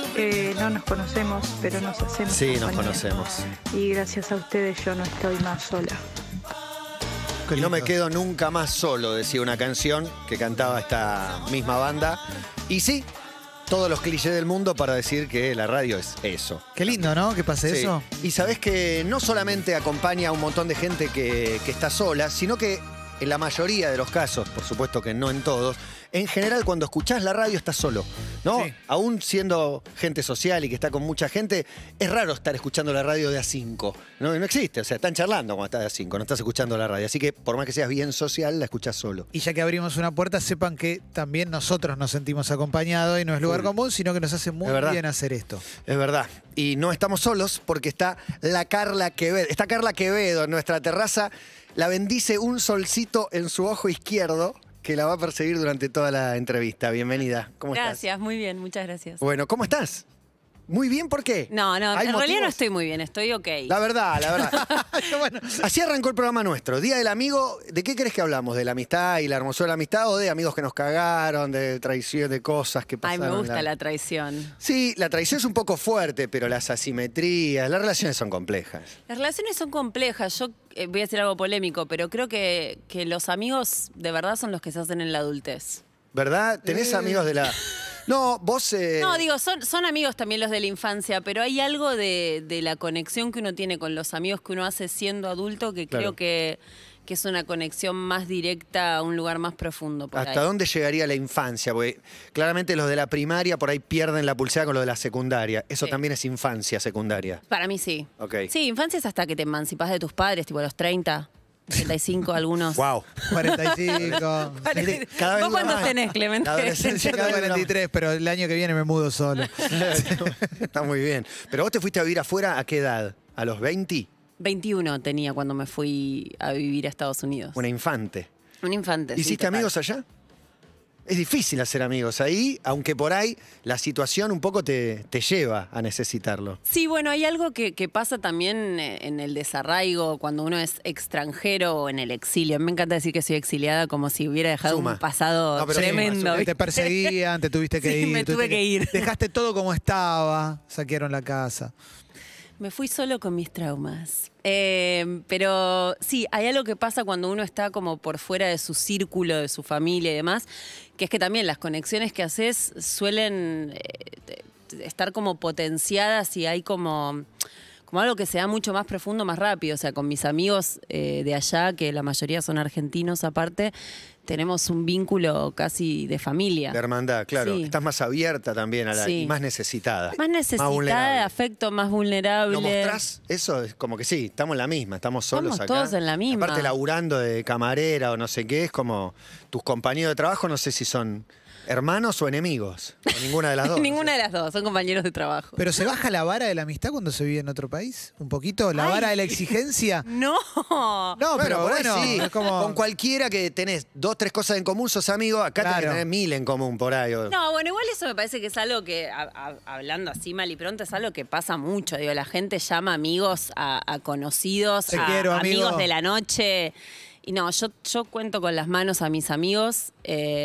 No nos conocemos, pero nos hacemos Sí, nos compañía. conocemos. Y gracias a ustedes yo no estoy más sola. Y no me quedo nunca más solo, decía una canción que cantaba esta misma banda. Y sí, todos los clichés del mundo para decir que la radio es eso. Qué lindo, ¿no? Que pase Sí. eso. Y sabés que no solamente acompaña a un montón de gente que está sola, sino que en la mayoría de los casos, por supuesto que no en todos, en general cuando escuchás la radio estás solo, ¿no? Sí. Aún siendo gente social y que está con mucha gente, es raro estar escuchando la radio de A5. No existe, o sea, están charlando cuando estás de A5, no estás escuchando la radio. Así que por más que seas bien social, la escuchás solo. Y ya que abrimos una puerta, sepan que también nosotros nos sentimos acompañados y no es lugar Full. común, sino que nos hace muy Es verdad. bien hacer esto. Es verdad. Y no estamos solos porque está la Carla Quevedo. Está Carla Quevedo en nuestra terraza. La bendice un solcito en su ojo izquierdo que la va a perseguir durante toda la entrevista. Bienvenida. ¿Cómo estás? Gracias, muy bien, muchas gracias. Bueno, ¿cómo estás? Muy bien, ¿por qué? No, no, en ¿Hay realidad no motivos? estoy muy bien, estoy ok. La verdad, la verdad. Bueno, Así arrancó el programa nuestro. Día del Amigo. ¿De qué crees que hablamos? ¿De la amistad y la hermosura de la amistad o de amigos que nos cagaron, de traición, de cosas que Ay, pasaron? me gusta la traición. Sí, la traición es un poco fuerte, pero las asimetrías, las relaciones son complejas. Las relaciones son complejas, yo voy a decir algo polémico, pero creo que los amigos de verdad son los que se hacen en la adultez. ¿Verdad? ¿Tenés amigos de la...? No, vos... No, digo, son amigos también los de la infancia, pero hay algo de la conexión que uno tiene con los amigos que uno hace siendo adulto que Claro. creo que es una conexión más directa a un lugar más profundo. Por ¿Hasta ahí. dónde llegaría la infancia? Porque claramente los de la primaria por ahí pierden la pulsada con lo de la secundaria. Eso Sí. también es infancia secundaria. Para mí sí. Ok. Sí, infancia es hasta que te emancipas de tus padres, tipo a los 30, 35 algunos. wow. 45. Cada vez ¿Vos dura cuántos más. tenés, Clemente? La adolescencia Yo cada tengo vez dura 43, pero el año que viene me mudo solo. más. Está muy bien. Pero vos te fuiste a vivir afuera, ¿a qué edad? ¿A los 20? 21 tenía cuando me fui a vivir a Estados Unidos. Una infante. Un infante. sí, ¿Hiciste total. amigos allá? Es difícil hacer amigos ahí, aunque por ahí la situación un poco te lleva a necesitarlo. Sí, bueno, hay algo que pasa también en el desarraigo cuando uno es extranjero o en el exilio. Me encanta decir que soy exiliada como si hubiera dejado Suma. un pasado No, pero tremendo. Te perseguían, te tuviste que Sí, ir. me tuve que ir. Dejaste todo como estaba, saquearon la casa. Me fui solo con mis traumas. Pero sí, hay algo que pasa cuando uno está como por fuera de su círculo, de su familia y demás, que es que también las conexiones que haces suelen estar como potenciadas y hay como algo que se da mucho más profundo, más rápido. O sea, con mis amigos de allá, que la mayoría son argentinos aparte, tenemos un vínculo casi de familia. De hermandad, claro. Sí. Estás más abierta también a la, Sí. y más necesitada. Más necesitada, vulnerable. de afecto, más vulnerable. ¿Lo mostrás? Eso es como que sí, estamos en la misma, estamos solos Estamos acá. todos en la misma. Aparte laburando de camarera o no sé qué, es como tus compañeros de trabajo, no sé si son hermanos o enemigos. O ninguna de las dos. Ninguna de las dos, son compañeros de trabajo. ¿Pero se baja la vara de la amistad cuando se vive en otro país? ¿Un poquito? ¿La Ay. vara de la exigencia? No. No, Bueno, pero por ahí bueno, sí. es como... Con cualquiera que tenés 2, 3 cosas en común, sos amigo, acá tenés que Claro. tener 1000 en común por ahí. No, bueno, igual eso me parece que es algo que, hablando así mal y pronto, es algo que pasa mucho. Digo, la gente llama amigos a conocidos, Te a quiero, amigo. amigos de la noche. Y no, yo cuento con las manos a mis amigos,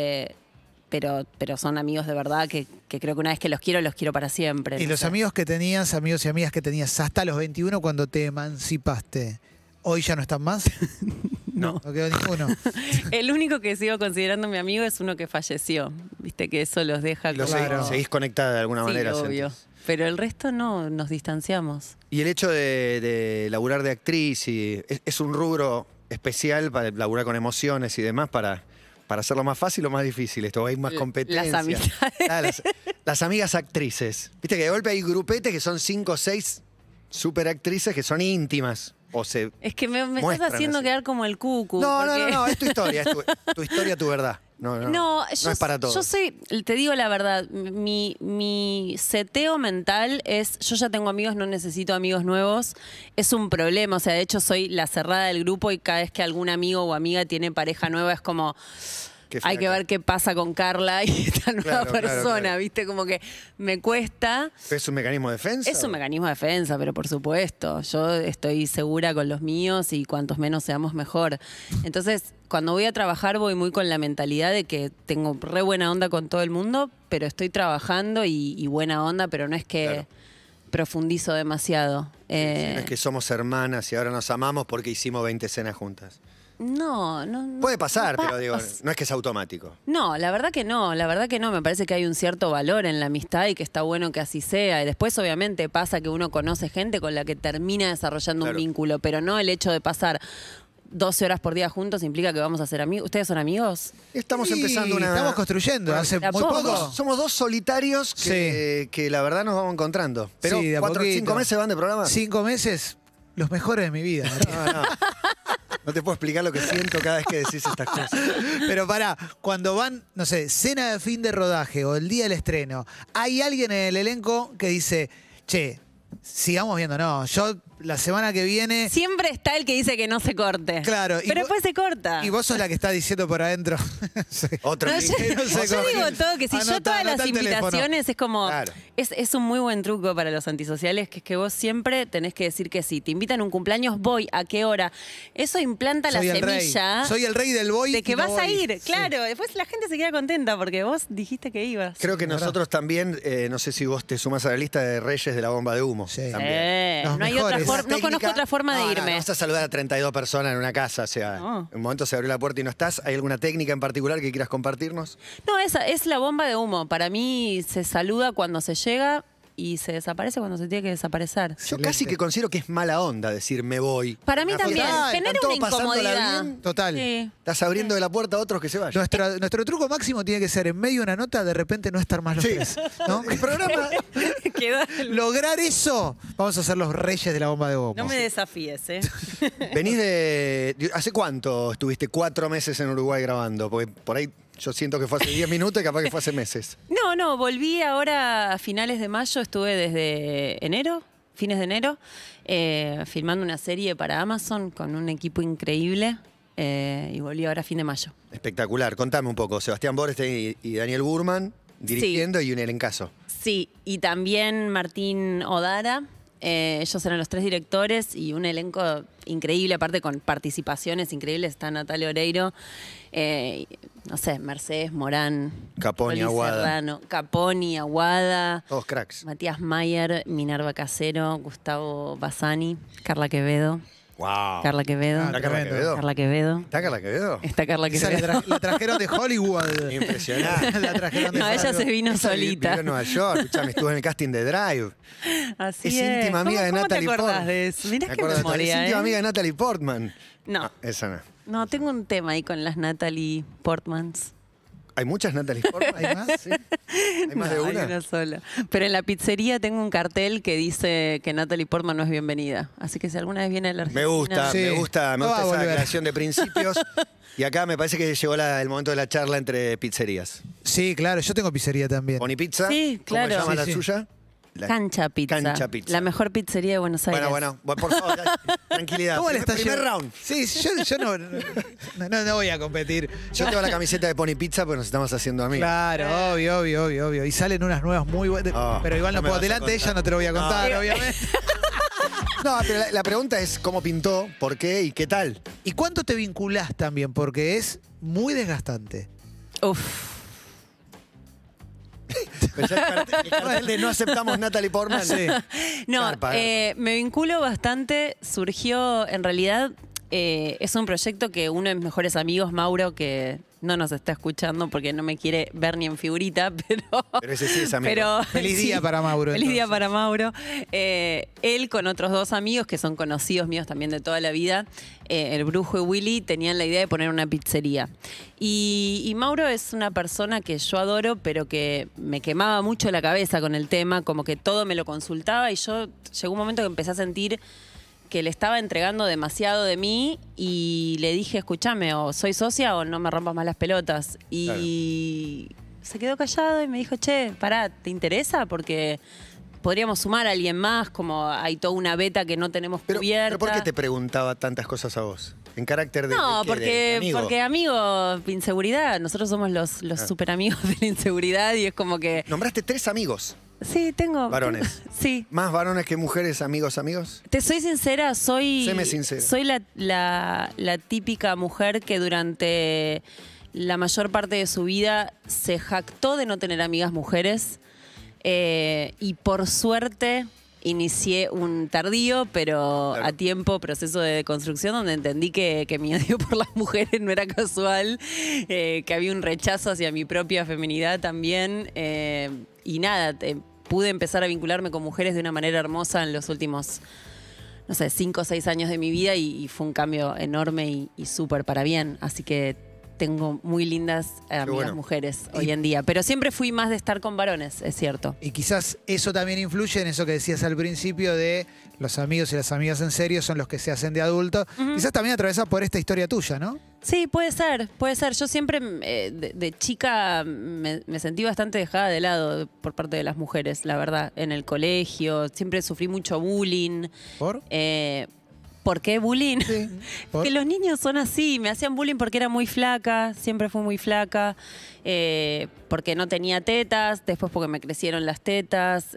pero son amigos de verdad que creo que una vez que los quiero para siempre. ¿Y no los sé. amigos que tenías, amigos y amigas que tenías hasta los 21 cuando te emancipaste, hoy ya no están más? No. No quedó ninguno. El único que sigo considerando mi amigo es uno que falleció. Viste que eso los deja Lo como... Claro. seguís conectada de alguna Sí, manera. obvio. sentís. Pero el resto no, nos distanciamos. Y el hecho de laburar de actriz, es un rubro especial para laburar con emociones y demás para hacerlo más fácil o más difícil esto, hay más competencia. Las amistades. Ah, las amigas actrices. Viste que de golpe hay grupetes que son 5 o 6 super actrices que son íntimas. O se Es que me estás muestran haciendo así. quedar como el cucu. No, porque- no, es tu historia, es tu historia, tu verdad. No es para todos. Yo soy, te digo la verdad, mi seteo mental es, yo ya tengo amigos, no necesito amigos nuevos. Es un problema, o sea, de hecho soy la cerrada del grupo y cada vez que algún amigo o amiga tiene pareja nueva es como, Qué hay que flaca. ver qué pasa con Carla y esta nueva Claro, claro, persona, claro. ¿viste? Como que me cuesta. ¿Es un mecanismo de defensa? Es un mecanismo de defensa, pero por supuesto, yo estoy segura con los míos y cuantos menos seamos mejor. Entonces, cuando voy a trabajar voy muy con la mentalidad de que tengo re buena onda con todo el mundo, pero estoy trabajando y buena onda, pero no es que Claro. profundizo demasiado. No es que somos hermanas y ahora nos amamos porque hicimos 20 cenas juntas. No. Puede pasar, no pero digo, pasa. no es que es automático. No, la verdad que no, me parece que hay un cierto valor en la amistad y que está bueno que así sea. Y después obviamente pasa que uno conoce gente con la que termina desarrollando Claro. un vínculo, pero no el hecho de pasar 12 horas por día juntos implica que vamos a ser amigos. ¿Ustedes son amigos? Estamos Sí, empezando una... Estamos construyendo. Bueno, Hace de a muy poco. poco. Somos dos solitarios que la verdad nos vamos encontrando. Pero Sí, de a 4 o 5 poquito. meses van de programa. 5 meses, los mejores de mi vida. María. No. No te puedo explicar lo que siento cada vez que decís estas cosas. Pero pará, cuando van, no sé, cena de fin de rodaje o el día del estreno, hay alguien en el elenco que dice, che, sigamos viendo, no, yo la semana que viene... Siempre está el que dice que no se corte. Claro, y Pero vos- después se corta. Y vos sos la que está diciendo por adentro. Sí. Otro No, link. yo, no sé yo cómo- digo todo, que si yo Anota- todas las anota el teléfono. invitaciones es como, Claro. es un muy buen truco para los antisociales, que es que vos siempre tenés que decir que sí. Te invitan a un cumpleaños, voy, ¿a qué hora? Eso implanta la Soy el rey. semilla Soy el rey del boy. de que y no vas a voy. ir, Sí. claro. Después la gente se queda contenta porque vos dijiste que ibas. Creo que verdad. nosotros también, no sé si vos te sumas a la lista de reyes de la bomba de humo. Sí. También. Los No hay otra mejores. forma, no Técnica- conozco otra forma de No, irme. No vas a saludar a 32 personas en una casa. O sea, No. en un momento se abrió la puerta y no estás. ¿Hay alguna técnica en particular que quieras compartirnos? No, esa es la bomba de humo. Para mí se saluda cuando se llega y se desaparece cuando se tiene que desaparecer. Yo Excelente. casi que considero que es mala onda decir me voy. Para mí Una también. fiesta. Genera ¿Están una todos pasándola incomodidad. bien? Total. Sí. Estás abriendo de la puerta a otros que se vayan. Nuestro truco máximo tiene que ser en medio de una nota, de repente no estar más los Sí. tres. ¿no? El programa. Quedó el- Lograr eso, vamos a ser los reyes de la bomba de humo. No me desafíes, ¿eh? Venís de. ¿Hace cuánto estuviste 4 meses en Uruguay grabando? Porque por ahí yo siento que fue hace 10 minutos y capaz que fue hace meses. No, volví ahora a finales de mayo, estuve desde enero, fines de enero, filmando una serie para Amazon con un equipo increíble y volví ahora a fin de mayo. Espectacular. Contame un poco. Sebastián Borstein y Daniel Burman dirigiendo y un elencazo. Sí, y también Martín Odara. Ellos eran los 3 directores y un elenco increíble, aparte con participaciones increíbles. Está Natalia Oreiro, no sé, Mercedes Morán, Caponi, Oli Aguada. Serrano, Caponi, Aguada, Todos cracks. Matías Mayer, Minerva Casero, Gustavo Bassani, Carla Quevedo. Wow. Carla Quevedo. ¿Está Carla tremendo. Quevedo? Carla Quevedo. ¿Está Carla Quevedo? Está Carla Esa Quevedo. la trajeron de Hollywood. Impresionante. La trajeron de No, ella Hollywood. se vino Esa solita. vivió en Nueva York. Escuchame, estuvo en el casting de Drive. Así Es íntima amiga de ¿Cómo Natalie te acordás Portman. de eso? Mirá Me qué acuerdo de memoria, Es íntima ¿eh? amiga de Natalie Portman. No. Ah, esa no. No, tengo un tema ahí con las Natalie Portmans. ¿Hay muchas Natalie Portman? ¿Hay más? Sí. ¿Hay más de No, una? hay una sola. Pero en la pizzería tengo un cartel que dice que Natalie Portman no es bienvenida. Así que si alguna vez viene a la Argentina... Me gusta, Sí. me gusta, me No va gusta a esa volver. declaración de principios. Y acá me parece que llegó el momento de la charla entre pizzerías. Sí, claro, yo tengo pizzería también. Pony Pizza. Sí, claro. ¿Cómo se llama Sí, la sí. suya? La- Cancha Pizza. Cancha Pizza. La mejor pizzería de Buenos Aires. Bueno, por favor, ya, tranquilidad. ¿Cómo le está Primer llevando? round. Sí, yo no voy a competir. Yo tengo la camiseta de Pony Pizza porque nos estamos haciendo amigos. Claro, obvio. Y salen unas nuevas muy buenas. Oh, pero igual no no me puedo. vas a Delante de contar. ella no te lo voy a contar, No. obviamente. No, pero la pregunta es cómo pintó, por qué y qué tal. ¿Y cuánto te vinculás también? Porque es muy desgastante. Uf. Pero ya el cartel de no aceptamos Natalie Portman. Sí. No, Garpa. me vinculo bastante. Surgió, en realidad, es un proyecto que uno de mis mejores amigos, Mauro, que no nos está escuchando porque no me quiere ver ni en figurita, pero... Pero ese sí es amigo. Pero, Feliz día para Mauro, Feliz día entonces. para Mauro. Él con otros 2 amigos que son conocidos míos también de toda la vida, el Brujo y Willy, tenían la idea de poner una pizzería. Y Mauro es una persona que yo adoro, pero que me quemaba mucho la cabeza con el tema, como que todo me lo consultaba y yo llegó un momento que empecé a sentir que le estaba entregando demasiado de mí y le dije, escúchame, o soy socia o no me rompas más las pelotas. Y se quedó callado y me dijo, che, pará, ¿te interesa? Porque podríamos sumar a alguien más, como hay toda una beta que no tenemos cubierta. ¿Pero por qué te preguntaba tantas cosas a vos? ¿En carácter de No, de qué? porque, ¿De amigo? porque amigo, inseguridad. Nosotros somos los super amigos de la inseguridad y es como que... Nombraste 3 amigos. Sí, tengo... Varones. Sí. ¿Más varones que mujeres, amigos? Te soy sincera, Séme sincero. soy la típica mujer que durante la mayor parte de su vida se jactó de no tener amigas mujeres y por suerte inicié un tardío, pero Claro. a tiempo, proceso de deconstrucción donde entendí que mi odio por las mujeres no era casual, que había un rechazo hacia mi propia feminidad también y nada, pude empezar a vincularme con mujeres de una manera hermosa en los últimos, no sé, 5 o 6 años de mi vida y fue un cambio enorme y súper para bien. Así que tengo muy lindas amigas bueno. mujeres hoy en día. Pero siempre fui más de estar con varones, es cierto. Y quizás eso también influye en eso que decías al principio de los amigos y las amigas en serio son los que se hacen de adulto. Quizás también atravesado por esta historia tuya, ¿no? Sí, puede ser, puede ser. Yo siempre de chica me sentí bastante dejada de lado por parte de las mujeres, la verdad, en el colegio. Siempre sufrí mucho bullying. ¿Por? ¿Por qué bullying? Sí. ¿Por? Que los niños son así, me hacían bullying porque era muy flaca, siempre fui muy flaca, porque no tenía tetas, después porque me crecieron las tetas,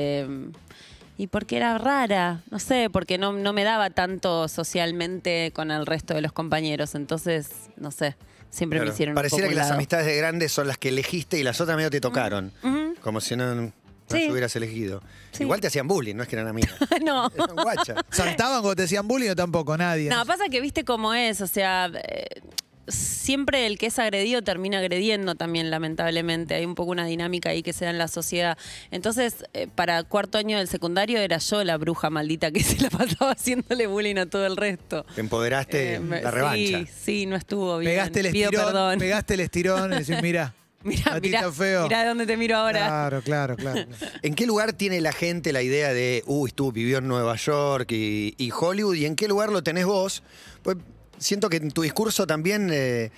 y porque era rara, no sé, porque no me daba tanto socialmente con el resto de los compañeros, entonces, no sé, siempre Claro. me hicieron Pareciera un que poco las lado. amistades de grandes son las que elegiste y las otras medio te tocaron. Como si no las Sí. hubieras elegido. Sí. Igual te hacían bullying, no es que eran amigas. No. Eran guachas. ¿Saltaban cuando te decían bullying o tampoco? Nadie. No, pasa que viste cómo es, o sea, siempre el que es agredido termina agrediendo también, lamentablemente. Hay un poco una dinámica ahí que se da en la sociedad. Entonces, para 4º año del secundario era yo la bruja maldita que se la pasaba haciéndole bullying a todo el resto. Te empoderaste la revancha. Sí, no estuvo bien. Pegaste el Pido estirón, perdón. pegaste el estirón y decís, mira, Mirá feo. mirá de dónde te miro ahora. Claro. ¿En qué lugar tiene la gente la idea de, vivió en Nueva York y Hollywood? ¿Y en qué lugar lo tenés vos? Pues siento que en tu discurso también,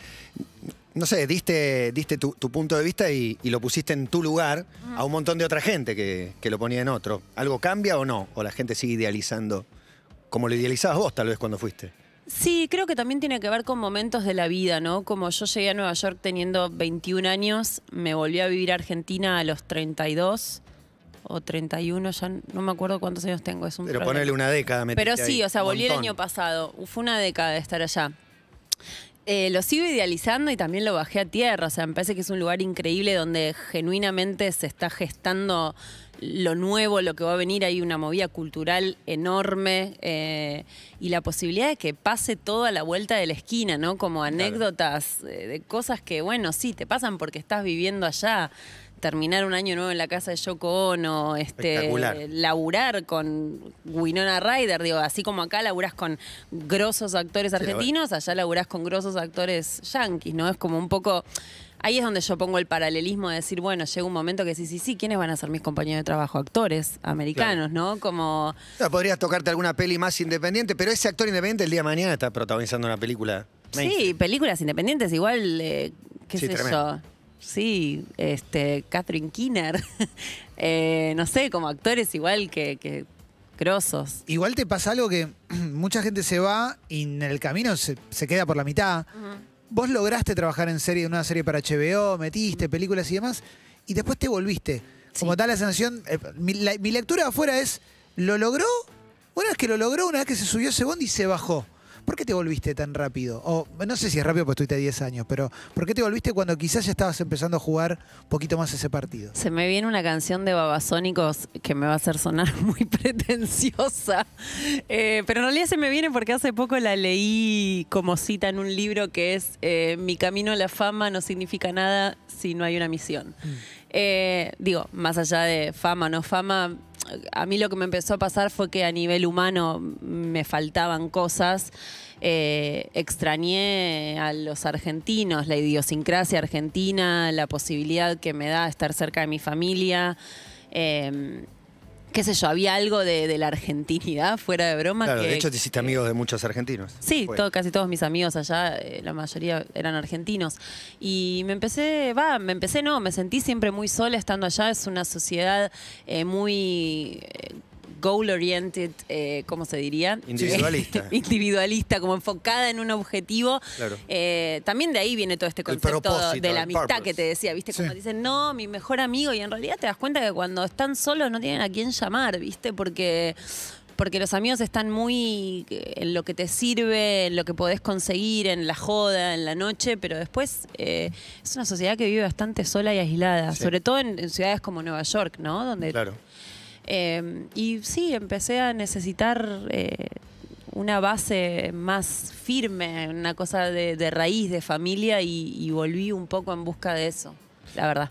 no sé, diste tu punto de vista y lo pusiste en tu lugar a un montón de otra gente que lo ponía en otro. ¿Algo cambia o no? ¿O la gente sigue idealizando como lo idealizabas vos tal vez cuando fuiste? Sí, creo que también tiene que ver con momentos de la vida, ¿no? Como yo llegué a Nueva York teniendo 21 años, me volví a vivir a Argentina a los 32 o 31, ya no me acuerdo cuántos años tengo, es un Pero problema. ponerle una década. Pero metiste sí, ahí, o sea, un volví el montón. año pasado, fue una década de estar allá. Lo sigo idealizando y también lo bajé a tierra, o sea, me parece que es un lugar increíble donde genuinamente se está gestando lo nuevo, lo que va a venir, hay una movida cultural enorme y la posibilidad de que pase todo a la vuelta de la esquina, ¿no? Como anécdotas de cosas que, bueno, sí, te pasan porque estás viviendo allá. Terminar un año nuevo en la casa de Yoko Ono, Espectacular. laburar con Winona Ryder, digo, así como acá laburás con grosos actores argentinos, allá laburás con grosos actores yanquis, ¿no? Es como un poco... Ahí es donde yo pongo el paralelismo de decir, bueno, llega un momento que sí, ¿quiénes van a ser mis compañeros de trabajo? Actores americanos, ¿no? Como... O sea, podrías tocarte alguna peli más independiente, pero ese actor independiente el día de mañana está protagonizando una película. Sí, películas independientes, igual, qué Sí, sé tremendo. yo. Sí, Catherine Keener. No sé, como actores igual que grosos. Igual te pasa algo que mucha gente se va y en el camino se queda por la mitad. Vos lograste trabajar en una serie para HBO, metiste películas y demás, y después te volviste. Como tal la sensación, mi lectura de afuera es, ¿lo logró? Una vez que lo logró, una vez que se subió ese bondi y se bajó. ¿Por qué te volviste tan rápido? O no sé si es rápido porque estuviste 10 años, pero ¿por qué te volviste cuando quizás ya estabas empezando a jugar un poquito más ese partido? Se me viene una canción de Babasónicos que me va a hacer sonar muy pretenciosa. Pero en realidad se me viene porque hace poco la leí como cita en un libro que es Mi camino a la fama no significa nada si no hay una misión. Digo, más allá de fama o no fama, a mí lo que me empezó a pasar fue que a nivel humano me faltaban cosas. Extrañé a los argentinos, la idiosincrasia argentina, la posibilidad que me da estar cerca de mi familia. Que qué sé yo, había algo de la argentinidad, fuera de broma. Claro, que, de hecho te hiciste amigo de muchos argentinos. Sí, Fue. casi todos mis amigos allá, la mayoría eran argentinos. Y me sentí siempre muy sola estando allá. Es una sociedad muy goal-oriented, ¿cómo se diría? Individualista. Individualista, como enfocada en un objetivo. Claro. También de ahí viene todo este concepto propósito, de la el amistad purpose. que te decía, ¿viste? Como Sí. dicen, no, mi mejor amigo, y en realidad te das cuenta que cuando están solos no tienen a quién llamar, ¿viste? Porque los amigos están muy en lo que te sirve, en lo que podés conseguir, en la joda, en la noche, pero después es una sociedad que vive bastante sola y aislada, Sí. sobre todo en ciudades como Nueva York, ¿no? Donde, Claro. y sí, empecé a necesitar una base más firme, una cosa de raíz, de familia, y volví un poco en busca de eso, la verdad.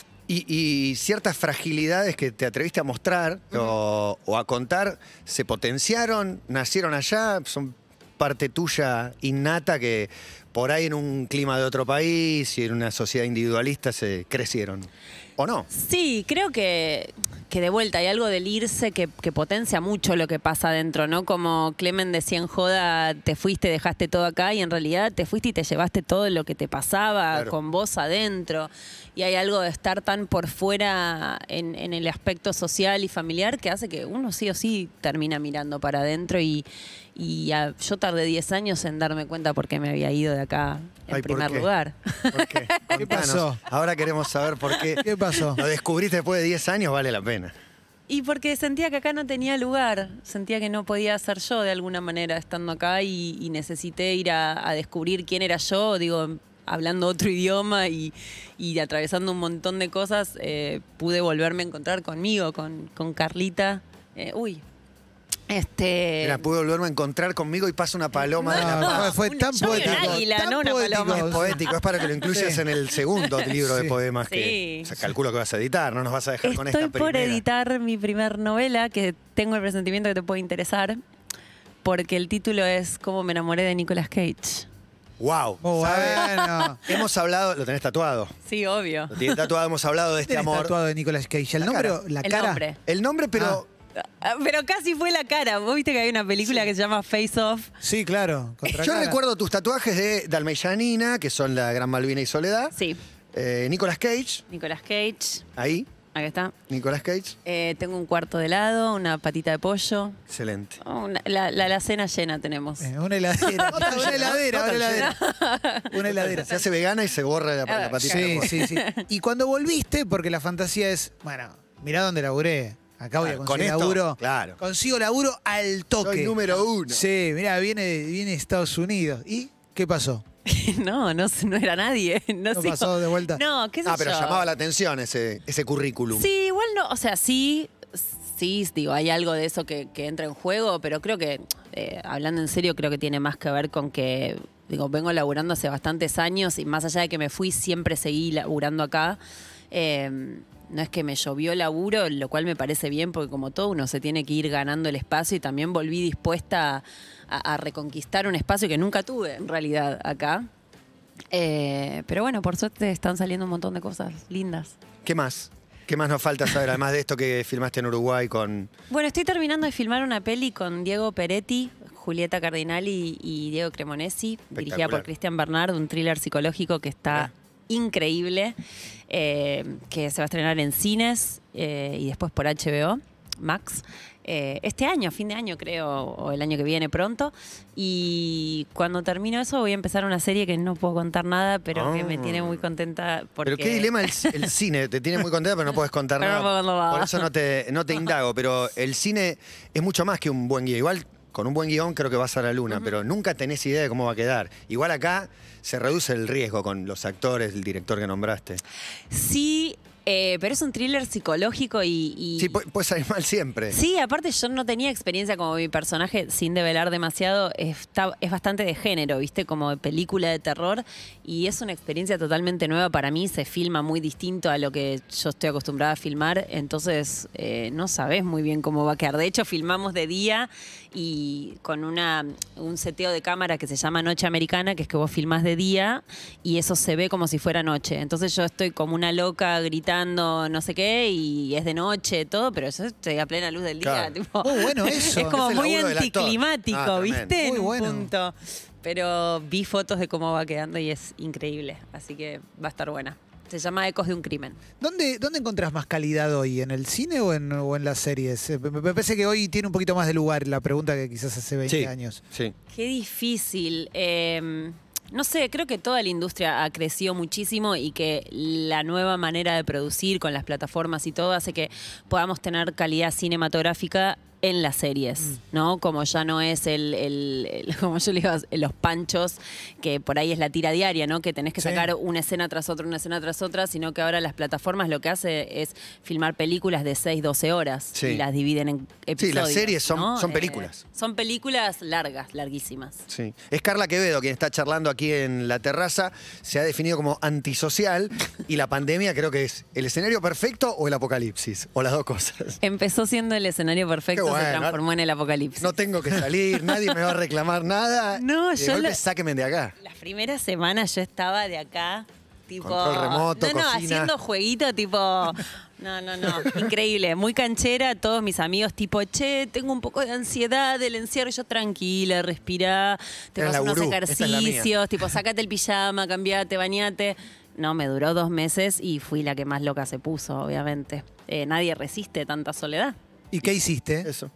Y ciertas fragilidades que te atreviste a mostrar o a contar, ¿se potenciaron? ¿Nacieron allá? ¿Son parte tuya innata que por ahí en un clima de otro país y en una sociedad individualista se crecieron? ¿O no? Sí, creo que de vuelta hay algo del irse que potencia mucho lo que pasa adentro, ¿no? Como Clemen decía en joda, te fuiste, dejaste todo acá, y en realidad te fuiste y te llevaste todo lo que te pasaba Claro. con vos adentro. Y hay algo de estar tan por fuera en el aspecto social y familiar que hace que uno sí o sí termina mirando para adentro, y yo tardé 10 años en darme cuenta por qué me había ido de acá en Ay, ¿por primer qué? lugar. ¿Por qué? ¿Qué Contanos. pasó? Ahora queremos saber por qué. ¿Qué pasó? Lo descubriste después de 10 años, vale la pena. Y porque sentía que acá no tenía lugar, sentía que no podía ser yo de alguna manera estando acá, y necesité ir a descubrir quién era yo, digo, hablando otro idioma y atravesando un montón de cosas, pude volverme a encontrar conmigo, con Carlita. Mira, pude volverme a encontrar conmigo y pasa una paloma de la paz. Fue tan Yo vi un poético. águila, tan no una poético. paloma. Es poético, es para que lo incluyas Sí. en el segundo libro de Sí. poemas Sí. que o sea, calculo que vas a editar, no nos vas a dejar con esta Estoy por primera. editar mi primer novela, que tengo el presentimiento que te puede interesar, porque el título es Cómo me enamoré de Nicolas Cage. ¡Wow! Muy ¿Sabes? bueno. Hemos hablado, lo tenés tatuado. Sí, obvio. Lo tienes tatuado, hemos hablado de este Tenés amor. tatuado de Nicolas Cage. ¿El La nombre cara. o la El cara? nombre. El nombre, pero Pero casi fue la cara. ¿Vos viste que hay una película que se llama Face Off? Sí, claro. contra yo cara. recuerdo tus tatuajes de Dalmeyanina, que son la Gran Malvina y Soledad. Sí. Nicolas Cage, Nicolas Cage. ahí, Acá está. Nicolas Cage. Tengo un cuarto de helado, una patita de pollo. Excelente. La alacena llena tenemos. Una heladera. No tan una llena, heladera, no una tan heladera. Una heladera. Se hace vegana y se borra la patita. de Sí, pollo. sí, sí. Y cuando volviste, porque la fantasía es, bueno, mirá dónde laburé. Acá voy a Claro, conseguir con esto, laburo. claro. Consigo laburo al toque. Soy número uno. Sí, mirá, viene de Estados Unidos. ¿Y qué pasó? No era nadie. No, ¿No sigo- pasó de vuelta? No, qué sé Pero yo. llamaba la atención ese currículum. Sí, igual no, o sea, sí, digo, hay algo de eso que entra en juego, pero creo que, hablando en serio, creo que tiene más que ver con que, digo, vengo laburando hace bastantes años, y más allá de que me fui, siempre seguí laburando acá. No es que me llovió laburo, lo cual me parece bien, porque como todo uno se tiene que ir ganando el espacio, y también volví dispuesta a reconquistar un espacio que nunca tuve, en realidad, acá. Pero bueno, por suerte están saliendo un montón de cosas lindas. ¿Qué más? ¿Qué más nos falta saber? Además de esto que filmaste en Uruguay con... Bueno, estoy terminando de filmar una peli con Diego Peretti, Julieta Cardinali y Diego Cremonesi, dirigida por Cristian Bernard, un thriller psicológico que está increíble, que se va a estrenar en cines y después por HBO Max. Este año, fin de año creo, o el año que viene pronto. Y cuando termino eso voy a empezar una serie que no puedo contar nada, pero que me tiene muy contenta. Porque... Pero qué dilema el cine. Te tiene muy contenta, pero no puedes contar Pero nada. no puedo contar nada. Por eso no te indago. Pero el cine es mucho más que un buen guión. Igual, con un buen guión creo que vas a la luna, pero nunca tenés idea de cómo va a quedar. Igual acá se reduce el riesgo con los actores, el director que nombraste. Sí, pero es un thriller psicológico y... Sí, puede salir mal siempre. Sí, aparte yo no tenía experiencia como mi personaje, sin develar demasiado, es bastante de género, ¿viste? Como de película de terror, y es una experiencia totalmente nueva para mí, se filma muy distinto a lo que yo estoy acostumbrada a filmar, entonces no sabés muy bien cómo va a quedar. De hecho, filmamos de día y con un seteo de cámara que se llama Noche Americana, que es que vos filmás de día y eso se ve como si fuera noche. Entonces yo estoy como una loca gritando quedando no sé qué y es de noche, todo, pero yo estoy a plena luz del día. Claro. Tipo, Bueno, eso. es como Es el muy laburo del actor. anticlimático, Ah, tremendo. ¿viste? Muy En un bueno. punto. Pero vi fotos de cómo va quedando y es increíble. Así que va a estar buena. Se llama Ecos de un crimen. ¿Dónde encontrás más calidad hoy? ¿En el cine o en las series? Me parece que hoy tiene un poquito más de lugar la pregunta que quizás hace 20 años. Sí. Qué difícil. No sé, creo que toda la industria ha crecido muchísimo y que la nueva manera de producir con las plataformas y todo hace que podamos tener calidad cinematográfica en las series, ¿no? Como ya no es como yo le digo, los panchos, que por ahí es la tira diaria, ¿no? Que tenés que sacar una escena tras otra, sino que ahora las plataformas lo que hace es filmar películas de 6, 12 horas y las dividen en episodios. Sí, las series ¿no? son películas. Son películas largas, larguísimas. Sí. Es Carla Quevedo quien está charlando aquí en la terraza. Se ha definido como antisocial y la pandemia creo que es el escenario perfecto o el apocalipsis, o las dos cosas. Empezó siendo el escenario perfecto, Qué bueno. se transformó en el apocalipsis. No tengo que salir, nadie me va a reclamar nada. No, Y de yo golpe, la- sáquenme de acá. Las primeras semanas yo estaba de acá, tipo. Control remoto, no, cocina. haciendo jueguito, tipo. No. Increíble. Muy canchera. Todos mis amigos, tipo, che, tengo un poco de ansiedad del encierro. Y yo, tranquila, respirá. Te Eres vas la unos gurú, esta es la mía. ejercicios, tipo, sácate el pijama, cambiate, bañate. No, me duró 2 meses y fui la que más loca se puso, obviamente. Nadie resiste tanta soledad. ¿Y qué hiciste? Eso.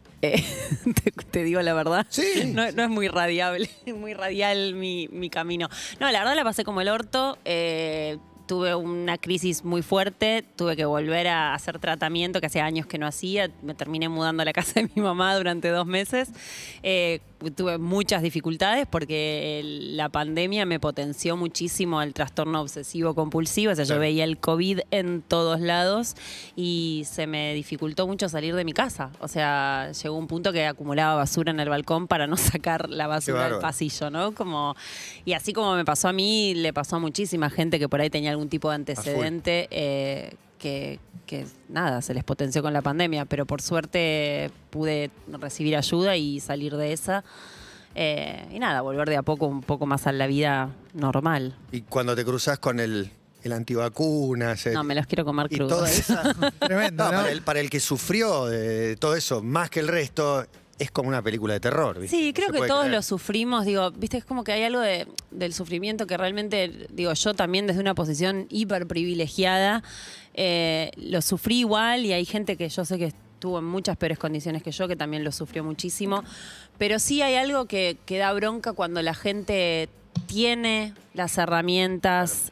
Te digo la verdad. Sí. No es muy radiable, muy radial mi camino. No, la verdad la pasé como el orto. Tuve una crisis muy fuerte, tuve que volver a hacer tratamiento que hacía años que no hacía. Me terminé mudando a la casa de mi mamá durante 2 meses. Tuve muchas dificultades porque la pandemia me potenció muchísimo el trastorno obsesivo compulsivo. O sea, yo veía el COVID en todos lados y se me dificultó mucho salir de mi casa. O sea, llegó un punto que acumulaba basura en el balcón para no sacar la basura del pasillo, ¿no? Y así como me pasó a mí, le pasó a muchísima gente que por ahí tenía algún tipo de antecedente que nada, se les potenció con la pandemia, pero por suerte pude recibir ayuda y salir de esa. Y nada, volver de a poco un poco más a la vida normal. Y cuando te cruzás con el antivacunas. No, me los quiero comer Y crudos. toda esa. Tremendo, ¿no? Para el que sufrió de todo eso, más que el resto, es como una película de terror. ¿viste? Sí, No creo se que puede todos creer. lo sufrimos, digo, viste, es como que hay algo del sufrimiento que realmente, digo, yo también desde una posición hiper privilegiada, lo sufrí igual y hay gente que yo sé que estuvo en muchas peores condiciones que yo, que también lo sufrió muchísimo, pero sí hay algo que da bronca cuando la gente tiene las herramientas,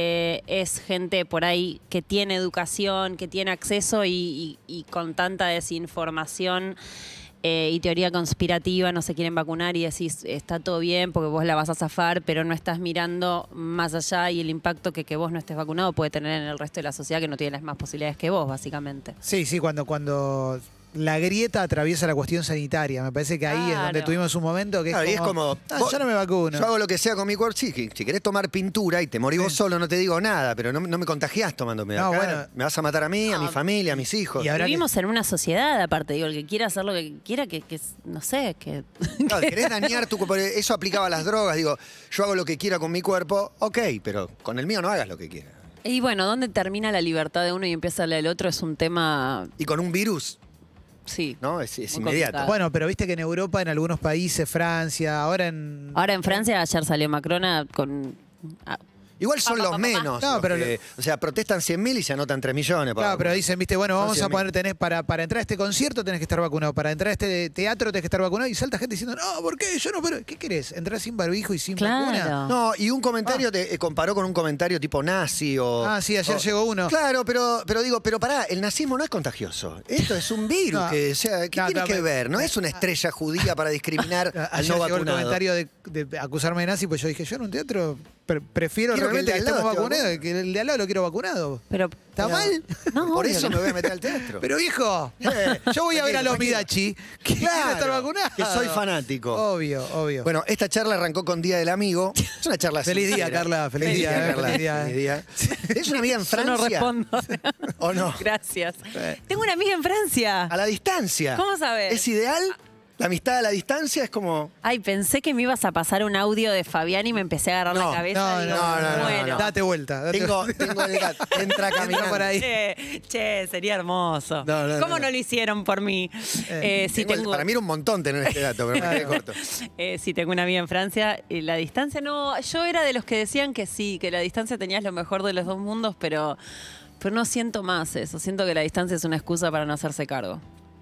es gente por ahí que tiene educación, que tiene acceso y con tanta desinformación y teoría conspirativa no se quieren vacunar y decís, está todo bien porque vos la vas a zafar, pero no estás mirando más allá y el impacto que vos no estés vacunado puede tener en el resto de la sociedad que no tiene las mismas posibilidades que vos, básicamente. Sí, cuando la grieta atraviesa la cuestión sanitaria. Me parece que ahí es donde Claro. tuvimos un momento que Claro, y es como, vos- yo no me vacuno. Yo hago lo que sea con mi cuerpo. Sí, si querés tomar pintura y te morís vos solo, no te digo nada, pero no me contagiás tomándome. No, Acá bueno. me vas a matar a mí, a mi familia, a mis hijos. Y ahora Vivimos en una sociedad, aparte, digo, el que quiera hacer lo que quiera, que no sé, que... Claro, querés dañar tu cuerpo. Eso aplicaba a las drogas. Digo, yo hago lo que quiera con mi cuerpo, ok, pero con el mío no hagas lo que quieras. Y bueno, ¿dónde termina la libertad de uno y empieza la del otro? Es un tema, Y con un virus, sí. ¿no? Es Muy inmediato. complicado. Bueno, pero viste que en Europa, en algunos países, Francia, ahora en... Ahora en Francia ayer salió Macron con... Igual son los menos. No, los pero que- o sea, protestan 100.000 y se anotan 3 millones. Claro, pero dicen, viste, bueno, vamos a 100.000. poner, para entrar a este concierto tenés que estar vacunado, para entrar a este teatro tenés que estar vacunado, y salta gente diciendo, no, ¿por qué? Yo no, pero ¿qué querés? ¿Entrar sin barbijo y sin vacuna? Claro. No, y un comentario te comparó con un comentario tipo nazi o... Ah, sí, ayer llegó uno. Claro, pero digo, pero pará, el nazismo no es contagioso. Esto es un virus No. que, o sea, ¿qué No, tiene no, que ver? No es una estrella judía para discriminar al Ayer no llegó el vacunado. comentario de acusarme de nazi, pues yo dije, yo en un teatro prefiero Quiero que el realmente de que al lado estemos esté vacunados, vacunado. que el de al lado lo quiero vacunado. Pero, ¿Está mal? no, Por obvio eso que me no. voy a meter al teatro. Pero viejo, yo voy a ver a los Tranquilo. Midachi, que quiero estar Claro, vacunado. que soy fanático. Obvio, obvio. Bueno, esta charla arrancó con Día del Amigo. Es una charla Feliz día, sincera. Carla, feliz día, Carla, feliz día. feliz día. ¿Tenés una amiga en Yo Francia? no respondo. ¿O no? Gracias. Tengo una amiga en Francia. A la distancia. ¿Cómo sabes? ¿Es ideal? La amistad a la distancia es como... Ay, pensé que me ibas a pasar un audio de Fabián y me empecé a agarrar No, la cabeza. no, y digo, no, bueno. Date vuelta. Tengo el gato. Entra caminando por ahí. Che, sería hermoso. No, ¿Cómo no lo hicieron por mí? Sí, Para mí era un montón tener este dato, pero me quedé corto. Sí, tengo una amiga en Francia y la distancia no... Yo era de los que decían que sí, que la distancia tenías lo mejor de los dos mundos, pero no siento más eso. Siento que la distancia es una excusa para no hacerse cargo.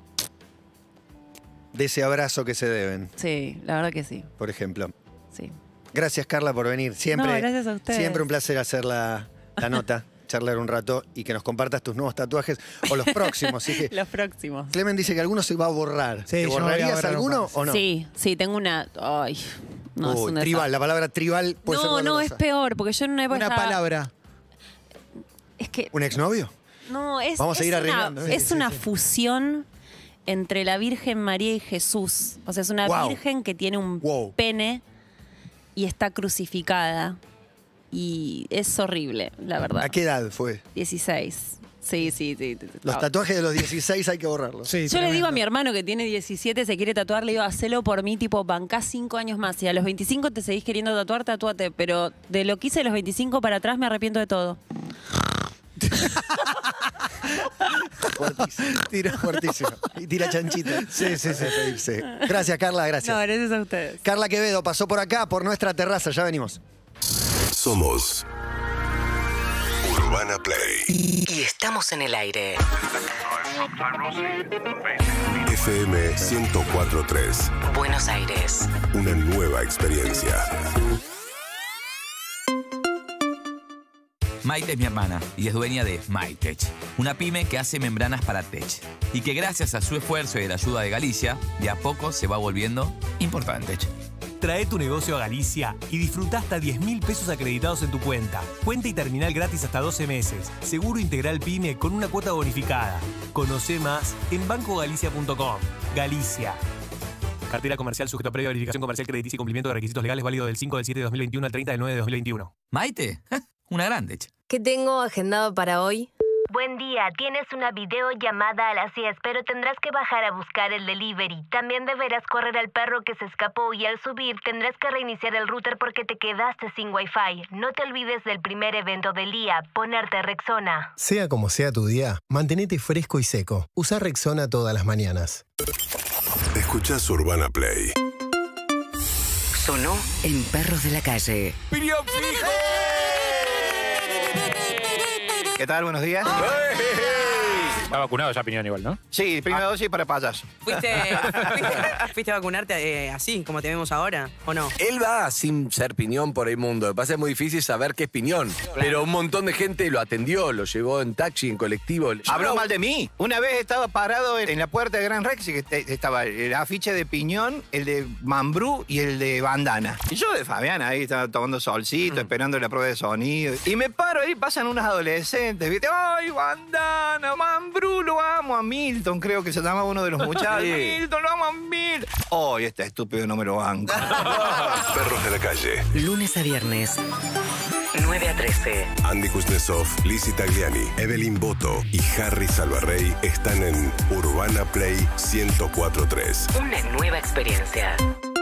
De ese abrazo que se deben, Sí, la verdad que sí. por ejemplo. Sí. Gracias, Carla, por venir. Siempre, No, gracias a ustedes. Siempre un placer hacer la nota, charlar un rato y que nos compartas tus nuevos tatuajes o los próximos. Así que Los próximos. Clemen dice que alguno se va a borrar. Sí, ¿Te yo me voy a borrarías borrar un alguno par. o no? Sí, tengo una... Ay, no, es Uy, una... tribal, la palabra tribal puede ser No, es dolorosa. peor, porque yo en una época Una estaba- palabra. Es que... ¿Un exnovio? No, es, Vamos a es ir una, arreglando, ¿eh? es Sí, una sí. fusión entre la Virgen María y Jesús. O sea, es una Wow. virgen que tiene un Wow. pene y está crucificada. Y es horrible, la verdad. ¿A qué edad fue? 16. Sí. Los tatuajes de los 16 hay que borrarlos. Sí, Yo le digo a tremendo. mi hermano que tiene 17, se quiere tatuar, le digo, hacelo por mí, tipo, bancá 5 años más. Si a los 25 te seguís queriendo tatuar, tatúate. Pero de lo que hice de los 25 para atrás me arrepiento de todo. Fuertísimo. Tira fuertísimo. Y tira chanchita. Sí. Sí. Gracias, Carla, gracias. No, gracias a ustedes. Carla Quevedo pasó por acá, por nuestra terraza. Ya venimos. Somos Urbana Play. Y estamos en el aire. FM 104.3. Buenos Aires. Una nueva experiencia. Maite es mi hermana y es dueña de MyTech, una pyme que hace membranas para tech y que gracias a su esfuerzo y a la ayuda de Galicia, de a poco se va volviendo importante. Trae tu negocio a Galicia y disfruta hasta 10.000 pesos acreditados en tu cuenta. Cuenta y terminal gratis hasta 12 meses. Seguro integral PYME con una cuota bonificada. Conoce más en bancogalicia.com. Galicia. Cartera comercial sujeto a previa verificación comercial crediticia y cumplimiento de requisitos legales válido del 5/7/2021 al 30/9/2021. ¿Maite? Una grande. ¿Qué tengo agendado para hoy? Buen día, tienes una videollamada a las 10, pero tendrás que bajar a buscar el delivery. También deberás correr al perro que se escapó y al subir tendrás que reiniciar el router porque te quedaste sin Wi-Fi. No te olvides del primer evento del día, ponerte Rexona. Sea como sea tu día, mantenete fresco y seco. Usa Rexona todas las mañanas. Escuchás Urbana Play. Sonó en Perros de la Calle. ¡Piñón fijo! ¿Qué tal? Buenos días. Está vacunado ya Piñón igual, ¿no? Sí, primera dosis para payaso. ¿Fuiste a vacunarte así, como te vemos ahora, o no? Él va sin ser Piñón por el mundo. Lo que pasa es muy difícil saber qué es Piñón. Pero un montón de gente lo atendió, lo llevó en taxi, en colectivo. Habló mal de mí. Una vez estaba parado en la puerta de Gran Rex y que estaba el afiche de Piñón, el de Mambrú y el de Bandana. Y yo de Fabián ahí estaba tomando solcito, esperando la prueba de sonido. Y me paro ahí, pasan unas adolescentes, ¿viste? ¡Ay, Bandana, Mambrú! Lo amo a Milton, creo que se llama uno de los muchachos. Sí. Milton, lo amo a Milton. ¡Ay, este estúpido no me lo banco! Perros de la Calle. Lunes a viernes, 9 a 13. Andy Kuznetsov, Lizzy Tagliani, Evelyn Boto y Harry Salvarrey están en Urbana Play 104.3. Una nueva experiencia.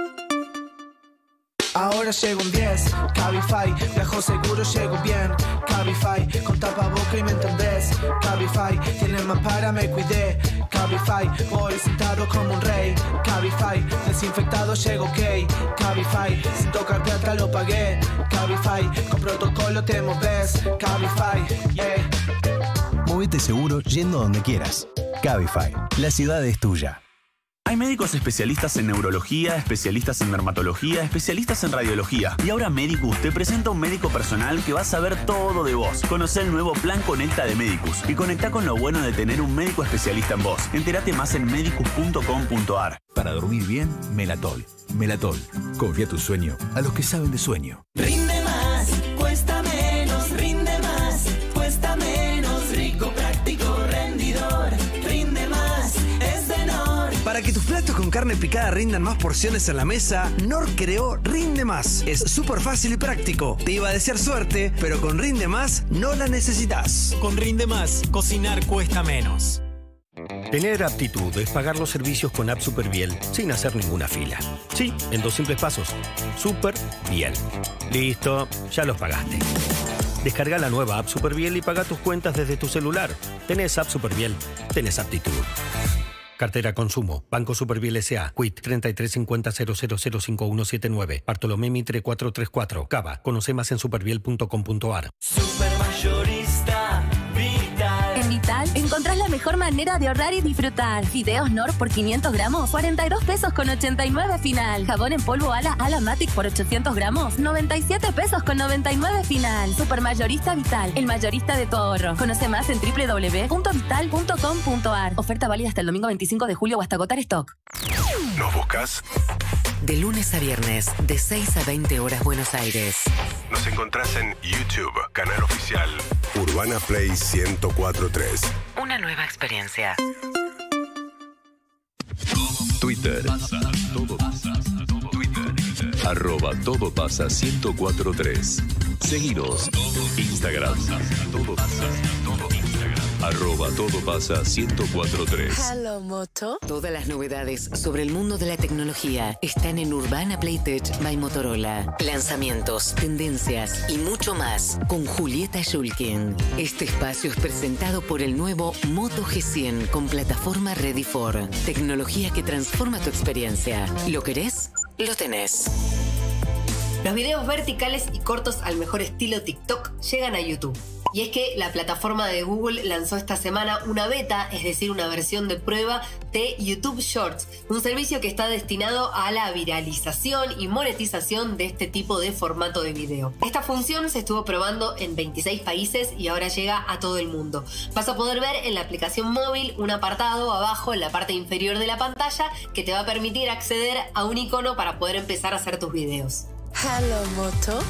Ahora llego un 10, Cabify, viajo seguro, llego bien, Cabify, con tapaboca y me entendés, Cabify, tiene más para, me cuidé, Cabify, voy sentado como un rey, Cabify, desinfectado, llego ok, Cabify, sin tocar plata lo pagué, Cabify, con protocolo te moves, Cabify, yeah. Móvete seguro yendo donde quieras. Cabify, la ciudad es tuya. Hay médicos especialistas en neurología, especialistas en dermatología, especialistas en radiología. Y ahora Medicus te presenta un médico personal que va a saber todo de vos. Conocé el nuevo Plan Conecta de Medicus y conectá con lo bueno de tener un médico especialista en vos. Entérate más en medicus.com.ar. Para dormir bien, Melatol. Melatol. Confía tu sueño a los que saben de sueño. Rinde más, cuesta menos, rinde más, cuesta menos, rico, práctico, rendidor, rinde más, es de Nor. Para que tus platos con carne picada rindan más porciones en la mesa, Nor creó Rinde Más. Es súper fácil y práctico. Te iba a desear suerte, pero con Rinde Más no la necesitas. Con Rinde Más, cocinar cuesta menos. Tener aptitud es pagar los servicios con App Superbiel sin hacer ninguna fila. Sí, en 2 simples pasos. Superbiel. Listo, ya los pagaste. Descarga la nueva App Superbiel y paga tus cuentas desde tu celular. Tenés App Superbiel, tenés aptitud. Cartera Consumo, Banco Superbiel S.A., Quit 3350005179, Bartolomé Mitre 434, Cava. Conoce más en superbiel.com.ar. Supermayorista Vital. En Vital encontrás la mejor manera de ahorrar y disfrutar. Fideos Nor por 500 gramos, 42 pesos con 89 final. Jabón en polvo Ala Matic por 800 gramos, 97 pesos con 99 final. Supermayorista Vital, el mayorista de tu ahorro. Conoce más en www.vital.com.ar. Oferta válida hasta el domingo 25 de julio o hasta agotar stock. ¿Nos buscas? De lunes a viernes, de 6 a 20 horas Buenos Aires. Nos encontrás en YouTube, canal oficial Urbana Play 1043. Una nueva experiencia. Twitter. Twitter. @todopasa1043. Seguinos. Instagram. @todopasa1043. Hello, Moto. Todas las novedades sobre el mundo de la tecnología están en Urbana Playtech by Motorola. Lanzamientos, tendencias y mucho más con Julieta Shulkin. Este espacio es presentado por el nuevo Moto G100 con plataforma Ready4. Tecnología que transforma tu experiencia. ¿Lo querés? Lo tenés. Los videos verticales y cortos al mejor estilo TikTok llegan a YouTube. Y es que la plataforma de Google lanzó esta semana una beta, es decir, una versión de prueba de YouTube Shorts, un servicio que está destinado a la viralización y monetización de este tipo de formato de video. Esta función se estuvo probando en 26 países y ahora llega a todo el mundo. Vas a poder ver en la aplicación móvil un apartado abajo en la parte inferior de la pantalla que te va a permitir acceder a un icono para poder empezar a hacer tus videos. Hello, Moto.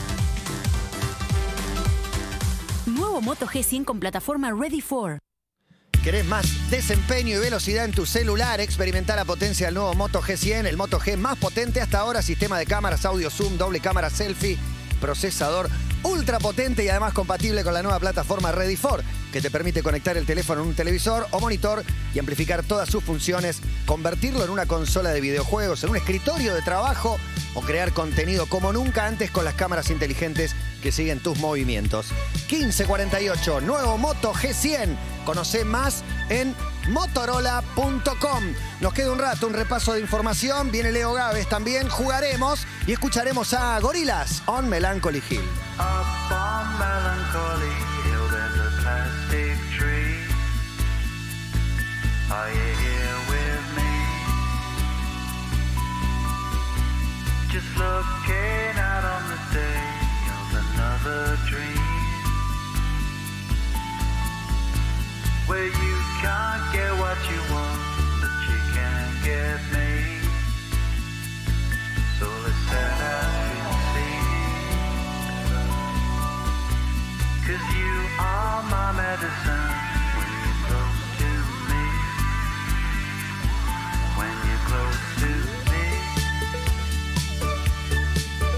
Nuevo Moto G100 con plataforma Ready4. ¿Querés más desempeño y velocidad en tu celular? Experimenta la potencia del nuevo Moto G100, el Moto G más potente hasta ahora. Sistema de cámaras, audio zoom, doble cámara selfie, procesador ultra potente y además compatible con la nueva plataforma Ready4, que te permite conectar el teléfono en un televisor o monitor y amplificar todas sus funciones, convertirlo en una consola de videojuegos, en un escritorio de trabajo o crear contenido como nunca antes con las cámaras inteligentes que siguen tus movimientos. 1548, nuevo Moto G100. Conoce más en motorola.com. Nos queda un rato, un repaso de información. Viene Leo Gávez también. Jugaremos y escucaremos a Gorillaz on Melancholy Hill. Up on Melancholy Hill, there's a plastic tree. Are you here with me? Just looking out on the day of another dream, where you can't get what you want, but you can get me. So let's set out and see, 'cause you are my medicine when you're close to me, when you're close to me.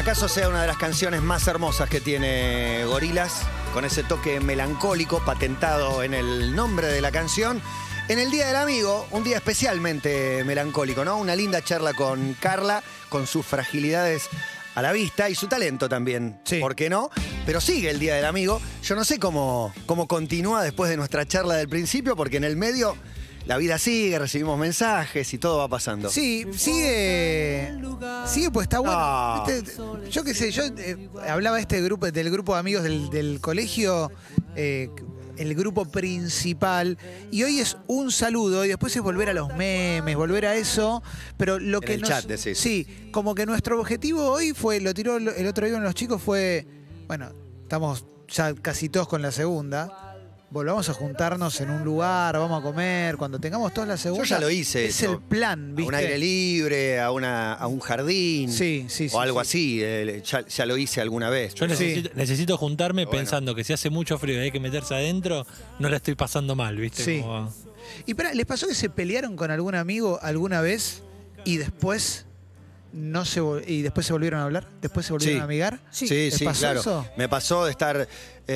¿Acaso sea una de las canciones más hermosas que tiene Gorillaz? Con ese toque melancólico patentado en el nombre de la canción. En el Día del Amigo, un día especialmente melancólico, ¿no? Una linda charla con Carla, con sus fragilidades a la vista y su talento también. Sí. ¿Por qué no? Pero sigue el Día del Amigo. Yo no sé cómo continúa después de nuestra charla del principio, porque en el medio la vida sigue, recibimos mensajes y todo va pasando. Sí, sigue, pues está bueno. ¿Viste? Yo qué sé, yo hablaba del grupo de amigos del colegio, el grupo principal, y hoy es un saludo y después es volver a los memes, volver a eso, pero lo que en el chat decís. Sí, como que nuestro objetivo hoy fue, lo tiró el otro día uno de los chicos, fue, bueno, estamos ya casi todos con la segunda. Volvamos a juntarnos en un lugar, vamos a comer, cuando tengamos todos la segunda. Yo ya lo hice. Es el plan, ¿viste? A un aire libre, a un jardín. Sí, o algo así. Ya lo hice alguna vez. Yo necesito juntarme pensando que si hace mucho frío y hay que meterse adentro, no la estoy pasando mal, ¿viste? Sí. Y ¿les pasó que se pelearon con algún amigo alguna vez y después se volvieron a hablar? ¿Después se volvieron a amigar? Sí, pasó claro. Eso? Me pasó de estar...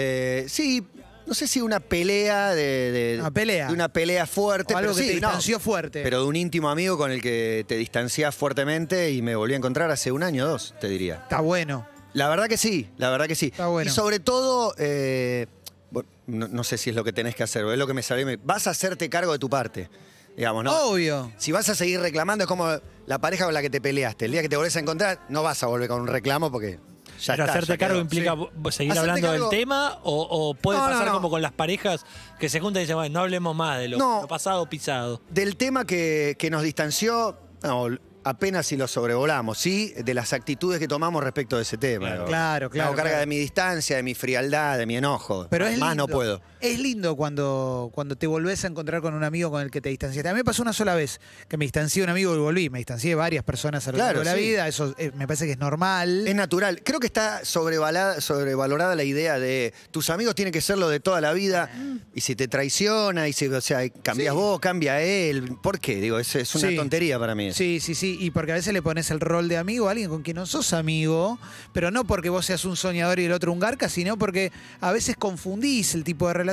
no sé si una pelea de una pelea fuerte, o algo pero que te distanció fuerte. Pero de un íntimo amigo con el que te distanciás fuertemente y me volví a encontrar hace 1 año o 2, te diría. Está bueno. La verdad que sí. Está bueno. Y sobre todo, no sé si es lo que tenés que hacer, es lo que me salió. Vas a hacerte cargo de tu parte, digamos, ¿no? Obvio. Si vas a seguir reclamando, es como la pareja con la que te peleaste. El día que te volvés a encontrar, no vas a volver con un reclamo porque... Pero hacerte cargo implica seguir hablando del tema o puede pasar como con las parejas que se juntan y dicen, bueno, no hablemos más de lo pasado pisado. Del tema que nos distanció, apenas si lo sobrevolamos, ¿sí? De las actitudes que tomamos respecto de ese tema. Claro. Me hago carga de mi distancia, de mi frialdad, de mi enojo. Pero es más lindo. no puedo. Es lindo cuando te volvés a encontrar con un amigo con el que te distanciaste. A mí me pasó una sola vez que me distancié de un amigo y volví. Me distancié de varias personas a lo largo de la vida. Eso me parece que es normal. Es natural. Creo que está sobrevalorada la idea de tus amigos tienen que ser lo de toda la vida. Y si te traiciona, cambias vos, cambia él. ¿Por qué? Digo, es una tontería para mí. Sí. Y porque a veces le pones el rol de amigo a alguien con quien no sos amigo, pero no porque vos seas un soñador y el otro un garca, sino porque a veces confundís el tipo de relación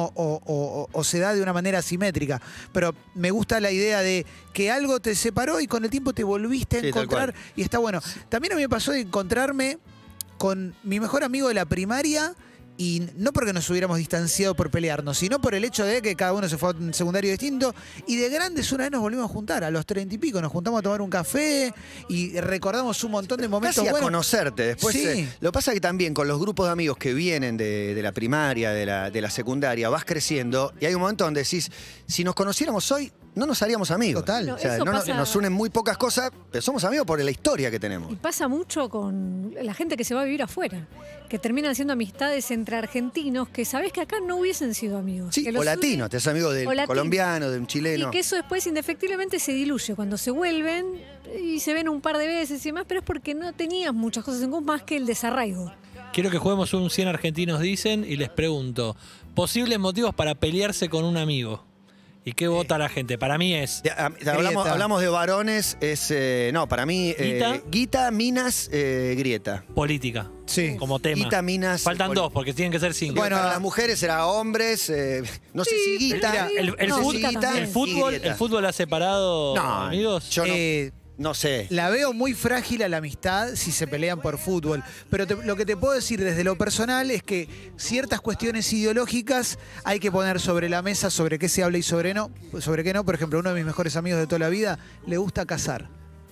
o se da de una manera asimétrica. Pero me gusta la idea de que algo te separó y con el tiempo te volviste a encontrar y está bueno. También a mí me pasó de encontrarme con mi mejor amigo de la primaria. Y no porque nos hubiéramos distanciado por pelearnos, sino por el hecho de que cada uno se fue a un secundario distinto. Y de grandes una vez nos volvimos a juntar, a los 30 y pico. Nos juntamos a tomar un café y recordamos un montón de momentos buenos. buenos. A conocerte. Después, lo que pasa es que también con los grupos de amigos que vienen de la primaria, de la secundaria, vas creciendo y hay un momento donde decís, si nos conociéramos hoy, no nos haríamos amigos. Total. Nos unen muy pocas cosas, pero somos amigos por la historia que tenemos. Y pasa mucho con la gente que se va a vivir afuera, que terminan haciendo amistades entre argentinos que sabés que acá no hubiesen sido amigos. Sí, o latinos, te haces amigo del colombiano, de un chileno. Y que eso después indefectiblemente se diluye cuando se vuelven y se ven un par de veces y demás, pero es porque no tenías muchas cosas en común más que el desarraigo. Quiero que juguemos un 100 argentinos dicen y les pregunto, posibles motivos para pelearse con un amigo. ¿Y qué vota la gente? Para mí es... Hablamos de varones, para mí... Guita, minas, grieta. Política. Sí. Como tema. Guita, minas... Faltan 2, porque tienen que ser 5. Bueno, para las mujeres era hombres, no sé si guita... El fútbol ha separado amigos. Yo no sé. La veo muy frágil a la amistad si se pelean por fútbol. Pero lo que te puedo decir desde lo personal es que ciertas cuestiones ideológicas hay que poner sobre la mesa sobre qué se habla y sobre qué no. Por ejemplo, uno de mis mejores amigos de toda la vida le gusta cazar.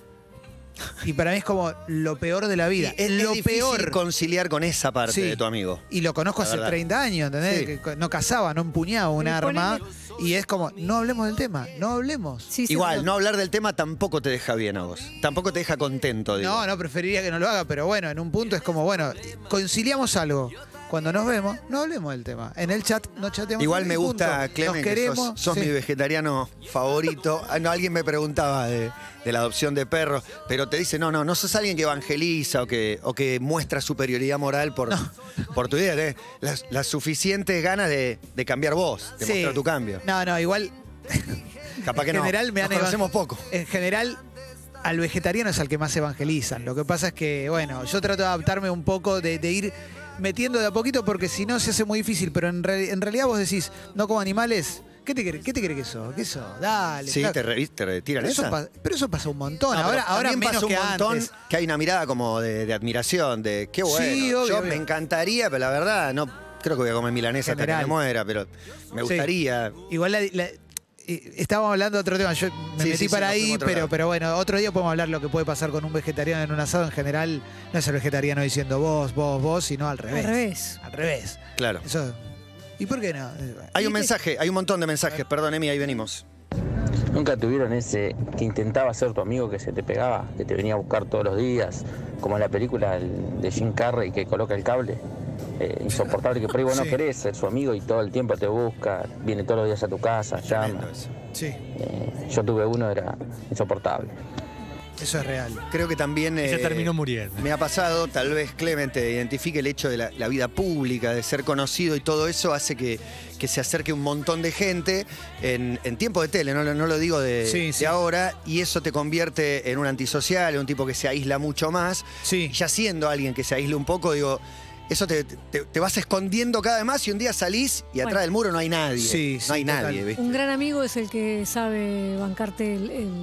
Y para mí es como lo peor de la vida. Es lo difícil peor. conciliar con esa parte de tu amigo. Y lo conozco hace 30 años, ¿entendés? Sí. Que no cazaba, no empuñaba un arma. Y es como, no hablemos del tema, no hablemos. Igual, no hablar del tema tampoco te deja bien a vos. Tampoco te deja contento, digo. No, preferiría que no lo haga, pero bueno, en un punto es como, bueno, conciliamos algo. Cuando nos vemos, no hablemos del tema. En el chat no chateamos. Igual me gusta, Clemen, nos queremos, que sos mi vegetariano favorito. Alguien me preguntaba de la adopción de perros, pero te dice, no sos alguien que evangeliza o que muestra superioridad moral por tu idea. Tenés las suficientes ganas de cambiar vos, de mostrar tu cambio. No, igual... Capaz que en general nos conocemos poco. En general... al vegetariano es al que más evangelizan. Lo que pasa es que, bueno, yo trato de adaptarme un poco, de ir metiendo de a poquito, porque si no se hace muy difícil. Pero en realidad vos decís, no como animales. ¿Qué te crees que sos? ¿Qué sos? Dale. Sí, te retiran esa. Pero eso pasa un montón. No, ahora menos pasa que un montón antes. Que hay una mirada como de admiración, de qué bueno. Sí, obvio, yo obvio. me encantaría, pero la verdad, no creo que voy a comer milanesa hasta que me muera, pero me gustaría. Sí. Igual estábamos hablando de otro tema, yo me metí para ahí, pero bueno, otro día podemos hablar lo que puede pasar con un vegetariano en un asado. En general, no es el vegetariano diciendo vos, sino al revés. Al revés. Claro. Eso. ¿Y por qué no? Hay un mensaje, hay un montón de mensajes. Perdón, Emi, ahí venimos. ¿Nunca tuvieron ese que intentaba ser tu amigo, que se te pegaba, que te venía a buscar todos los días, como en la película de Jim Carrey que coloca el cable? Insoportable, que por ahí vos no querés ser su amigo y todo el tiempo te busca, viene todos los días a tu casa, llama. Sí. Yo tuve uno, era insoportable. Eso es real. Creo que también se terminó muriendo. Me ha pasado, tal vez Clemente identifique el hecho de la vida pública, de ser conocido, y todo eso hace que se acerque un montón de gente en tiempo de tele, no lo digo de ahora, y eso te convierte en un antisocial, en un tipo que se aísla mucho más. Sí. Ya siendo alguien que se aísla un poco, digo, eso te vas escondiendo cada vez más, y un día salís y atrás del muro no hay nadie. Sí, no hay nadie, ¿viste? Un gran amigo es el que sabe bancarte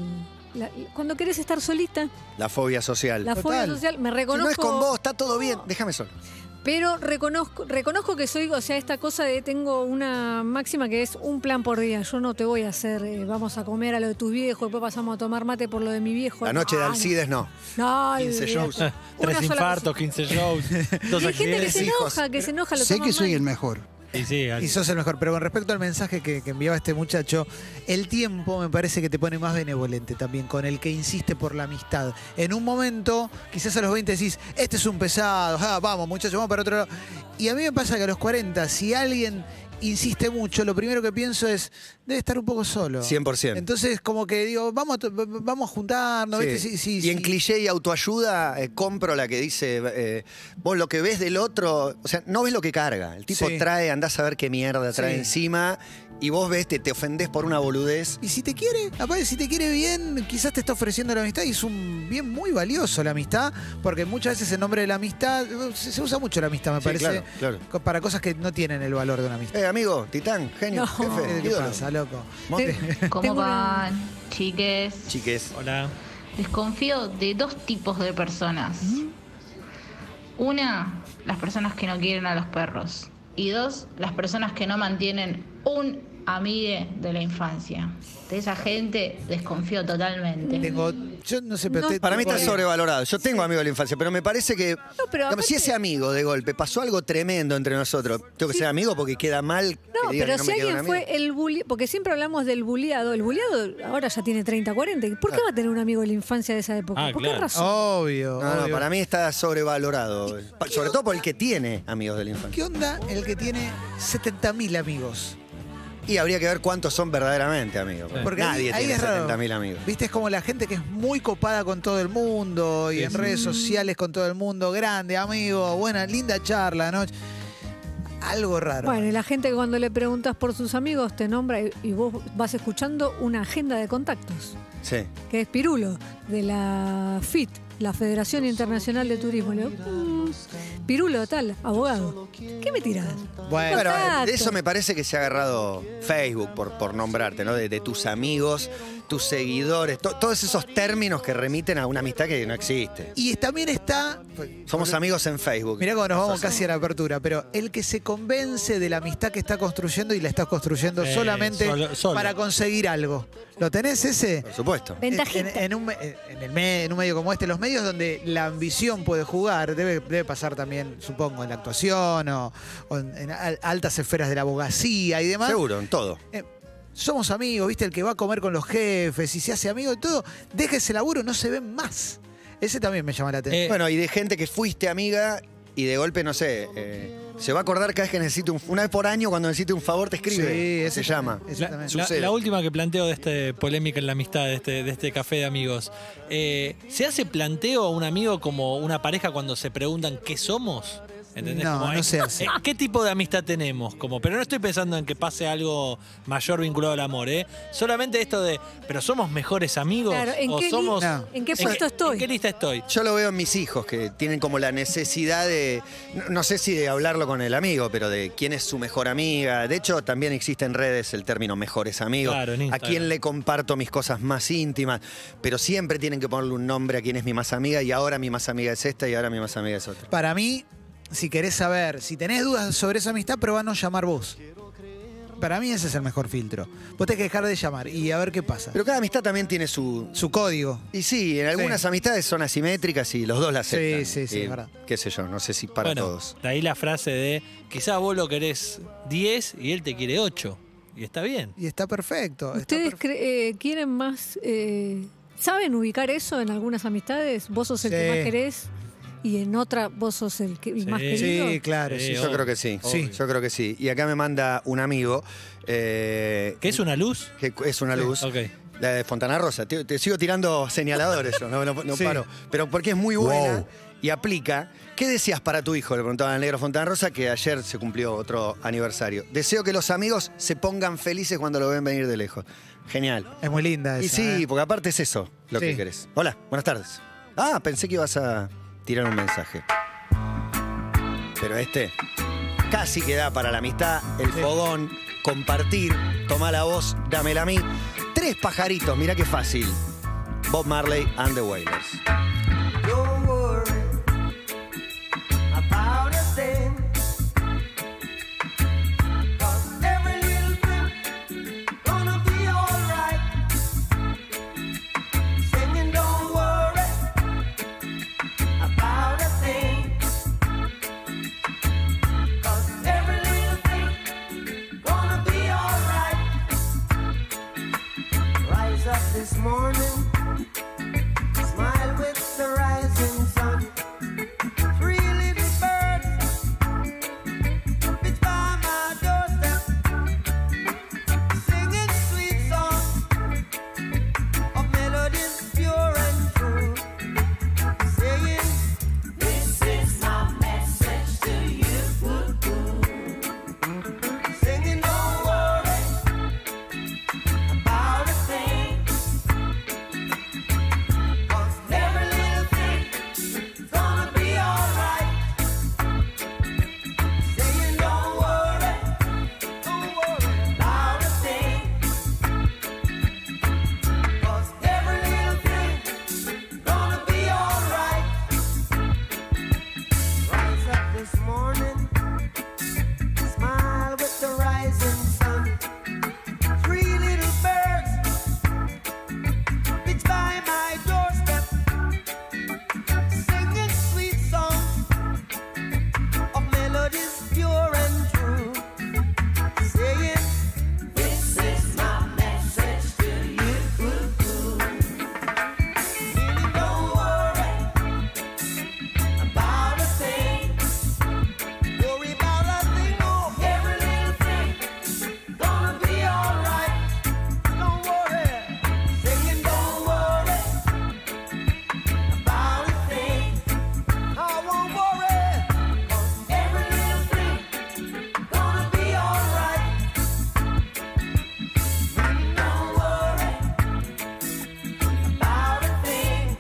cuando querés estar solita. La fobia social. La fobia social, me reconozco. Si no es con vos, está todo bien, déjame solo. Pero reconozco que soy, o sea, esta cosa de tengo una máxima que es un plan por día. Yo no te voy a hacer, vamos a comer a lo de tus viejos, después pasamos a tomar mate por lo de mi viejo. La noche de Alcides no. No, 15 shows. 3 infartos, 15 shows. Y hay gente que se enoja, lo Sé toma que soy mal. el mejor. Y sos el mejor. Pero con respecto al mensaje que enviaba este muchacho, el tiempo me parece que te pone más benevolente también, con el que insiste por la amistad. En un momento, quizás a los 20 decís, este es un pesado, vamos muchachos, vamos para otro lado. Y a mí me pasa que a los 40, si alguien insiste mucho, lo primero que pienso es, debe estar un poco solo. 100%. Entonces, como que digo, vamos a juntarnos. Sí. ¿viste? Y en cliché y autoayuda, compro la que dice, vos lo que ves del otro, o sea, no ves lo que carga. El tipo trae, andás a ver qué mierda trae encima, y vos ves, te ofendés por una boludez. Y si te quiere, aparte, si te quiere bien, quizás te está ofreciendo la amistad, y es un bien muy valioso la amistad, porque muchas veces en nombre de la amistad, se usa mucho la amistad, me parece, claro. para cosas que no tienen el valor de una amistad. Amigo, titán, genio, jefe, ¿Qué ídolo. pasa, loco? ¿Cómo van, chiques? Chiques. Hola. Desconfío de dos tipos de personas. Una, las personas que no quieren a los perros. Y dos, las personas que no mantienen un amigue de la infancia. De esa gente desconfío totalmente. Yo no sé, pero para mí está sobrevalorado. Yo tengo amigos de la infancia, pero me parece que digamos, si ese amigo de golpe pasó algo tremendo entre nosotros, tengo que ser amigo porque queda mal. No, que digan pero que no si me queda un alguien amigo. fue el bully, porque siempre hablamos del bulliado. El bulliado ahora ya tiene 30, 40. ¿Por qué va a tener un amigo de la infancia de esa época? ¿Por qué razón? Obvio. No, para mí está sobrevalorado. Sobre todo por el que tiene amigos de la infancia. ¿Qué onda el que tiene 70.000 amigos? Y habría que ver cuántos son verdaderamente amigos. Porque Nadie ahí tiene es raro. 70.000 amigos. Viste, es como la gente que es muy copada con todo el mundo y en redes sociales con todo el mundo. Grande, amigo, buena, linda charla, ¿no? Algo raro. Bueno, y la gente que cuando le preguntas por sus amigos te nombra y vos vas escuchando una agenda de contactos. Sí. Que es Pirulo, de la FIT, la Federación Internacional de Turismo. Le digo, Pirulo, tal, abogado. ¿Qué me tirás? Bueno, Contacto. de eso me parece que se ha agarrado Facebook, por nombrarte, ¿no? De tus amigos, tus seguidores, todos esos términos que remiten a una amistad que no existe. Y también está... Somos amigos en Facebook. Mirá cómo nos vamos casi a la apertura, pero el que se convence de la amistad que está construyendo y la está construyendo solamente solo. para conseguir algo. ¿Lo tenés ese? Por supuesto. Ventajita. En un medio como este, los medios donde la ambición puede jugar, debe pasar también, supongo, en la actuación o en altas esferas de la abogacía y demás. Seguro, en todo. Somos amigos, ¿viste? El que va a comer con los jefes y se hace amigo y todo, deja ese laburo, no se ven más. Ese también me llama la atención. Bueno, y de gente que fuiste amiga y de golpe, no sé, se va a acordar cada vez que necesite una vez por año, cuando necesite un favor te escribe. Sí, ese se llama. La última que planteo de este polémica en la amistad, de este café de amigos. ¿Se hace planteo a un amigo como una pareja cuando se preguntan qué somos? ¿Entendés? No, Como no se hace. ¿Qué tipo de amistad tenemos? Pero no estoy pensando en que pase algo mayor vinculado al amor, ¿eh? Solamente esto de, ¿pero somos mejores amigos? Claro, ¿en ¿O qué, somos, ¿en qué puesto estoy? ¿En qué lista estoy? Yo lo veo en mis hijos, que tienen como la necesidad de, no sé si de hablarlo con el amigo, pero de quién es su mejor amiga. De hecho, también existe en redes el término mejores amigos. Claro, en a Instagram. quién le comparto mis cosas más íntimas. Pero siempre tienen que ponerle un nombre a quién es mi más amiga, y ahora mi más amiga es esta, y ahora mi más amiga es otra. Para mí, si querés saber, si tenés dudas sobre esa amistad, probá no llamar vos. Para mí ese es el mejor filtro. Vos tenés que dejar de llamar y a ver qué pasa. Pero cada amistad también tiene su código. Y sí, en algunas amistades son asimétricas y los dos la aceptan. Sí, Y, es verdad. qué sé yo, no sé si para todos. De ahí la frase de, quizás vos lo querés 10 y él te quiere 8. Y está bien. Y está perfecto. ¿Ustedes quieren más? ¿Saben ubicar eso en algunas amistades? ¿Vos sos el que más querés? Y en otra, vos sos el que más querido. Sí, claro. Sí, Yo creo que sí. Yo creo que sí. Y acá me manda un amigo. ¿Qué es una luz? Que es una luz. Ok. La de Fontana Rosa. Te sigo tirando señaladores yo, no Sí. paro. Pero porque es muy buena Wow. y aplica. ¿Qué deseas para tu hijo? Le preguntaba al negro Fontana Rosa, que ayer se cumplió otro aniversario. Deseo que los amigos se pongan felices cuando lo ven venir de lejos. Genial. Es muy linda Y esa, sí, porque aparte es eso lo que Sí. querés. Hola, buenas tardes. Ah, pensé que ibas a tirar un mensaje. Pero casi que da para la amistad, el fogón, compartir, tomá la voz, dámela a mí. 3 pajaritos, mirá qué fácil. Bob Marley and the Wailers. Don't worry about a thing, 'cause every little thing gonna be alright. Singing, don't worry about a thing, 'cause every little thing gonna be alright. Rise up this morning, smile with the rising sun. 3 little birds pitch by my doorstep, singing sweet songs of melodies pure and true, saying, "This is my message to you." Singing, don't worry about a thing, 'cause every little thing's gonna be alright. Saying, don't worry about a thing, 'cause every little thing's gonna be alright. Rise up this morning, smile with the rising sun. 3 little birds pitch by my doorstep, singing sweet songs of melodies pure and true, saying, "This is my message to you." Meaning, don't worry about a thing. Worry about a thing, no. Every little thing gonna be alright. Don't worry, singing, don't worry about a thing. I won't worry, 'cause every little thing gonna be alright. Don't worry about a thing,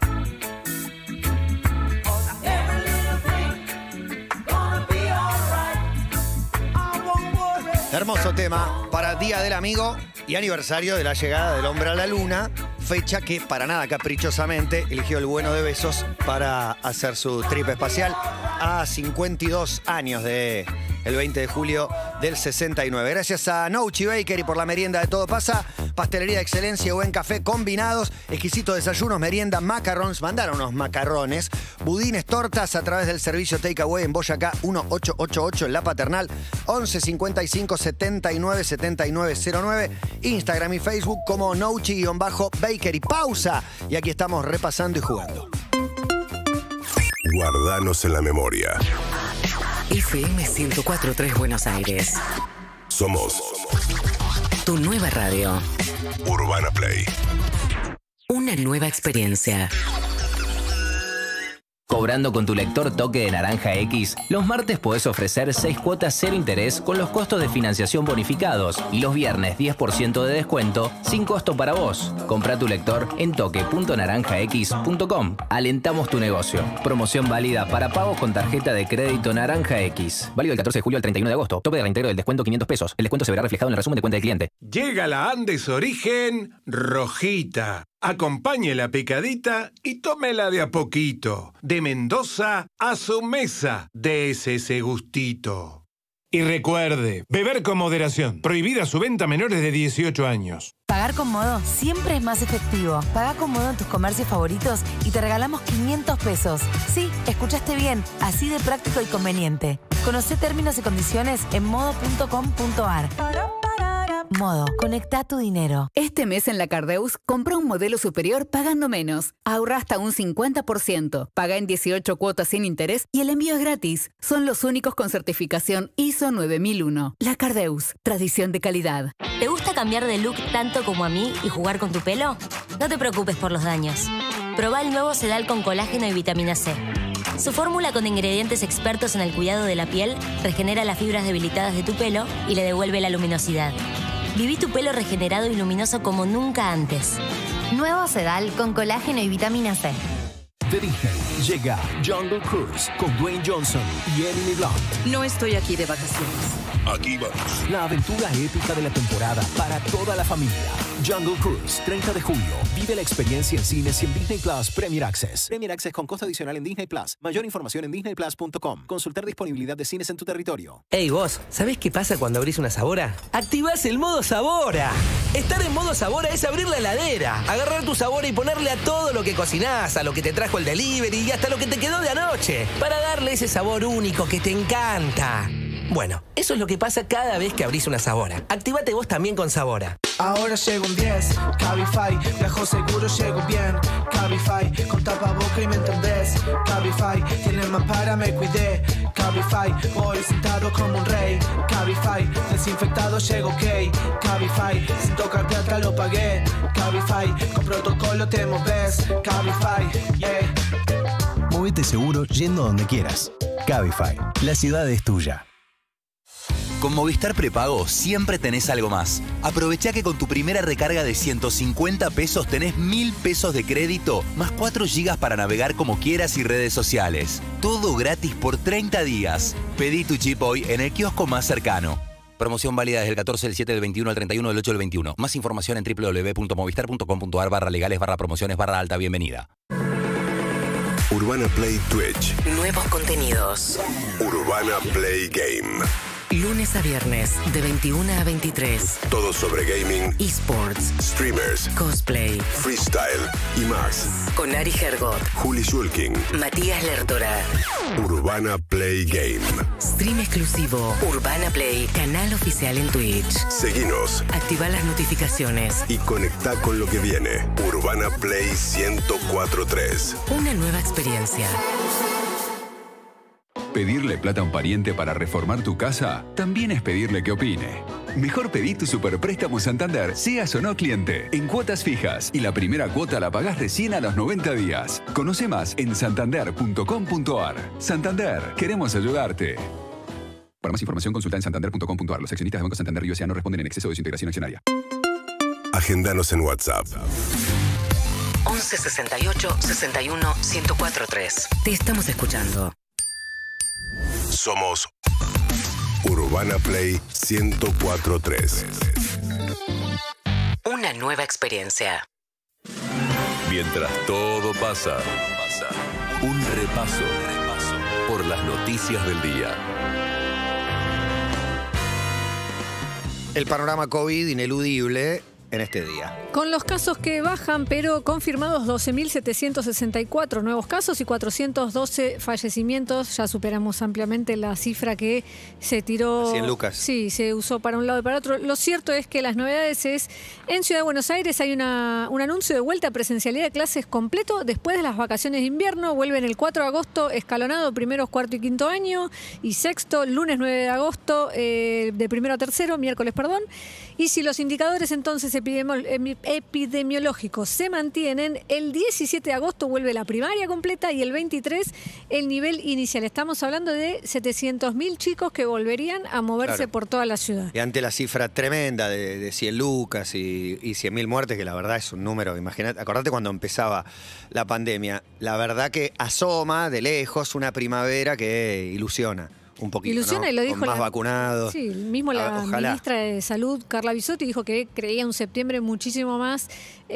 'cause every little thing gonna be alright. I won't worry. Hermoso tema para Día del Amigo y aniversario de la llegada del hombre a la luna, fecha que para nada caprichosamente eligió el bueno de Besos para hacer su trip espacial a 52 años de el 20 de julio del 69. Gracias a Nouchi Bakery por la merienda de Todo Pasa, pastelería de excelencia, buen café combinados, exquisitos desayunos, merienda, macarrons, mandaron unos macarrones, budines, tortas a través del servicio Takeaway en Boyacá 1888 en La Paternal, 11 55 79 79 09, Instagram y Facebook como Nouchi-Bakery. Pausa y aquí estamos repasando y jugando. Guardanos en la memoria. FM 104.3 Buenos Aires. Somos Tu nueva radio. Urbana Play. Una nueva experiencia. Cobrando con tu lector Toque de Naranja X, los martes podés ofrecer 6 cuotas 0 interés con los costos de financiación bonificados y los viernes 10% de descuento sin costo para vos. Comprá tu lector en toque.naranjax.com. Alentamos tu negocio. Promoción válida para pagos con tarjeta de crédito Naranja X. Válido del 14 de julio al 31 de agosto. Tope de reintegro del descuento 500 pesos. El descuento se verá reflejado en el resumen de cuenta del cliente. Llega la Andes Origen Rojita. Acompañe la picadita y tómela de a poquito. De Mendoza a su mesa, dese ese gustito. Y recuerde, beber con moderación. Prohibida su venta a menores de 18 años. Pagar con Modo siempre es más efectivo. Paga con Modo en tus comercios favoritos y te regalamos 500 pesos. Sí, escuchaste bien. Así de práctico y conveniente. Conocé términos y condiciones en modo.com.ar. Modo, conecta tu dinero. Este mes en la Cardeus, compra un modelo superior pagando menos. Ahorra hasta un 50%. Paga en 18 cuotas sin interés y el envío es gratis. Son los únicos con certificación ISO 9001. La Cardeus, tradición de calidad. ¿Te gusta cambiar de look tanto como a mí y jugar con tu pelo? No te preocupes por los daños. Probá el nuevo Sedal con colágeno y vitamina C. Su fórmula con ingredientes expertos en el cuidado de la piel regenera las fibras debilitadas de tu pelo y le devuelve la luminosidad. Viví tu pelo regenerado y luminoso como nunca antes. Nuevo Sedal con colágeno y vitamina C. De Disney llega Jungle Cruise con Dwayne Johnson y Emily Blunt. No estoy aquí de vacaciones. Aquí vamos. La aventura épica de la temporada para toda la familia. Jungle Cruise, 30 de julio. Vive la experiencia en cines y en Disney Plus Premier Access. Premier Access con costo adicional en Disney Plus. Mayor información en disneyplus.com. Consultar disponibilidad de cines en tu territorio. Hey vos, ¿sabés qué pasa cuando abrís una Sabora? Activás el modo Sabora. Estar en modo Sabora es abrir la heladera, agarrar tu Sabora y ponerle a todo lo que cocinás, a lo que te trajo el delivery y hasta lo que te quedó de anoche, para darle ese sabor único que te encanta. Bueno, eso es lo que pasa cada vez que abrís una Sabora. Actívate vos también con Sabora. Ahora llego un 10, Cabify, viajo seguro, llego bien. Cabify, con tapaboca y me entendés. Cabify, tiene mampara, me cuidé. Cabify, voy sentado como un rey. Cabify, desinfectado, llego ok. Cabify, sin tocar plata lo pagué. Cabify, con protocolo te moves. Cabify, yeah. Movete seguro yendo donde quieras. Cabify, la ciudad es tuya. Con Movistar Prepago siempre tenés algo más. Aprovechá que con tu primera recarga de 150 pesos tenés 1000 pesos de crédito, más 4 gigas para navegar como quieras y redes sociales. Todo gratis por 30 días. Pedí tu chip hoy en el kiosco más cercano. Promoción válida desde el 14 del 7 del 21 al 31 del 8 del 21. Más información en www.movistar.com.ar/legales/promociones/alta bienvenida. Urbana Play Twitch. Nuevos contenidos. Urbana Play Game. Lunes a viernes, de 21 a 23. Todo sobre gaming, eSports, streamers, cosplay, freestyle y más. Con Ari Hergot, Juli Schulking, Matías Lertora. Urbana Play Game. Stream exclusivo. Urbana Play, canal oficial en Twitch. Seguinos. Activa las notificaciones. Y conectá con lo que viene. Urbana Play 1043. Una nueva experiencia. Pedirle plata a un pariente para reformar tu casa también es pedirle que opine. Mejor pedí tu superpréstamo Santander, seas o no cliente, en cuotas fijas. Y la primera cuota la pagás recién a los 90 días. Conoce más en santander.com.ar. Santander, queremos ayudarte. Para más información consulta en santander.com.ar. Los accionistas de Banco Santander y USA no responden en exceso de su integración accionaria. Agendanos en WhatsApp. 11 68 61 1043. Te estamos escuchando. Somos Urbana Play 1043. Una nueva experiencia. Mientras todo pasa, un repaso por las noticias del día. El panorama COVID ineludible en este día. Con los casos que bajan, pero confirmados 12.764 nuevos casos y 412 fallecimientos. Ya superamos ampliamente la cifra que se tiró. 100 lucas. Sí, se usó para un lado y para otro. Lo cierto es que las novedades es, en Ciudad de Buenos Aires hay un anuncio de vuelta a presencialidad de clases completo después de las vacaciones de invierno. Vuelven el 4 de agosto, escalonado, primeros, cuarto y quinto año, y sexto, lunes 9 de agosto, de primero a tercero, miércoles, perdón. Y si los indicadores entonces epidemiológicos se mantienen, el 17 de agosto vuelve la primaria completa y el 23 el nivel inicial. Estamos hablando de 700.000 chicos que volverían a moverse por toda la ciudad. Y ante la cifra tremenda de 100 lucas y 100.000 muertes, que la verdad es un número, imagínate, acordate cuando empezaba la pandemia, la verdad que asoma de lejos una primavera que ilusiona un poquito, ilusiona, ¿no? y lo dijo con más vacunados. Sí, mismo la ministra de Salud, Carla Bisotti, dijo que creía un septiembre muchísimo más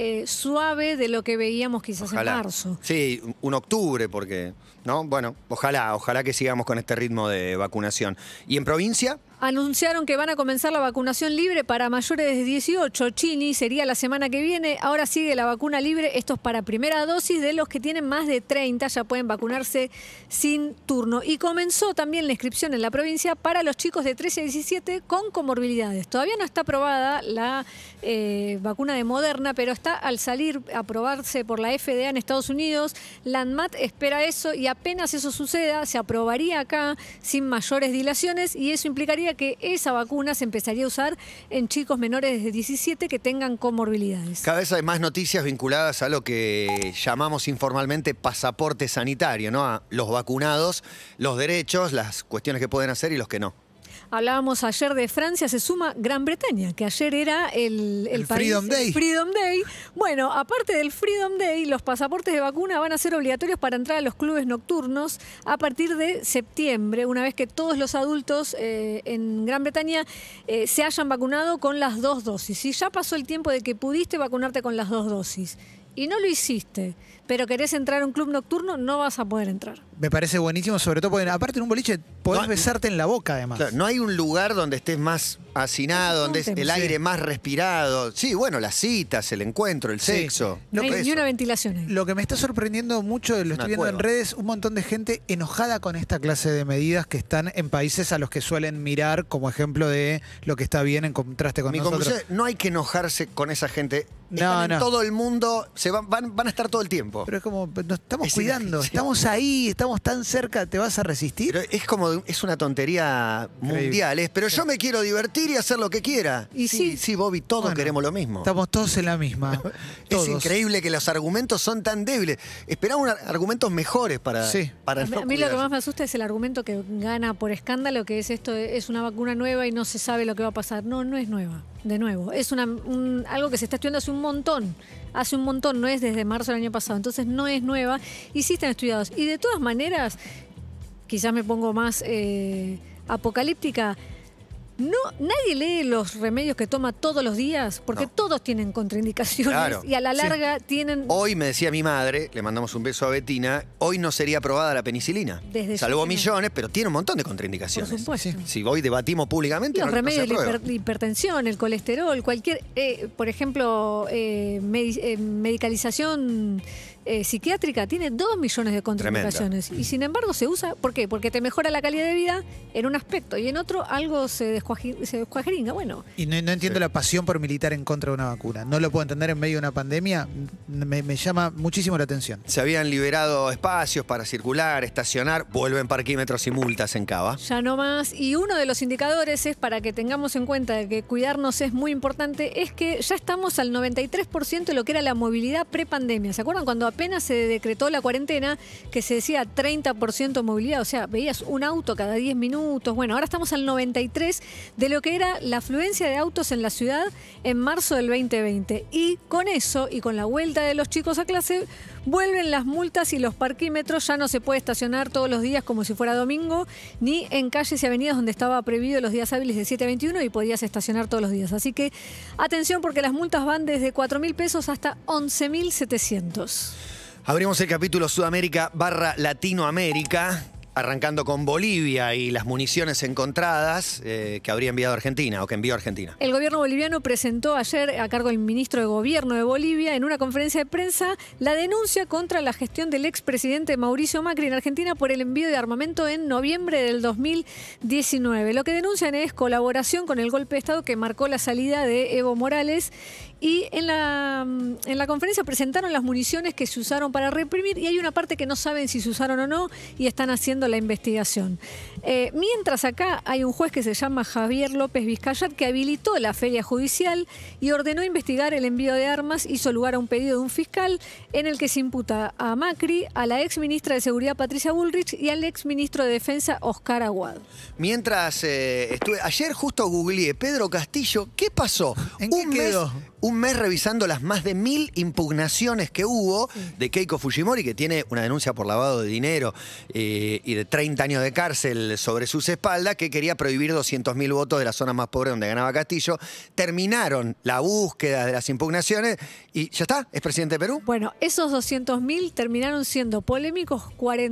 suave de lo que veíamos quizás en marzo. Sí, un octubre, porque, ¿no? Bueno, ojalá que sigamos con este ritmo de vacunación. ¿Y en provincia? Anunciaron que van a comenzar la vacunación libre para mayores de 18. Chini sería la semana que viene. Ahora sigue la vacuna libre. Esto es para primera dosis de los que tienen más de 30. Ya pueden vacunarse sin turno. Y comenzó también la inscripción en la provincia para los chicos de 13 a 17 con comorbilidades. Todavía no está aprobada la vacuna de Moderna, pero está al salir a aprobarse por la FDA en Estados Unidos. La ANMAT espera eso y apenas eso suceda, se aprobaría acá sin mayores dilaciones y eso implicaría que esa vacuna se empezaría a usar en chicos menores de 17 que tengan comorbilidades. Cada vez hay más noticias vinculadas a lo que llamamos informalmente pasaporte sanitario, ¿no? A los vacunados, los derechos, las cuestiones que pueden hacer y los que no. Hablábamos ayer de Francia, se suma Gran Bretaña, que ayer era el país, Freedom Day. El Freedom Day. Bueno, aparte del Freedom Day, los pasaportes de vacuna van a ser obligatorios para entrar a los clubes nocturnos a partir de septiembre, una vez que todos los adultos en Gran Bretaña se hayan vacunado con las 2 dosis. Si ya pasó el tiempo de que pudiste vacunarte con las 2 dosis y no lo hiciste, pero querés entrar a un club nocturno, no vas a poder entrar. Me parece buenísimo, sobre todo porque aparte en un boliche podés besarte en la boca además. Claro, no hay un lugar donde estés más hacinado, donde es el aire más respirado. Sí, bueno, las citas, el encuentro, el sexo. No hay ni una ventilación ahí. Lo que me está sorprendiendo mucho, lo estoy viendo en redes, un montón de gente enojada con esta clase de medidas que están en países a los que suelen mirar como ejemplo de lo que está bien en contraste con nosotros. No hay que enojarse con esa gente. No. En todo el mundo, van a estar todo el tiempo. Pero es como, nos estamos cuidando, estamos ahí, estamos tan cerca, ¿te vas a resistir? Pero es una tontería mundial, pero yo me quiero divertir y hacer lo que quiera. Y sí, Bobby, todos queremos lo mismo. Estamos todos en la misma. Es increíble que los argumentos son tan débiles. Esperamos argumentos mejores para a mí lo que más me asusta es el argumento que gana por escándalo, que es esto, es una vacuna nueva y no se sabe lo que va a pasar. No es nueva. De nuevo, es algo que se está estudiando hace un montón, no es desde marzo del año pasado, entonces no es nueva y sí están estudiados. Y de todas maneras, quizás me pongo más apocalíptica, nadie lee los remedios que toma todos los días, porque todos tienen contraindicaciones y a la larga tienen... Hoy me decía mi madre, le mandamos un beso a Betina, hoy no sería aprobada la penicilina. Salvó millones, pero tiene un montón de contraindicaciones. Por supuesto. Si hoy debatimos públicamente, los remedios no se de la hipertensión, el colesterol, cualquier, por ejemplo, medicalización psiquiátrica tiene 2 millones de contraindicaciones. Tremenda. Y sin embargo se usa, ¿por qué? Porque te mejora la calidad de vida en un aspecto y en otro algo se descuajeringa. Bueno. Y no entiendo la pasión por militar en contra de una vacuna. No lo puedo entender en medio de una pandemia. Me llama muchísimo la atención. Se habían liberado espacios para circular, estacionar, vuelven parquímetros y multas en Cava. Ya no más. Y uno de los indicadores es, para que tengamos en cuenta de que cuidarnos es muy importante, es que ya estamos al 93% de lo que era la movilidad prepandemia. ¿Se acuerdan cuando apenas se decretó la cuarentena, que se decía 30% movilidad? O sea, veías un auto cada 10 minutos. Bueno, ahora estamos al 93% de lo que era la afluencia de autos en la ciudad en marzo del 2020. Y con eso, y con la vuelta de los chicos a clase, vuelven las multas y los parquímetros. Ya no se puede estacionar todos los días como si fuera domingo, ni en calles y avenidas donde estaba prohibido los días hábiles de 7 a 21 y podías estacionar todos los días. Así que atención, porque las multas van desde 4.000 pesos hasta 11.700. Abrimos el capítulo Sudamérica / Latinoamérica, arrancando con Bolivia y las municiones encontradas que habría enviado Argentina o que envió Argentina. El gobierno boliviano presentó ayer, a cargo del ministro de Gobierno de Bolivia, en una conferencia de prensa, la denuncia contra la gestión del expresidente Mauricio Macri en Argentina por el envío de armamento en noviembre del 2019. Lo que denuncian es colaboración con el golpe de Estado que marcó la salida de Evo Morales Y en la conferencia presentaron las municiones que se usaron para reprimir y hay una parte que no saben si se usaron o no y están haciendo la investigación. Mientras acá hay un juez que se llama Javier López Vizcayat que habilitó la feria judicial y ordenó investigar el envío de armas, hizo lugar a un pedido de un fiscal en el que se imputa a Macri, a la ex ministra de Seguridad Patricia Bullrich y al ex ministro de Defensa Oscar Aguad. Mientras ayer justo googleé Pedro Castillo, ¿qué pasó? ¿En qué quedó? Un mes revisando las más de 1000 impugnaciones que hubo de Keiko Fujimori, que tiene una denuncia por lavado de dinero y de 30 años de cárcel sobre sus espaldas, que quería prohibir 200.000 votos de la zona más pobre donde ganaba Castillo. Terminaron la búsqueda de las impugnaciones y ya está, es presidente de Perú. Bueno, esos 200.000 terminaron siendo polémicos,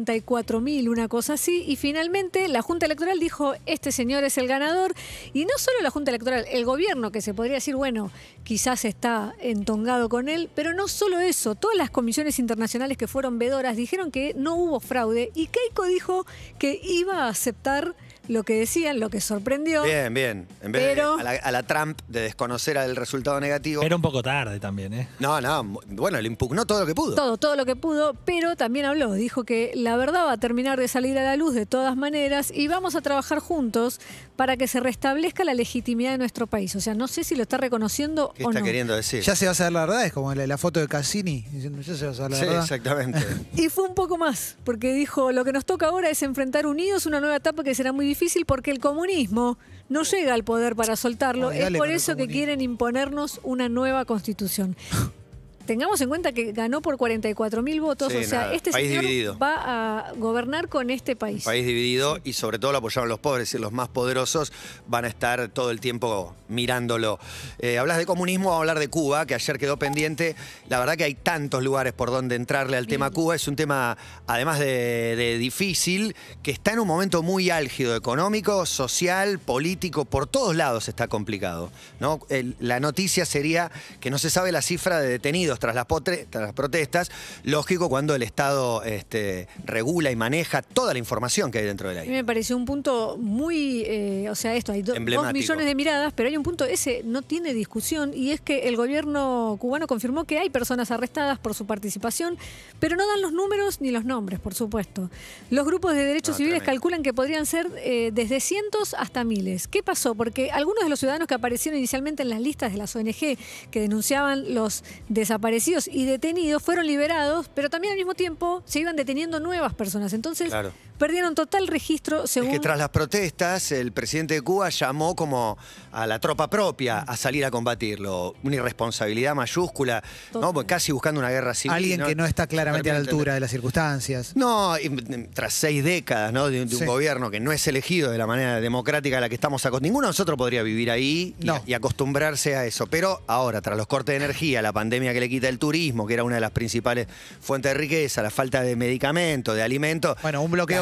44.000, una cosa así, y finalmente la Junta Electoral dijo, este señor es el ganador, y no solo la Junta Electoral, el gobierno, que se podría decir, bueno, quizás está entongado con él, pero no solo eso, todas las comisiones internacionales que fueron vedoras dijeron que no hubo fraude y Keiko dijo que iba a aceptar lo que decían, lo que sorprendió. Bien, bien. En vez de a la Trump de desconocer el resultado negativo. Era un poco tarde también, ¿eh? No, bueno, le impugnó todo lo que pudo. Todo lo que pudo, pero también habló, dijo que la verdad va a terminar de salir a la luz de todas maneras y vamos a trabajar juntos para que se restablezca la legitimidad de nuestro país. O sea, no sé si lo está reconociendo ¿Qué o está no. queriendo decir? Ya se va a saber la verdad, es como la foto de Cassini, diciendo, ya se va a saber la verdad. Sí, exactamente. Y fue un poco más, porque dijo, lo que nos toca ahora es enfrentar unidos una nueva etapa que será muy difícil porque el comunismo no llega al poder para soltarlo. Es por eso que quieren imponernos una nueva constitución. Tengamos en cuenta que ganó por 44.000 votos, Sí, o sea, nada, este país señor dividido. va a gobernar con este país. País dividido y sobre todo lo apoyaron los pobres y los más poderosos van a estar todo el tiempo mirándolo. Hablas de comunismo, vamos a hablar de Cuba, que ayer quedó pendiente. La verdad que hay tantos lugares por donde entrarle al tema Cuba. Es un tema, además de difícil, que está en un momento muy álgido, económico, social, político, por todos lados está complicado, ¿no? La noticia sería que no se sabe la cifra de detenidos tras las protestas. Lógico, cuando el Estado regula y maneja toda la información que hay dentro de la A mí me pareció un punto muy, o sea, esto, hay 2 millones de miradas, pero hay un punto, ese no tiene discusión, y es que el gobierno cubano confirmó que hay personas arrestadas por su participación, pero no dan los números ni los nombres, por supuesto. Los grupos de derechos civiles calculan que podrían ser desde cientos hasta miles. ¿Qué pasó? Porque algunos de los ciudadanos que aparecieron inicialmente en las listas de las ONG que denunciaban los desaparecidos y detenidos fueron liberados, pero también al mismo tiempo se iban deteniendo nuevas personas. Entonces, perdieron total registro según... Es que tras las protestas, el presidente de Cuba llamó como a la tropa propia a salir a combatirlo. Una irresponsabilidad mayúscula, ¿no? Casi buscando una guerra civil. Alguien que no está claramente a la altura de las circunstancias. No, tras 6 décadas, ¿no? de un gobierno que no es elegido de la manera democrática a la que estamos acostumbrados. Ninguno de nosotros podría vivir ahí y acostumbrarse a eso. Pero ahora, tras los cortes de energía, la pandemia que le quita el turismo, que era una de las principales fuentes de riqueza, la falta de medicamentos, de alimentos. Bueno, un bloqueo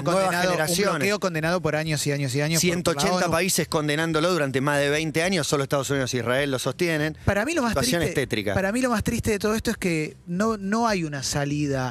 condenado por años y años y años. 180 países condenándolo durante más de 20 años, solo Estados Unidos e Israel lo sostienen. Para mí lo más Situación tétrica. Para mí lo más triste de todo esto es que no hay una salida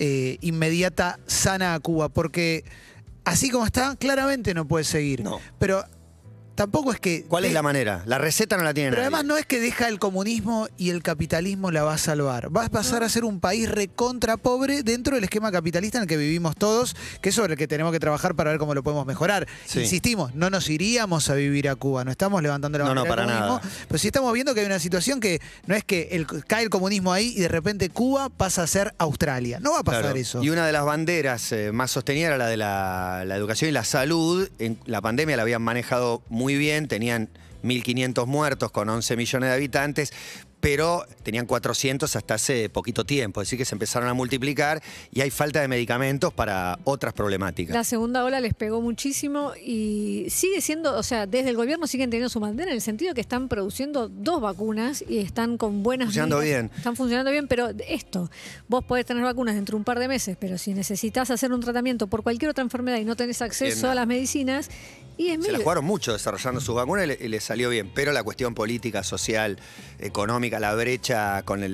inmediata sana a Cuba, porque así como está, claramente no puede seguir. No. Pero tampoco es que... ¿Cuál es la manera? La receta no la tiene Pero nadie. además no es que deja el comunismo y el capitalismo la va a salvar. Va a pasar a ser un país recontra pobre dentro del esquema capitalista en el que vivimos todos, que es sobre el que tenemos que trabajar para ver cómo lo podemos mejorar. Sí. Insistimos, no nos iríamos a vivir a Cuba, no estamos levantando la bandera para del comunismo, nada. pero sí estamos viendo que hay una situación que no es que cae el comunismo ahí y de repente Cuba pasa a ser Australia. No va a pasar eso. Y una de las banderas más sostenidas era la de la educación y la salud. En la pandemia la habían manejado muy bien, tenían 1.500 muertos con 11 millones de habitantes, pero tenían 400 hasta hace poquito tiempo, es decir que se empezaron a multiplicar y hay falta de medicamentos para otras problemáticas. La segunda ola les pegó muchísimo y sigue siendo, o sea, desde el gobierno siguen teniendo su bandera en el sentido que están produciendo 2 vacunas y están con buenas Funcionando bien. Están funcionando bien, pero esto, vos podés tener vacunas dentro de un par de meses, pero si necesitas hacer un tratamiento por cualquier otra enfermedad y no tenés acceso a las medicinas, y es Se la jugaron mucho desarrollando sus vacunas y les salió bien, pero la cuestión política, social, económica, la brecha con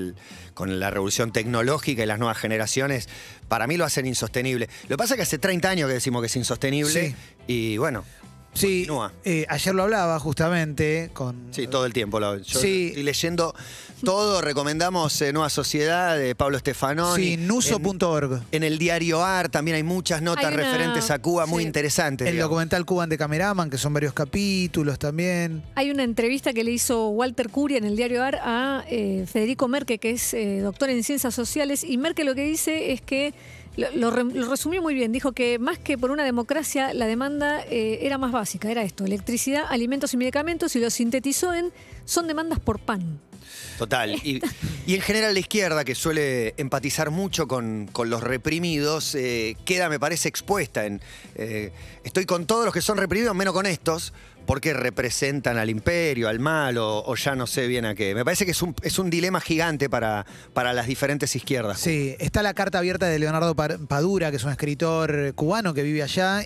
la revolución tecnológica y las nuevas generaciones, para mí lo hacen insostenible. Lo que pasa es que hace 30 años que decimos que es insostenible y bueno, Sí, Continúa. ayer lo hablaba justamente con... Sí, todo el tiempo. Yo Sí. estoy leyendo todo. Recomendamos Nueva Sociedad de Pablo Stefanoni. Sí, nuso.org. En el diario AR también hay muchas notas Hay una- referentes a Cuba muy sí. interesantes. El digamos. documental Cuban de Cameraman, que son varios capítulos también. Hay una entrevista que le hizo Walter Curia en el diario AR a Federico Merke, que es doctor en ciencias sociales, y Merke lo que dice es que, lo resumió muy bien, dijo que más que por una democracia, la demanda era más básica, era esto, electricidad, alimentos y medicamentos, y lo sintetizó en, son demandas por pan. Total. Y en general la izquierda, que suele empatizar mucho con los reprimidos, queda, me parece, expuesta en... estoy con todos los que son reprimidos, menos con estos, porque representan al imperio, al mal, o ya no sé bien a qué. Me parece que es un dilema gigante para las diferentes izquierdas. Sí, está la carta abierta de Leonardo Padura, que es un escritor cubano que vive allá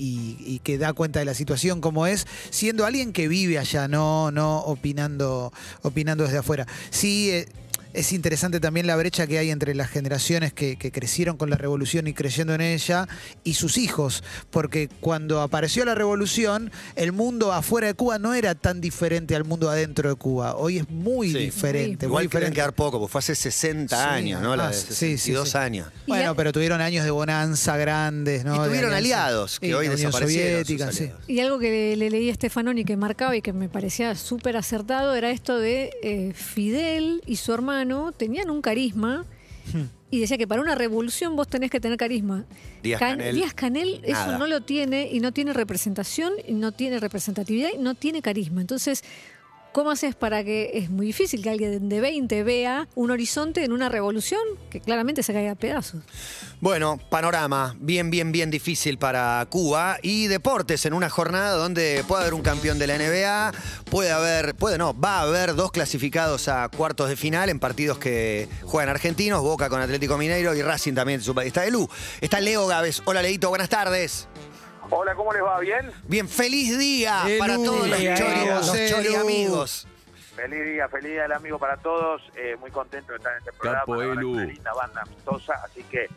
y que da cuenta de la situación como es, siendo alguien que vive allá, no opinando desde afuera. Sí, es interesante también la brecha que hay entre las generaciones que crecieron con la revolución y creyendo en ella y sus hijos, porque cuando apareció la revolución, el mundo afuera de Cuba no era tan diferente al mundo adentro de Cuba. Hoy es muy diferente. Igual muy quieren diferente. quedar poco, porque fue hace 60 años, ¿no? La de 62 años. Bueno, pero tuvieron años de bonanza grandes, ¿no? Y tuvieron De alianza. aliados, que Sí, hoy la Unión desaparecieron. Soviética, sus sí. aliados. Y algo que le leí a Stefanoni que marcaba y que me parecía súper acertado era esto de Fidel y su hermano tenían un carisma y decía que para una revolución vos tenés que tener carisma. Díaz Canel eso nada. no lo tiene y no tiene representación y no tiene representatividad y no tiene carisma. Entonces, ¿cómo haces para que es muy difícil que alguien de 20 vea un horizonte en una revolución que claramente se caiga a pedazos? Bueno, panorama bien difícil para Cuba y deportes en una jornada donde puede haber un campeón de la NBA, va a haber 2 clasificados a cuartos de final en partidos que juegan argentinos, Boca con Atlético Mineiro y Racing también. Está Elu, está Leo Gávez. Hola Leito, buenas tardes. Hola, ¿cómo les va? ¿Bien? Bien, feliz día para todos los chori amigos. Feliz día del amigo para todos. Muy contento de estar en este programa. Capo, La verdad, Elu. una linda banda amistosa, así que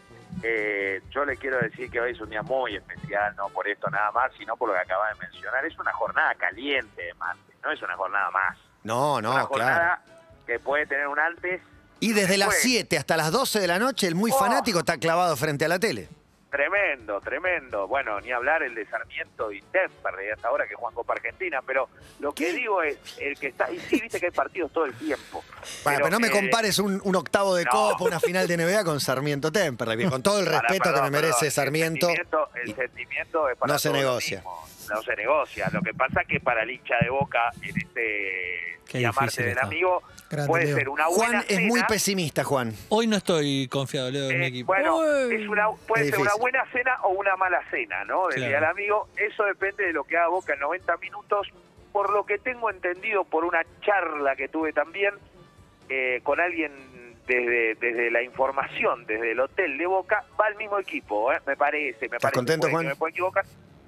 yo le quiero decir que hoy es un día muy especial, no por esto nada más, sino por lo que acaba de mencionar. Es una jornada caliente de martes, no es una jornada más. No, Una jornada que puede tener un antes. Y desde las después. 7 hasta las 12 de la noche, el muy fanático está clavado frente a la tele. Tremendo. Bueno, ni hablar el de Sarmiento y Temperley hasta ahora que juegan Copa Argentina, pero lo que digo es, el que está, y sí, viste que hay partidos todo el tiempo. Pero no me compares un octavo de Copa, una final de NBA con Sarmiento Temperley, con todo el respeto que me merece Sarmiento. El sentimiento es para no se todos lo negocia. mismo. No se negocia. Lo que pasa es que para el hincha de Boca en este Qué llamarse difícil del está. amigo Grande, puede Leo. ser una buena Juan es cena. muy pesimista, Juan. Hoy no estoy confiado, Leo, en mi equipo. Bueno, puede Es ser una difícil. buena cena o una mala cena, ¿no? Del Claro. día del amigo. Eso depende de lo que haga Boca en 90 minutos. Por lo que tengo entendido por una charla que tuve también con alguien desde la información, desde el hotel de Boca, va el mismo equipo, me parece. ¿Estás contento, Puede que Juan? me puedo equivocar.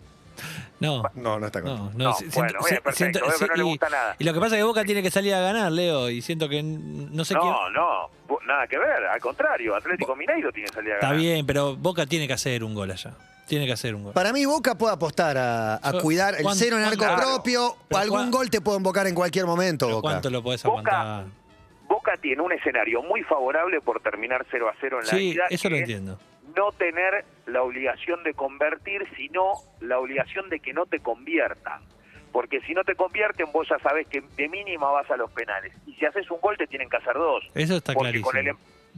No. No está contento. No, bueno, perfecto, veo que no le gusta nada. Y lo que pasa es que Boca tiene que salir a ganar, Leo, y siento que no sé quién... No, nada que ver, al contrario, Atlético Mineiro tiene que salir a Está ganar. bien, pero Boca tiene que hacer un gol allá. Tiene que hacer un gol. Para mí, Boca puede apostar a cuidar el cero en arco propio. Pero Algún gol te puede invocar en cualquier momento, Boca. ¿Cuánto lo podés aguantar? Boca tiene un escenario muy favorable por terminar 0-0 en la Sí, vida. eso lo que es entiendo. No tener la obligación de convertir, sino la obligación de que no te conviertan. Porque si no te convierten, vos ya sabés que de mínima vas a los penales. Y si haces un gol, te tienen que hacer 2. Eso está Porque clarísimo.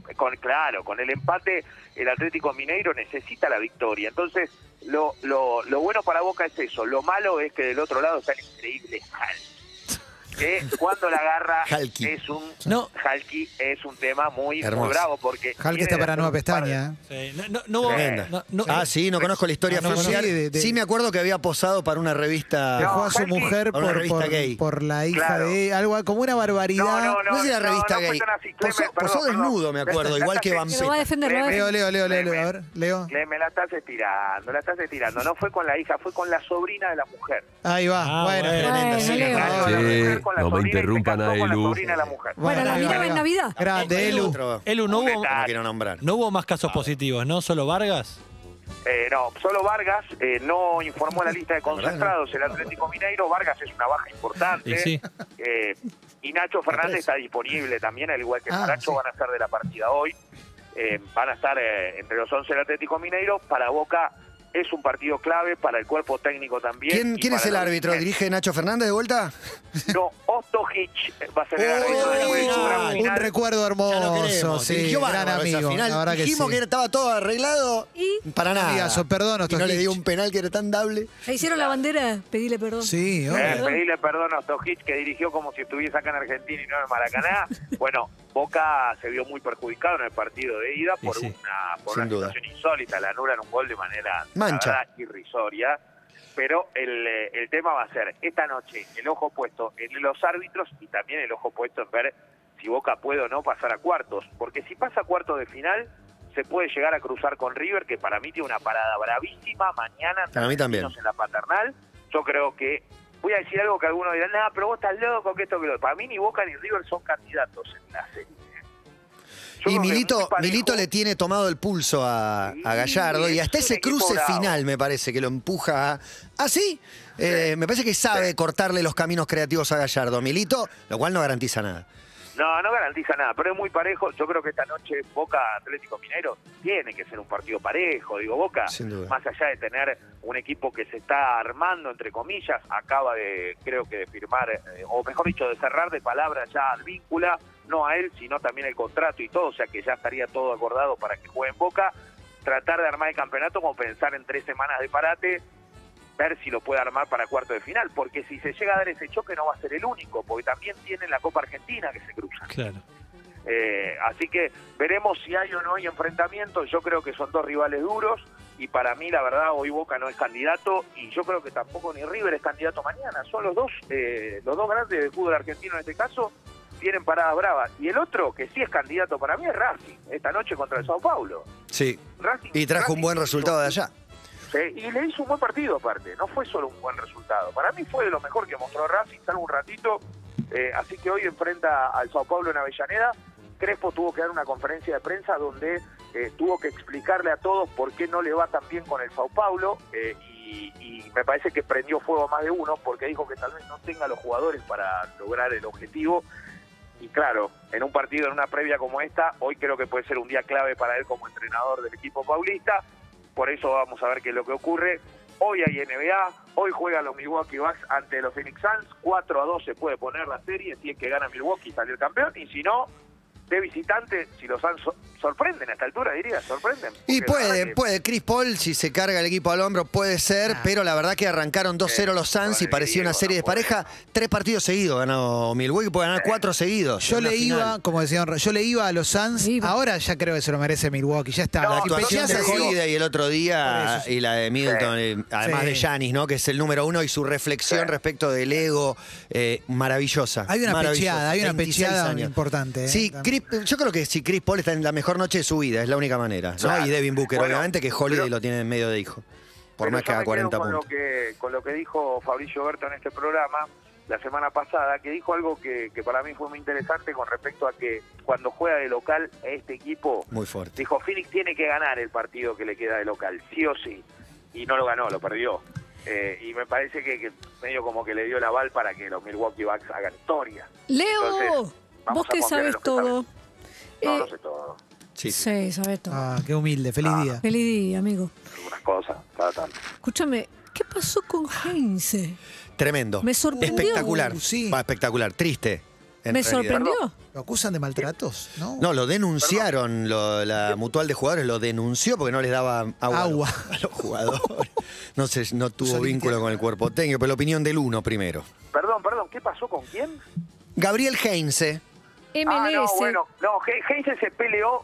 con el empate, el Atlético Mineiro necesita la victoria. Entonces, lo bueno para Boca es eso. Lo malo es que del otro lado está el increíble Halki. Que cuando la agarra Halki. Halki es un tema muy Hermoso. bravo porque Halki está para Nueva Pestaña. Tremenda. Sí, no conozco la historia oficial. Sí, me acuerdo que había posado para una revista. Dejó a su mujer para una revista gay. por la hija de algo como una barbaridad. No sé si la revista gay. Posó desnudo, me acuerdo, igual que Van Lo va a defender, lo va a defender. Leo, a ver, Leo. Me la estás estirando. No fue con la hija, fue con la sobrina de la mujer. Ahí va, bueno. Tremenda, sí, Leo. claro. Con la no me sobrina y se interrumpan casó a con la Elu. sobrina de la mujer. Bueno, la miraba en Navidad. Grande, Elu. Otro. Elu, no hubo No quiero nombrar. más casos positivos, ¿no? ¿Solo Vargas? No, solo Vargas no informó la lista de concentrados. El Atlético Mineiro, Vargas es una baja importante. Sí. Y Nacho Fernández está disponible también, al igual que Saracho, van a estar de la partida hoy. Van a estar entre los 11 del Atlético Mineiro. Para Boca es un partido clave, para el cuerpo técnico también. ¿Quién es el árbitro? ¿Dirige Nacho Fernández de vuelta? No, Ostojic va a ser el árbitro después de su gran final. Un recuerdo hermoso, sí, Dirigió gran bárbaro esa amigo. final. La verdad que Dijimos sí. que estaba todo arreglado. Para nada. Amigazo, perdón, y no Ostojic. le dio un penal que era tan dable. Le hicieron la bandera, pedile perdón. Sí, Pedirle perdón a Ostojic, que dirigió como si estuviese acá en Argentina y no en Maracaná. Bueno, Boca se vio muy perjudicado en el partido de ida por Sí, una sin duda. situación insólita. Le anulan un gol de manera Mancha. la verdad, irrisoria. Pero el tema va a ser esta noche el ojo puesto en los árbitros y también el ojo puesto en ver si Boca puede o no pasar a cuartos. Porque si pasa a cuartos de final, se puede llegar a cruzar con River, que para mí tiene una parada bravísima mañana. Para mí también. En la Paternal. Yo creo que, voy a decir algo que algunos dirán, nada, pero vos estás loco, que esto, que lo. Para mí ni Boca ni River son candidatos en la serie. Y Milito le tiene tomado el pulso a Gallardo y hasta ese cruce final me parece que lo empuja a... sí, me parece que sabe cortarle los caminos creativos a Gallardo. Milito, lo cual no garantiza nada. No garantiza nada, pero es muy parejo. Yo creo que esta noche Boca Atlético Mineiro tiene que ser un partido parejo. Digo, Boca, Sin duda. más allá de tener un equipo que se está armando, entre comillas, acaba de, creo que de firmar, o mejor dicho, de cerrar de palabra ya al víncula, no a él, sino también el contrato y todo, o sea que ya estaría todo acordado para que juegue en Boca. Tratar de armar el campeonato como pensar en 3 semanas de parate, ver si lo puede armar para cuarto de final, porque si se llega a dar ese choque no va a ser el único, porque también tiene la Copa Argentina que se cruza. Claro. Así que veremos si hay o no hay enfrentamientos. Yo creo que son dos rivales duros y para mí la verdad hoy Boca no es candidato y yo creo que tampoco ni River es candidato mañana. Son los dos grandes del fútbol argentino en este caso, tienen paradas bravas. Y el otro que sí es candidato para mí es Racing, esta noche contra el Sao Paulo. Sí, Racing, y trajo un buen resultado de allá. Sí, y le hizo un buen partido aparte, no fue solo un buen resultado. Para mí fue de lo mejor que mostró Racing, salvo un ratito, así que hoy enfrenta al Sao Paulo en Avellaneda. Crespo tuvo que dar una conferencia de prensa donde tuvo que explicarle a todos por qué no le va tan bien con el Sao Paulo y me parece que prendió fuego a más de uno porque dijo que tal vez no tenga los jugadores para lograr el objetivo. Y claro, en un partido, en una previa como esta, hoy creo que puede ser un día clave para él como entrenador del equipo paulista. Por eso vamos a ver qué es lo que ocurre. Hoy hay NBA, hoy juegan los Milwaukee Bucks ante los Phoenix Suns. 4-2 se puede poner la serie si es que gana Milwaukee y salir campeón. Y si no, de visitante, si los Suns sorprenden a esta altura, diría, sorprenden. Y puede. Chris Paul, si se carga el equipo al hombro, puede ser, pero la verdad que arrancaron 2-0 los Suns y parecía una serie de pareja. 3 partidos seguidos ganó Milwaukee, puede ganar 4 seguidos. Yo le iba, como decían, yo le iba a los Suns, ahora ya creo que se lo merece Milwaukee, ya está. La actuación de Holiday y el otro día y la de Middleton, además de Giannis, ¿no? Que es el número 1 y su reflexión respecto del ego, maravillosa. Hay una pecheada, 26 años. importante. Sí, yo creo que si Chris Paul está en la mejor noche de su vida, es la única manera, ¿no? Y Devin Booker, obviamente, que Holiday lo tiene en medio de hijo. Por más que haga 40 puntos. Con lo que dijo Fabricio Berto en este programa la semana pasada, que dijo algo que para mí fue muy interesante con respecto a que cuando juega de local a este equipo, muy fuerte. Dijo, Phoenix tiene que ganar el partido que le queda de local, sí o sí. Y no lo ganó, lo perdió. Y me parece que medio como que le dio el aval para que los Milwaukee Bucks hagan historia. Leo, entonces, vos que sabes todo. No sé todo. Sí, sabes todo. Ah, qué humilde, feliz día. Feliz día, amigo. Algunas cosas, cada tanto. Escúchame, ¿qué pasó con Heinze? Tremendo. Me sorprendió. Espectacular. Sí. Espectacular, triste. ¿Me sorprendió? ¿Lo acusan de maltratos? No, lo denunciaron. La mutual de jugadores lo denunció porque no les daba agua. A los jugadores. No tuvo vínculo con el cuerpo técnico, pero la opinión del uno primero. Perdón, ¿qué pasó con quién? Gabriel Heinze. MLS. Heinze se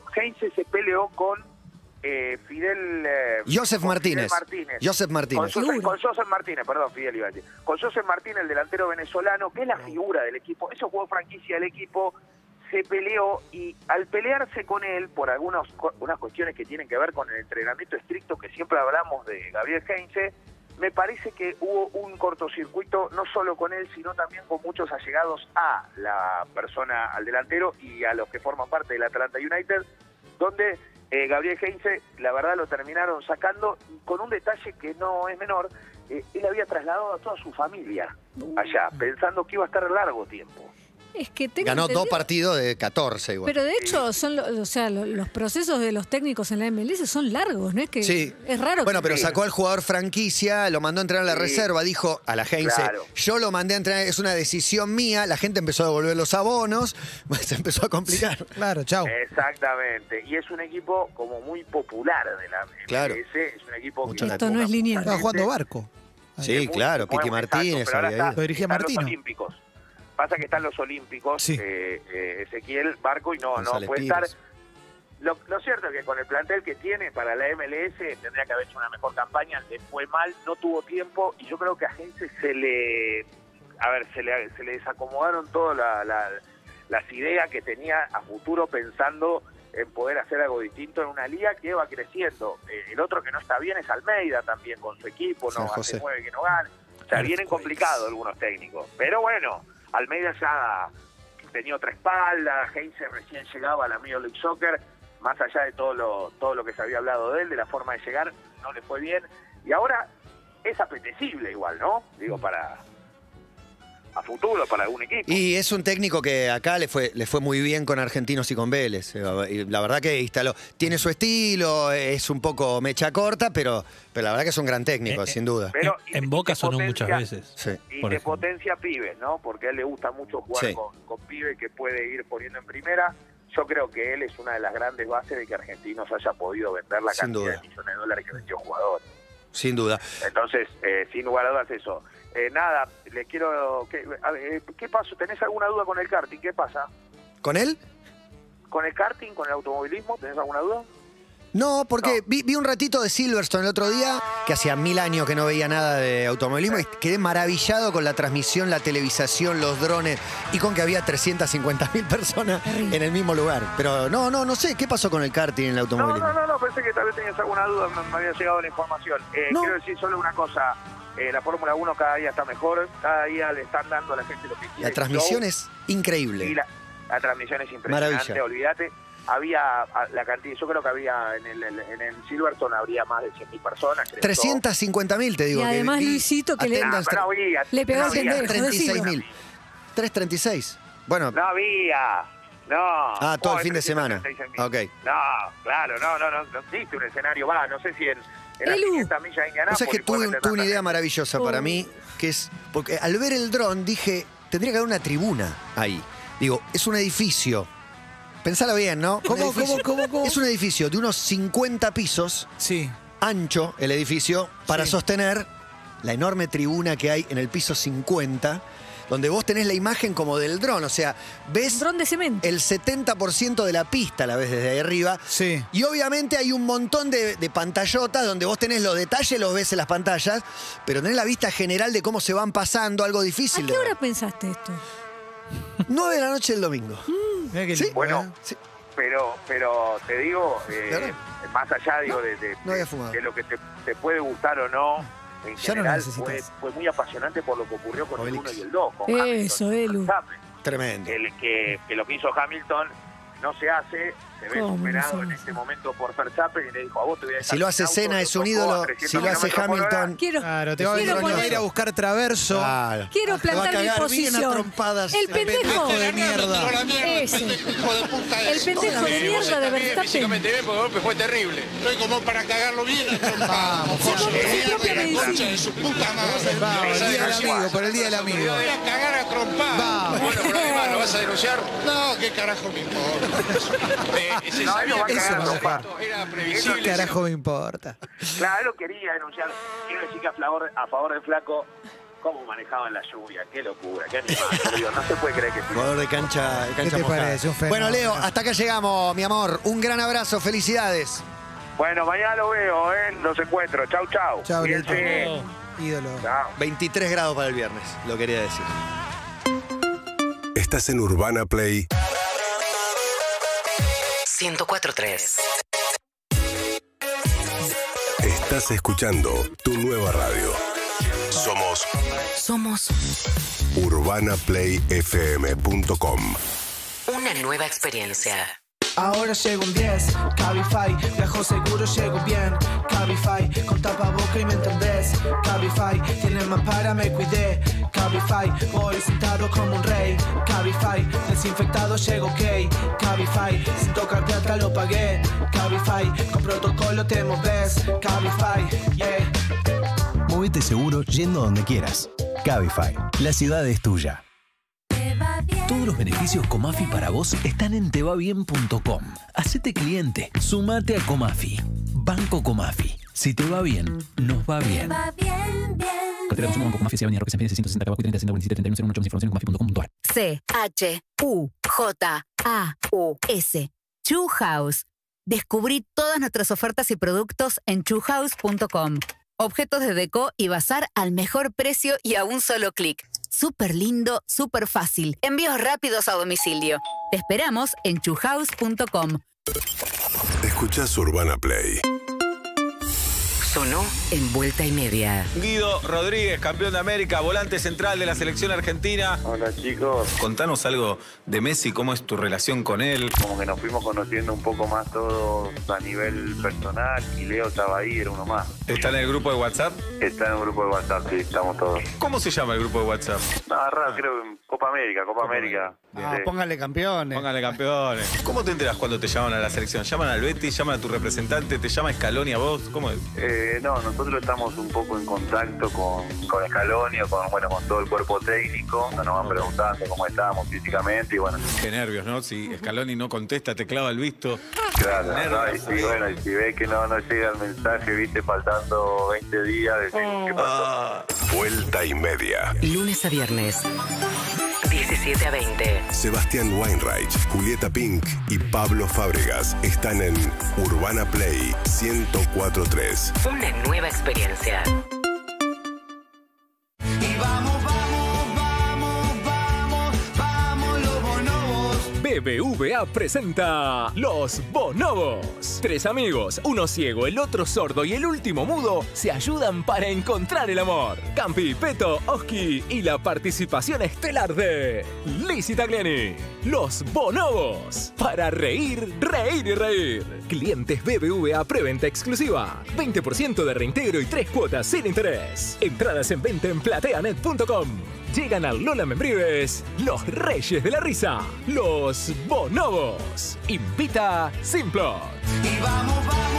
peleó con Fidel... Joseph Martínez. Joseph Martínez. Con Joseph Martínez, perdón, Fidel iba a decir. Con Joseph Martínez, el delantero venezolano, que es la figura del equipo, eso jugó franquicia del equipo, se peleó y al pelearse con él por unas cuestiones que tienen que ver con el entrenamiento estricto que siempre hablamos de Gabriel Heinze, me parece que hubo un cortocircuito no solo con él, sino también con muchos allegados a la persona, al delantero y a los que forman parte del Atlanta United, donde Gabriel Heinze, la verdad lo terminaron sacando con un detalle que no es menor. Él había trasladado a toda su familia allá, pensando que iba a estar largo tiempo. Es que ganó 2 partidos de 14 igual. Pero de hecho, son los procesos de los técnicos en la MLS son largos, ¿no? Es que sí. Es raro. Bueno, pero sí. sacó al jugador franquicia, lo mandó a entrenar a la reserva, dijo a la Heinze, Claro. yo lo mandé a entrenar, es una decisión mía, la gente empezó a devolver los abonos, se empezó a complicar. Claro, chau. Exactamente, y es un equipo como muy popular de la MLS, Claro. es un equipo Mucho que... Esto no es lineal. Estaba jugando Barco. Sí, claro, Piti Martínez pero ahora había ido. Lo dirigía están Martino. los Olímpicos. Pasa que están los Olímpicos, Sí. Ezequiel Barco, y no González puede Pires. estar. Lo cierto es que con el plantel que tiene para la MLS tendría que haber hecho una mejor campaña, le fue mal, no tuvo tiempo, y yo creo que a Heinze se le desacomodaron todas las ideas que tenía a futuro, pensando en poder hacer algo distinto en una liga que va creciendo. El otro que no está bien es Almeida también con su equipo, San no José. hace 9 que no gana. O sea, vienen complicados algunos técnicos. Pero bueno, Almeida ya tenía otra espalda, Heinze recién llegaba a la Major League Soccer, más allá de todo lo que se había hablado de él, de la forma de llegar, no le fue bien. Y ahora es apetecible igual, ¿no? Digo, a futuro para algún equipo. Y es un técnico que acá le fue muy bien con Argentinos y con Vélez. Y la verdad que instaló, tiene su estilo, es un poco mecha corta, pero la verdad que es un gran técnico, sin duda. Pero En Boca sonó muchas veces. Sí. Y por de ejemplo. potencia pibes, ¿no? Porque a él le gusta mucho jugar Sí. con pibes que puede ir poniendo en primera. Yo creo que él es una de las grandes bases de que Argentinos haya podido vender la Sin cantidad duda. de millones de dólares que vendió jugador. Sin duda. Entonces, sin lugar a dudas eso. Nada, le quiero... ¿Qué pasó? ¿Tenés alguna duda con el karting? ¿Qué pasa? ¿Con él? ¿Con el karting, con el automovilismo? ¿Tenés alguna duda? No, porque vi un ratito de Silverstone el otro día, que hacía 1000 años que no veía nada de automovilismo, y quedé maravillado con la transmisión, la televisación, los drones, y con que había 350.000 personas en el mismo lugar. Pero no sé, ¿qué pasó con el karting en el automovilismo? No, pensé que tal vez tenías alguna duda, me había llegado la información. Quiero decir solo una cosa, la Fórmula 1 cada día está mejor, cada día le están dando a la gente lo que quiere. La transmisión Show, es increíble. y la transmisión es impresionante, Maravilla. olvídate. Había la cantidad, yo creo que había en el Silverstone habría más de 100.000 personas. creo. 350.000 te digo. Y además Luisito que le pegó al pendejo. 36.000. 336. Bueno. No había. No. Todo el fin de semana. 336.000. Ok. No, claro, no existe un escenario, no sé si en las 500 millas de O Indianápolis. sea, es que tuve una idea maravillosa para mí, que es, porque al ver el dron dije, tendría que haber una tribuna ahí. Digo, es un edificio. Pensalo bien, ¿no? ¿Cómo? Es un edificio de unos 50 pisos. Sí. Ancho el edificio para sostener la enorme tribuna que hay en el piso 50, donde vos tenés la imagen como del dron, o sea, ves dron de cemento. El 70% de la pista la ves desde ahí arriba. Sí. Y obviamente hay un montón de pantallotas donde vos tenés los detalles, los ves en las pantallas, pero tenés la vista general de cómo se van pasando, algo difícil. ¿A qué hora pensaste esto? 9 de la noche del domingo. ¿Sí? Bueno, pero te digo, más allá digo No había fumado. de lo que te puede gustar o no, en Ya no general necesitas. fue muy apasionante por lo que ocurrió con el 1 y el 2. Eso, Elu. Tremendo. Que lo que hizo Hamilton no se hace, se ve ¿Cómo superado no se en este momento por Verstappen y le dijo, a vos te voy a dejar Si lo hace un auto, Senna lo es un tocó ídolo, a 300 si lo hace kilómetros por hora. Hamilton. Claro, te va a ir a buscar traverso. Claro. Quiero Te va a plantar mi cagar bien a posición. trompadas. El pendejo de mierda. Ese. El pendejo de mierda de Verstappen. Físicamente bien, porque el golpe fue terrible. Estoy como para cagarlo bien a trompadas. Concha de su puta madre. Vamos, el día del amigo, por el día del amigo. Voy a cagar a trompadas. Bueno, pero además, ¿lo vas a denunciar? No, qué carajo me importa. Se sabía que Eso no me esto pasa. era ¿Qué previsible. carajo me importa? Claro, quería denunciar. Quiero decir que a favor del Flaco, cómo manejaban la lluvia, qué locura, qué animal. Digo, no se puede creer que... Jugador de cancha ¿Qué te mojada. parece? Un fenómeno. Bueno, Leo, hasta acá llegamos, mi amor. Un gran abrazo, felicidades. Bueno, mañana lo veo, los encuentro. Chau, chau. Chau, Cuídense. Lito. Ídolo. Chau. 23 grados para el viernes, lo quería decir. Estás en Urbana Play 104.3. Estás escuchando tu nueva radio. Somos UrbanaPlayFM.com. Una nueva experiencia. Ahora llego un 10, Cabify, viajo seguro, llego bien. Cabify, con tapaboca y me entendés. Cabify, tiene más para, me cuidé. Cabify, voy sentado como un rey. Cabify, desinfectado, llego ok. Cabify, sin tocar plata lo pagué. Cabify, con protocolo te moves. Cabify, yeah. Movete seguro yendo donde quieras. Cabify, la ciudad es tuya. Todos los beneficios Comafi para vos están en tevabien.com. Hacete cliente, sumate a Comafi. Banco Comafi. Si te va bien, nos va bien. Te va bien, bien. Cartera de consumo Banco Comafi, Avenida Roque San Pérez, 160 Tabaco y 30 47 31 01 información en comafi.com.ar. CHUJAUS. Chu House. Descubrí todas nuestras ofertas y productos en chuhouse.com. Objetos de deco y bazar al mejor precio y a un solo clic. Súper lindo, súper fácil. Envíos rápidos a domicilio. Te esperamos en chuhouse.com. Escuchás Urbana Play. Sonó en Vuelta y Media. Guido Rodríguez, campeón de América, volante central de la selección argentina. Hola chicos. Contanos algo de Messi, cómo es tu relación con él. Como que nos fuimos conociendo un poco más todos a nivel personal y Leo estaba ahí, era uno más. ¿Está en el grupo de WhatsApp? Está en el grupo de WhatsApp, sí, estamos todos. ¿Cómo se llama el grupo de WhatsApp? Raro, creo que Copa América. Sí. Póngale campeones. Póngale campeones. ¿Cómo te enteras cuando te llaman a la selección? ¿Llaman al Betis? ¿Llaman a tu representante? ¿Te llama Scaloni a vos? ¿Cómo es? No, nosotros estamos un poco en contacto con Scaloni o con todo el cuerpo técnico. Nos van preguntando cómo estábamos físicamente y bueno. Qué nervios, ¿no? Si Scaloni no contesta, te clava el visto. Claro, y si ves que no llega el mensaje, viste, faltando 20 días, decimos qué pasó. Vuelta y Media. Lunes a viernes, 17 a 20. Sebastián Weinreich, Julieta Pink y Pablo Fábregas están en Urbana Play 104.3. Una nueva experiencia. Y vamos, los bonobos. BBVA presenta Los Bonobos. 3 amigos, uno ciego, el otro sordo y el último mudo, se ayudan para encontrar el amor. Campi, Peto, Oski y la participación estelar de Lizzy Tagliani. Los Bonobos. Para reír, reír y reír. Clientes BBVA preventa exclusiva. 20% de reintegro y 3 cuotas sin interés. Entradas en venta en plateanet.com. Llegan al Lola Membrives los Reyes de la Risa. Los Bonobos. Invita Simplot. Y vamos,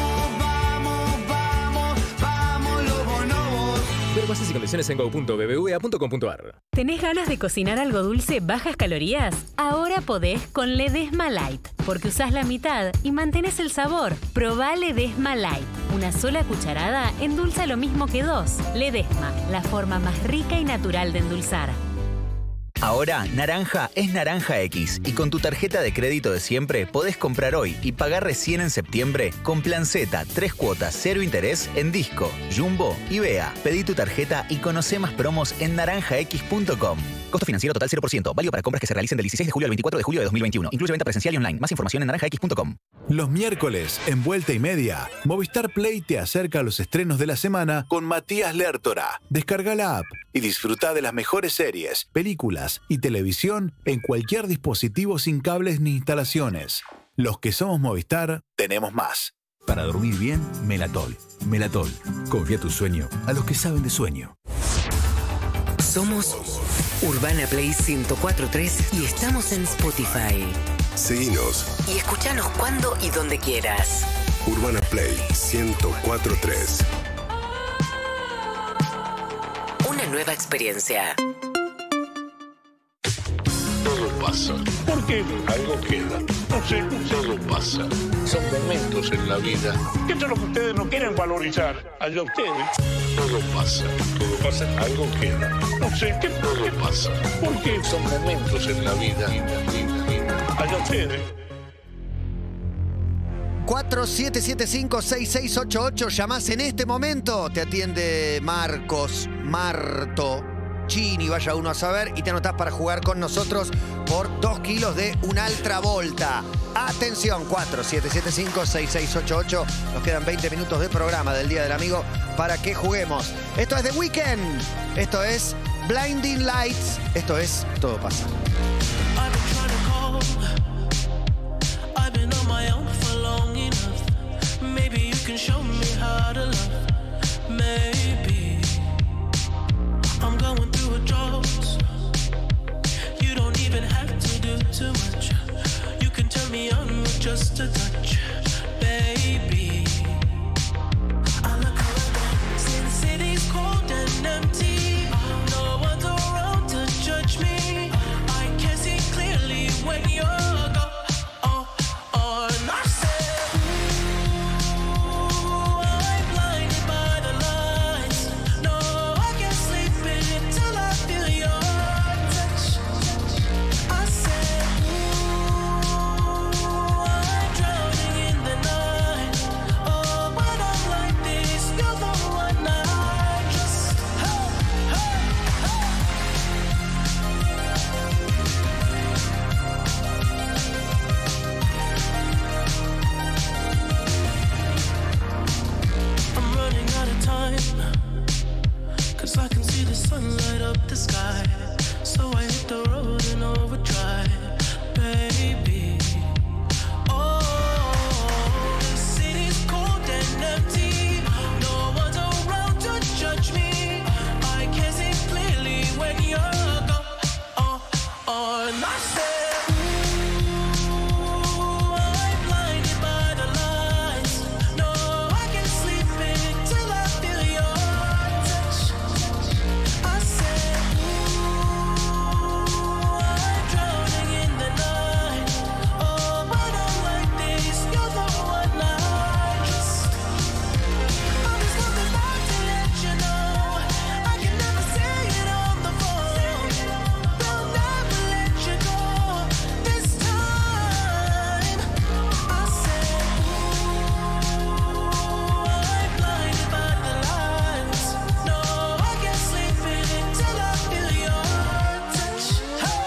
los bonobos. Ver bases y condiciones en go.bbva.com.ar. ¿Tenés ganas de cocinar algo dulce, bajas calorías? Ahora podés con Ledesma Light, porque usás la mitad y mantenés el sabor. Probá Ledesma Light. Una sola cucharada endulza lo mismo que 2. Ledesma, la forma más rica y natural de endulzar. Ahora, Naranja es Naranja X y con tu tarjeta de crédito de siempre podés comprar hoy y pagar recién en septiembre con Plan Z, 3 cuotas, 0 interés en Disco, Jumbo y Bea. Pedí tu tarjeta y conocé más promos en naranjax.com. Costo financiero total 0%, válido para compras que se realicen del 16 de julio al 24 de julio de 2021. Incluye venta presencial y online. Más información en naranjax.com. Los miércoles, en Vuelta y Media, Movistar Play te acerca a los estrenos de la semana con Matías Lertora. Descarga la app y disfruta de las mejores series, películas y televisión en cualquier dispositivo sin cables ni instalaciones. Los que somos Movistar, tenemos más. Para dormir bien, Melatol. Melatol. Confía tu sueño a los que saben de sueño. Somos Urbana Play 104.3 y estamos en Spotify. Seguinos. Y escuchanos cuando y donde quieras. Urbana Play 104.3. Una nueva experiencia. Todo pasa. ¿Por qué? Algo queda. No sé, todo pasa. Son momentos en la vida. ¿Qué es lo que ustedes no quieren valorizar? Allá ustedes. Todo pasa. Todo pasa. Algo queda. No sé, ¿qué todo pasa? ¿Por qué? Son momentos en la vida. Allá ustedes. 4775-6688. Llamás en este momento. Te atiende Marcos, Marto, Chini, vaya uno a saber, y te anotás para jugar con nosotros por 2 kilos de un Altra Volta. Atención, 4775-6688. Nos quedan 20 minutos de programa del Día del Amigo para que juguemos. Esto es The Weeknd. Esto es Blinding Lights. Esto es Todo Pasa. I've been touch, baby. I look around, since city's cold and empty, no one's around to judge me. I can see clearly when you're gone. And I said, ooh, I'm blinded by the lights. No, I can't sleep until I feel your touch. I said, ooh, I'm drowning in the night. Oh, when I'm like this, you're the one I just, hey, hey, I'm running out of time, 'cause I can see the sun light up the sky. So I hit the road in overdrive, baby. Oh, the city's cold and empty. No one's around to judge me. I can see clearly when you're gone. And I said, ooh, I'm blinded by the lights. No, I can't sleep until I feel your touch. I said, ooh, I'm drowning in the night. Oh, when I'm like this, you're the one I just. I'm just coming back to let you know I can never say it on the phone. They'll never let you go this time. I said, ooh, I'm blinded by the lights. No, I can't sleep until I feel your touch. Hey,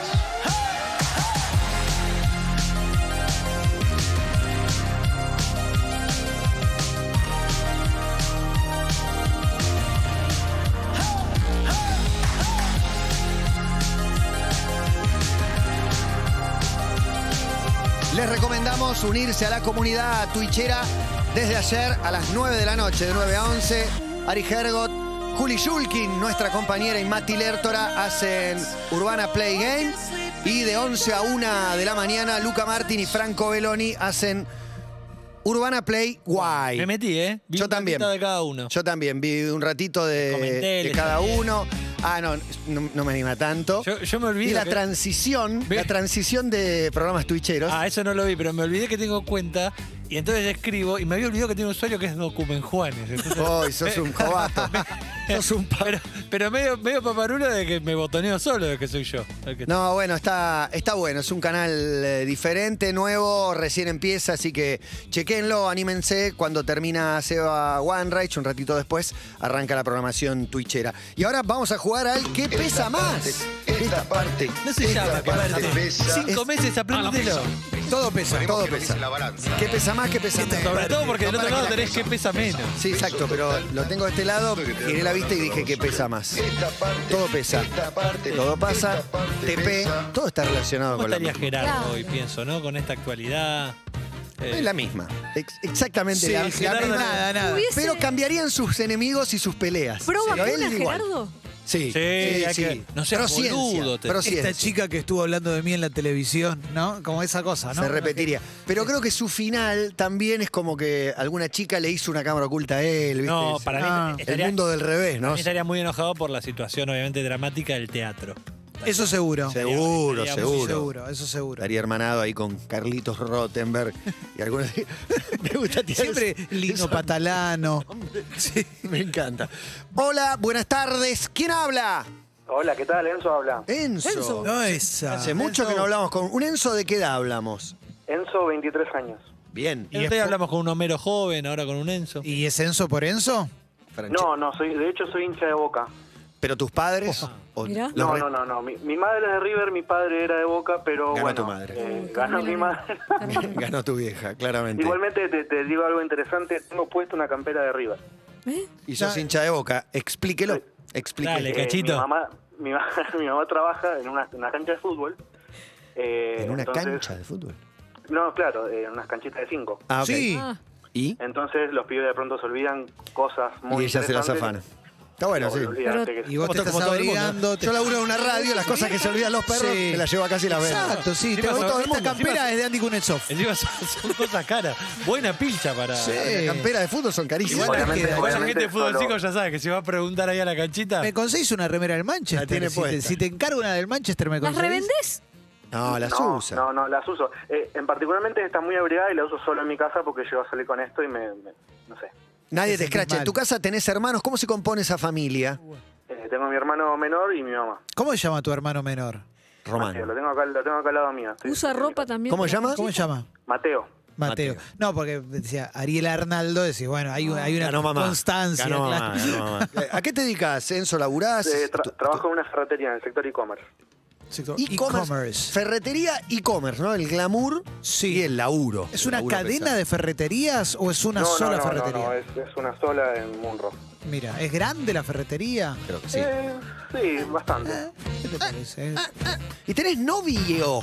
Les recomendamos unirse a la comunidad twitchera desde ayer a las 9 de la noche, de 9 a 11. Ari Hergot, Juli Shulkin, nuestra compañera, y Mati Lertora hacen Urbana Play Game. Y de 11 a 1 de la mañana, Luca Martin y Franco Belloni hacen Urbana Play Guay. Me metí, ¿eh? Vi Yo un también. ratito de cada uno. Yo también vi un ratito de cada uno. Ah, no me anima tanto. Yo me olvidé. Y la que- transición de programas twitcheros. Ah, eso no lo vi, pero me olvidé que tengo cuenta y entonces escribo y me había olvidado que tengo un usuario que es Document Juanes. Entonces, Hoy sos un jovato. Sos un pero medio paparulo de que me botoneo solo de que soy yo. No, bueno, está bueno. Es un canal diferente, nuevo, recién empieza, así que chequenlo, anímense. Cuando termina Seba Wanreich, un ratito después, arranca la programación twitchera. Y ahora vamos a jugar al ¿Qué pesa más? Esta parte. No se llama ¿Qué pesa? 5 meses, apréndetelo. Todo pesa, todo pesa. ¿Qué pesa más? ¿Qué pesa menos? Sobre todo porque del otro lado tenés que pesa menos. Sí, exacto, pero lo tengo de este lado, giré la vista y dije que pesa más. Todo pesa, todo pasa, TP, todo está relacionado ¿Cómo con la estaría misma. Gerardo hoy, pienso, ¿no? Con esta actualidad. Es la misma, exactamente Sí, la Gerardo misma. nada. Pero cambiarían sus enemigos y sus peleas. ¿Pro Pero vacuna, él igual. Gerardo? Sí, Sí, hay que- no seas Prociencia, boludo, prociencia. Esta chica que estuvo hablando de mí en la televisión, ¿no? Como esa cosa, ¿no? Se repetiría. Pero creo que su final también es como que alguna chica le hizo una cámara oculta a él, ¿viste? No, para mí el mundo del revés, ¿no? Para mí estaría muy enojado por la situación, obviamente, dramática del teatro. Eso seguro. Seguro, Estaría seguro. muy Seguro, eso seguro. Estaría hermanado ahí con Carlitos Rottenberg y algunos. Me gusta tirar Siempre Lino Patalano. Sí, me encanta. Hola, buenas tardes. ¿Quién habla? Hola, ¿qué tal? Enzo habla. Enzo. No, esa. Hace mucho que no hablamos con. ¿Un Enzo de qué edad hablamos? Enzo, 23 años. Bien. Y después hablamos con un Homero joven, ahora con un Enzo. ¿Y es Enzo por Enzo? No, de hecho soy hincha de Boca. ¿Pero tus padres? Mirá. No. Mi madre es de River, mi padre era de Boca, pero Ganó bueno. tu madre. Ganó mi madre. Ganó tu vieja, claramente. Igualmente te digo algo interesante, tengo puesto una campera de River. Y sos hincha de Boca. Explíquelo. Explíquelo. Dale, cachito. Mi mamá trabaja en una cancha de fútbol. ¿En una entonces- cancha de fútbol? No, claro, en unas canchitas de 5. Ah, ok. Sí. ¿Y? Entonces los pibes de pronto se olvidan cosas muy Y ella se las interesantes. afana. Está bueno, sí. Y vos te estás abrigando. Yo laburo en una radio, las cosas que se olvidan los perros, te las llevo a casa y las vendo. Exacto, sí. Esta campera es de Andy Kuznetsov. Encima son cosas caras. Buena pilcha para... Sí. Las camperas de fútbol son carísimas. Igual la gente de fútbol chico ya sabe que si va a preguntar ahí a la canchita... ¿Me conseguís una remera del Manchester? La tiene puesta. Si te encargo una del Manchester, ¿me ¿Las conseguís? revendés? No, las usa. No, las uso. En particularmente está muy abrigada y la uso solo en mi casa porque yo voy a salir con esto y no sé. Nadie te escracha. En tu casa tenés hermanos. ¿Cómo se compone esa familia? Tengo a mi hermano menor y mi mamá. ¿Cómo se llama tu hermano menor? Román. Lo tengo acá al lado mío. ¿Usa ropa también? ¿Cómo se llama? ¿Cómo se llama? Mateo. No, porque decía Ariel Arnaldo, decís, bueno, hay una constancia. Ganó mamá. ¿A qué te dedicas, Enzo? ¿Laburás? Trabajo en una ferretería en el sector e-commerce. E-commerce. Ferretería e-commerce, ¿no? El glamour y el laburo. ¿Es una cadena de ferreterías o es una sola ferretería? No, es una sola en Munro. Mira, ¿es grande la ferretería? Creo que sí. Sí, bastante. ¿Qué te parece? ¿Y tenés novio?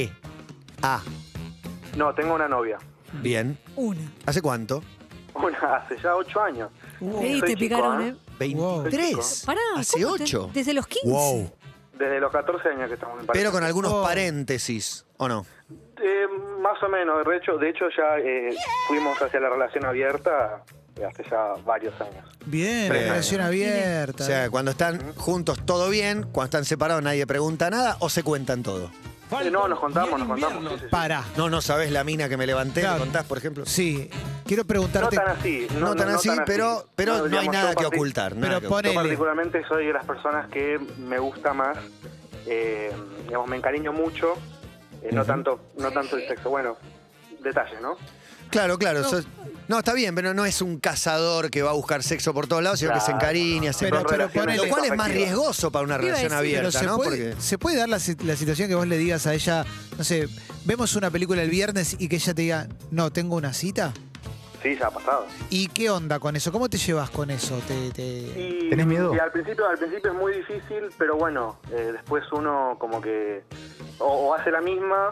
No, tengo una novia. Bien. Una. ¿Hace cuánto? Hace ya 8 años. Ey, te picaron, ¿eh? 23. Pará, Hace 8. ¿Desde los 15? Wow. Desde los 14 años que estamos en pareja. Pero con algunos paréntesis, ¿o no? Más o menos. De hecho ya fuimos hacia la relación abierta hace ya varios años. Bien, relación abierta. O sea, cuando están juntos todo bien, cuando están separados nadie pregunta nada o se cuentan todo. No, nos contamos. Sí. Pará. No sabés la mina que me levanté, ¿me contás, por ejemplo? Sí. Quiero preguntarte... No tan así. No tan así, pero no hay nada que ocultar. Yo particularmente soy de las personas que me gusta más, digamos, me encariño mucho, no tanto el sexo. Bueno, detalles, ¿no? Claro. No, está bien, pero no es un cazador que va a buscar sexo por todos lados, sino que se encariña. Pero lo cual es más riesgoso para una relación abierta, ¿no? ¿Se puede dar la situación que vos le digas a ella, no sé, vemos una película el viernes y que ella te diga, no, tengo una cita? Sí, ya ha pasado. ¿Y qué onda con eso? ¿Cómo te llevas con eso? ¿Tenés miedo? Y al principio es muy difícil, pero bueno, después uno como que o hace la misma...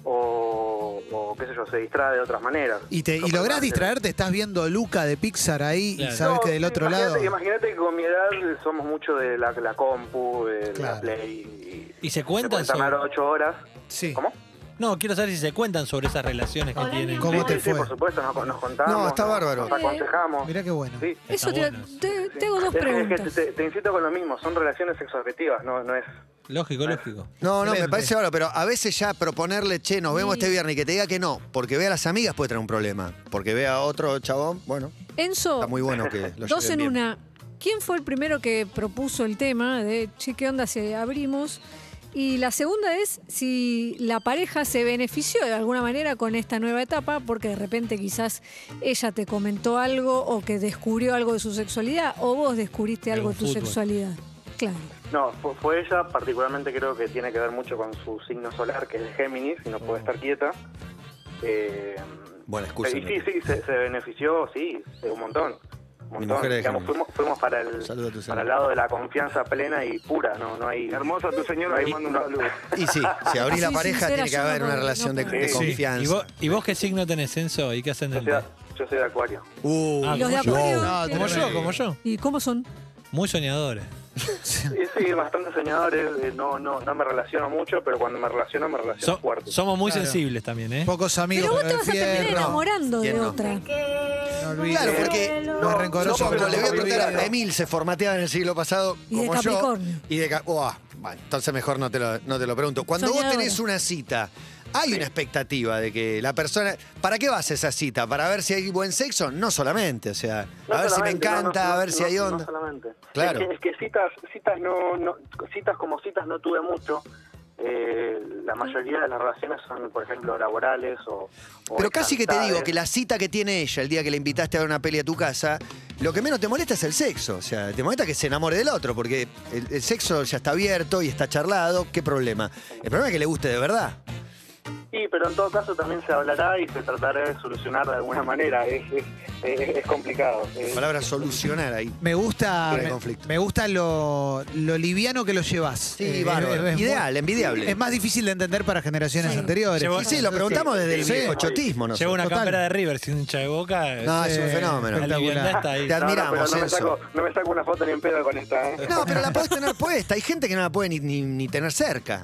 O qué sé yo, se distrae de otras maneras. ¿Y lográs distraerte? ¿Estás viendo Luca de Pixar ahí y sabes que del otro lado? Imagínate que con mi edad somos mucho de la compu, de la Play. ¿Y se cuentan sobre 8 horas? Sí. ¿Cómo? No, quiero saber si se cuentan sobre esas relaciones que tienen. ¿Cómo te fue? Sí, por supuesto, nos contamos. No, está bárbaro. Nos aconsejamos. Mirá qué bueno. Sí. Eso te hago dos preguntas. Es que te insisto con lo mismo, son relaciones sexoafectivas, no es... Lógico. No, me parece bárbaro, pero a veces ya proponerle, che, nos vemos este viernes y que te diga que no, porque ve a las amigas puede traer un problema. Porque ve a otro chabón, bueno. Enzo, está muy bueno que lo dos en lleven bien. una. ¿Quién fue el primero que propuso el tema de, che, qué onda si abrimos? Y la segunda es si la pareja se benefició de alguna manera con esta nueva etapa, porque de repente quizás ella te comentó algo o que descubrió algo de su sexualidad, o vos descubriste algo de tu sexualidad. Claro. No, fue ella, particularmente creo que tiene que ver mucho con su signo solar, que es de Géminis, y no puede estar quieta. Buena excusa. Y sí, se benefició, sí, un montón. Digamos, fuimos para el lado de la confianza plena y pura, no hay... Hermosa tu señora, ahí mando un saludo. Y sí, si abrís la pareja tiene que haber una relación de confianza. ¿Y vos qué signo tenés, Enzo? ¿Y qué ascendente? Yo soy de Acuario. ¿Y los de Acuario? Como yo. ¿Y cómo son? Muy soñadores. Sí, bastante soñadores. No me relaciono mucho, pero cuando me relaciono fuerte. Somos muy sensibles también, ¿eh? Pocos amigos. Pero vos te vas a terminar enamorando de otra. Claro, porque le voy a preguntar a Emil, se formateaba en el siglo pasado como yo. Bueno, entonces mejor no te lo pregunto. Cuando vos tenés una cita, hay una expectativa de que la persona... ¿Para qué vas a esa cita? ¿Para ver si hay buen sexo? No solamente, o sea, a ver si me encanta, a ver si hay onda. No solamente. Claro. Es que citas como citas no tuve mucho. La mayoría de las relaciones son, por ejemplo, laborales o pero casi que te digo que la cita que tiene ella el día que le invitaste a ver una peli a tu casa, lo que menos te molesta es el sexo. O sea, te molesta que se enamore del otro, porque el sexo ya está abierto y está charlado. ¿Qué problema? El problema es que le guste de verdad. Sí, pero en todo caso también se hablará y se tratará de solucionar de alguna manera. Es es complicado. La palabra solucionar ahí. Me gusta, el conflicto. me gusta lo liviano que lo llevas. Sí, bárbaro. Ideal, envidiable. Es más difícil de entender para generaciones anteriores. Sí, lo preguntamos desde el viejo chotismo. Lleva una cámara de River sin hincha de Boca. No, es un fenómeno. Espectacular. Te admiramos, Enzo. No me saco una foto ni en pedo con esta. No, pero la podés tener puesta. Hay gente que no la puede ni tener cerca.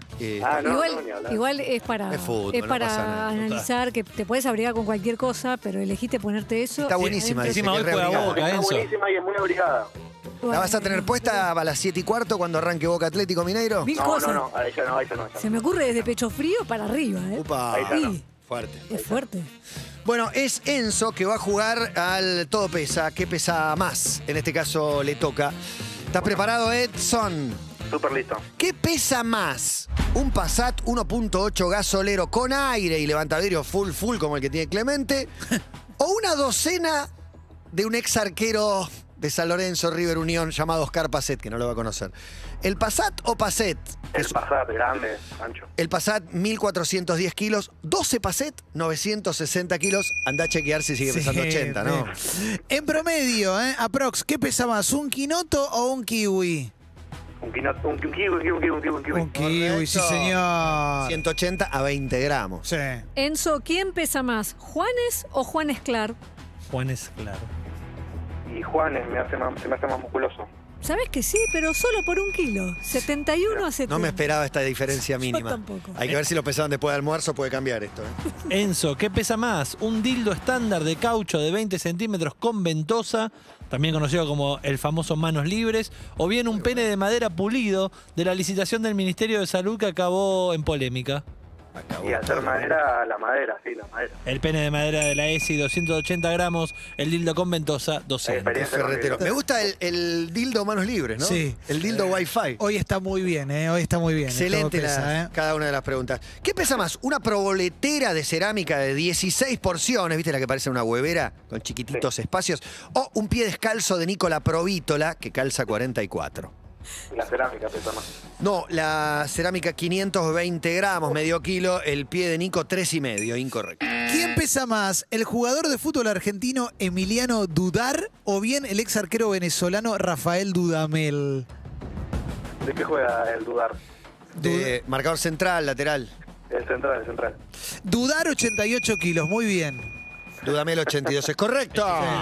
Igual es para, Es fútbol, no para pasa nada. analizar que te puedes abrigar con cualquier cosa, pero elegiste ponerte eso. Está buenísima. Adentro. Encima hoy juega Boca, Está Enzo. buenísima y es muy abrigada. ¿La vas a tener puesta a las 7:15 cuando arranque Boca Atlético Mineiro? Mil cosas. No, ahí ya no. Se me ocurre desde pecho frío para arriba, ¿eh? Upa. Sí, Fuerte. es fuerte. Bueno, es Enzo que va a jugar al todo pesa. ¿Qué pesa más? En este caso le toca. ¿Estás preparado, Edson? Súper listo. ¿Qué pesa más? ¿Un Passat 1.8 gasolero con aire y levantavidrio full como el que tiene Clemente? ¿O una docena de un ex arquero de San Lorenzo, River Unión, llamado Oscar Passet, que no lo va a conocer? ¿El Passat o Passet? El Passat, grande, ancho. El Passat, 1.410 kilos. 12 Passet, 960 kilos. Anda a chequear si sigue pesando 80, ¿no? En promedio, aprox, ¿qué pesa más? ¿Un quinoto o un kiwi? Un kiwi. Un kiwi, sí, señor. 180 a 20 gramos. Sí. Enzo, ¿quién pesa más? ¿Juanes o Juan Esclar? Juanes, claro. Y Juanes se me hace más musculoso. ¿Sabes que sí? Pero solo por 1 kilo. 71 a 70. No me esperaba esta diferencia mínima. tampoco. Hay que ver si lo pesaban después del almuerzo, puede cambiar esto. Enzo, ¿qué pesa más? ¿Un dildo estándar de caucho de 20 centímetros con ventosa, también conocido como el famoso manos libres, o bien un pene de madera pulido de la licitación del Ministerio de Salud que acabó en polémica? Y hacer madera, la madera. El pene de madera de la ESI, 280 gramos. El dildo con ventosa, 200. Ferretero. Me gusta el dildo manos libres, ¿no? Sí. El dildo Wi-Fi. Hoy está muy bien, Hoy está muy bien. Excelente Todo pesa, cada una de las preguntas. ¿Qué pesa más? ¿Una proboletera de cerámica de 16 porciones, viste la que parece una huevera, con chiquititos espacios? ¿O un pie descalzo de Nicola Provítola, que calza 44? La cerámica pesa más. No, la cerámica 520 gramos, medio kilo, el pie de Nico 3,5, incorrecto. ¿Quién pesa más? ¿El jugador de fútbol argentino Emiliano Dudar o bien el ex arquero venezolano Rafael Dudamel? ¿De qué juega el Dudar? De marcador central, lateral. El central. Dudar 88 kilos, muy bien. Dudamel 82, es correcto.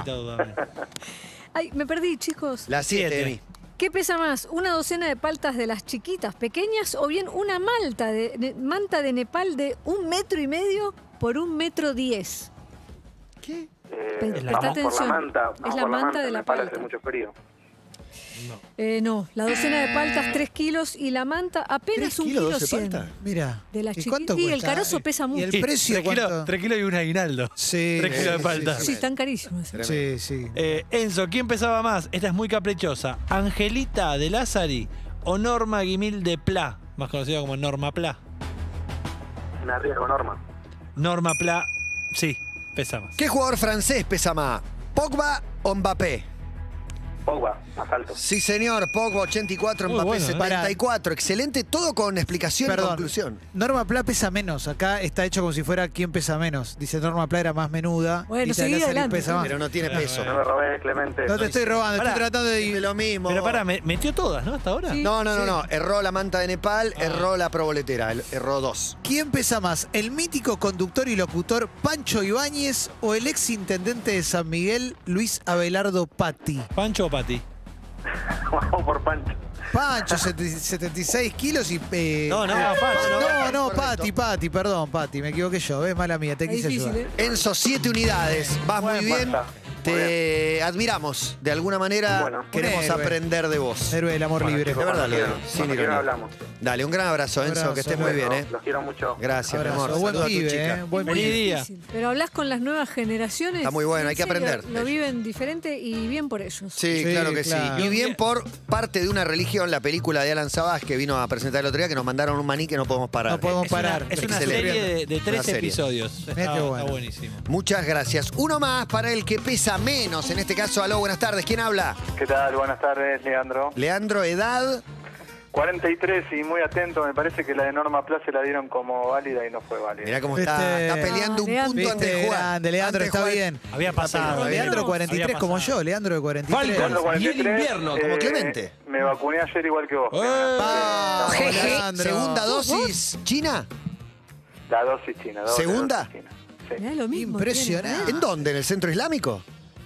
Ay, me perdí, chicos. La 7. ¿Qué pesa más? ¿Una docena de paltas de las chiquitas, pequeñas, o bien una manta de Nepal de 1,5 metros por 1,10 metros? ¿Qué? Presta atención. Es la manta de la palta. Hace mucho frío. No, la docena de paltas 3 kilos y la manta apenas 1,1 kilo 100. Mira. De las ¿Y cuánto chiquitas. Y el cuesta? carozo pesa mucho. ¿Y el precio 3 kilos y un aguinaldo. Sí. 3 kilos de palta. Sí, están carísimas. Sí. Enzo, ¿quién pesaba más? Esta es muy caprichosa. ¿Angelita de Lázari o Norma Guimil de Pla? Más conocida como Norma Pla. Me arriesgo, Norma. Norma Pla, sí, pesa más. ¿Qué jugador francés pesa más? ¿Pogba o Mbappé? Pogba, más alto. Sí, señor. Pogba 84, Muy Mbappé bueno, 74. Excelente, todo con explicación y conclusión. Norma Pla pesa menos. Acá está hecho como si fuera quién pesa menos. Dice Norma Pla era más menuda. Bueno, Dice seguí Lázari adelante. pesa más. Pero no tiene peso. No me robé, Clemente. No te estoy robando, Pará. estoy tratando de ir. Lo mismo. Pero pará, metió todas, ¿no? Hasta ahora. Sí. No. Erró la manta de Nepal, erró la proboletera. Erró 2. ¿Quién pesa más? ¿El mítico conductor y locutor Pancho Ibáñez o el ex intendente de San Miguel, Luis Abelardo Patti? ¿Pancho o Pati? Vamos por Pancho. Pancho, 76 kilos y... No, Pancho. Pati, perdón, Pati, me equivoqué yo, ves, mala mía, te quise difícil, ayudar. Enzo, 7 unidades. Vas muy bien. Marta. Te admiramos. De alguna manera Bueno, queremos un héroe. aprender de vos. Héroe del amor libre. De verdad, lo digo. Sin Cuando ironía. quieran hablamos. Dale, un gran abrazo, Enzo, Abrazo, que estés muy bien, ¿eh? Los quiero mucho. Gracias, mi Abrazo. amor. Buen Saluda a tu pibe, chica. buen Feliz pibe. día. Difícil. Pero hablas con las nuevas generaciones. Está muy bueno, hay que en serio, aprender. Lo viven diferente y bien por ellos. Sí, Sí, claro que claro. sí. Y bien por parte de una religión, la película de Alan Sabaj que vino a presentar el otro día, que nos mandaron un maní que no podemos parar. No podemos parar. Es una Excelente. serie de 3 Una serie. episodios. Está bueno. buenísimo. Muchas gracias. Uno más para el que pesa menos. En este caso, aló, buenas tardes. ¿Quién habla? ¿Qué tal? Buenas tardes, Leandro. Leandro, edad. 43 y muy atento, me parece que la de Norma Plaza se la dieron como válida y no fue válida. Mirá cómo está peleando un punto antes de jugar. Grande, Leandro, está bien. Había pasado. Leandro 43 como yo, Leandro de 43. Leandro 43, y el invierno, como Clemente. Me vacuné ayer igual que vos. ¿Segunda dosis china? La dosis china. ¿Segunda? Mirá lo mismo. Impresionante. ¿En dónde? ¿En el centro islámico?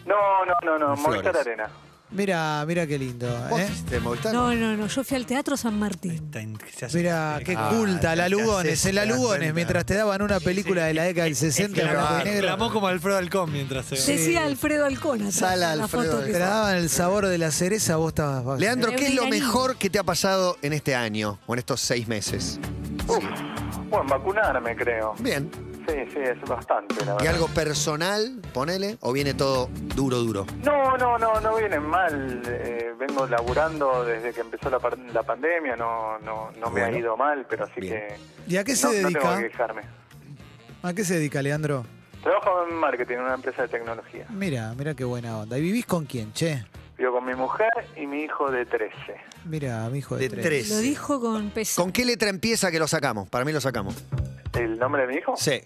No, En Movistar Flores. Arena. Mira qué lindo. ¿De Movistar? No, yo fui al Teatro San Martín. Mira, qué culta, la Lugones, en la Lugones, mientras te daban una película de la década del 60 en blanco y negro. Clamó como Alfredo Halcón mientras se... Decía Alfredo Halcón atrás, Sala la Alfredo foto que Te la daban el sabor de la cereza, vos estabas... Leandro, ¿qué es lo Veganismo. mejor que te ha pasado en este año o en estos 6 meses? Bueno, vacunarme, creo. Bien. Sí, es bastante, la verdad. ¿Y algo personal, ponele? ¿O viene todo duro? No viene mal. Vengo laburando desde que empezó la pandemia, no me ha ido mal, pero así que... ¿Y a qué se no dedica? tengo que quejarme. ¿A qué se dedica, Leandro? Trabajo en marketing en una empresa de tecnología. Mira qué buena onda. ¿Y vivís con quién, che? Vivo con mi mujer y mi hijo de 13. Mira, mi hijo de 13. Lo dijo con peso. ¿Con qué letra empieza que lo sacamos? Para mí lo sacamos. ¿El nombre de mi hijo? Sí.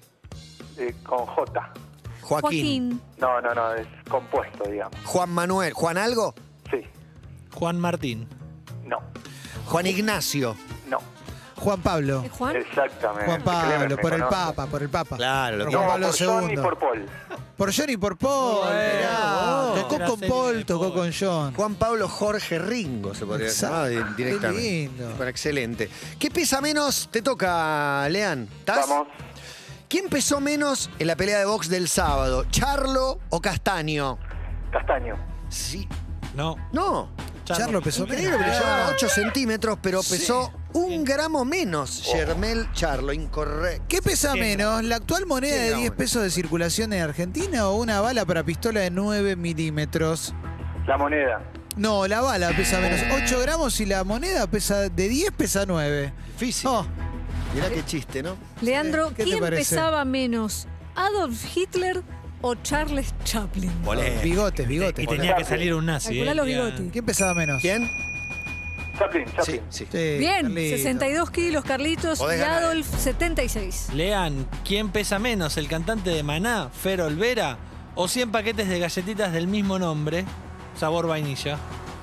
Con J. Joaquín. No, es compuesto, digamos. Juan Manuel. ¿Juan algo? Sí. Juan Martín. No. Juan Ignacio. No. Juan Pablo. ¿Juan? Exactamente. Juan Pablo, Clemente por el conoce. Papa, por el Papa. Claro, lo Por que Juan Pablo por John y II. por Paul. Por John y por Paul. mirá. Tocó la con serie Paul, de tocó Paul. con John. Juan Pablo Jorge Ringo se podría Exacto. llamar directamente. Qué lindo. Bueno, excelente. ¿Qué pesa menos? Te toca, Lean. ¿Estás? Vamos. ¿Quién pesó menos en la pelea de box del sábado? ¿Charlo o Castaño? Castaño. Sí. No. No. Charlo pesó Increíble, menos. porque llevaba 8 centímetros, pero pesó 1 gramo menos. Yermel Charlo, incorrecto. ¿Qué pesa 100 menos? ¿La actual moneda 100 de gramos. 10 pesos de circulación en Argentina o una bala para pistola de 9 milímetros? La moneda. No, la bala pesa menos 8 gramos y la moneda pesa de 10 pesa 9. Difícil. Oh, Mirá qué chiste, ¿no? Leandro, ¿Qué te ¿quién parece? pesaba menos? ¿Adolf Hitler o Charles Chaplin? bigotes. Y tenía que salir un nazi. Calculá los bigotes. ¿Quién pesaba menos? ¿Quién? Chaplin. Sí. Sí, Bien, Carlito. 62 kilos, Carlitos, Podés y ganar. Adolf, 76. Lean, ¿quién pesa menos? ¿El cantante de Maná, Fer Olvera? ¿O 100 paquetes de galletitas del mismo nombre, sabor vainilla?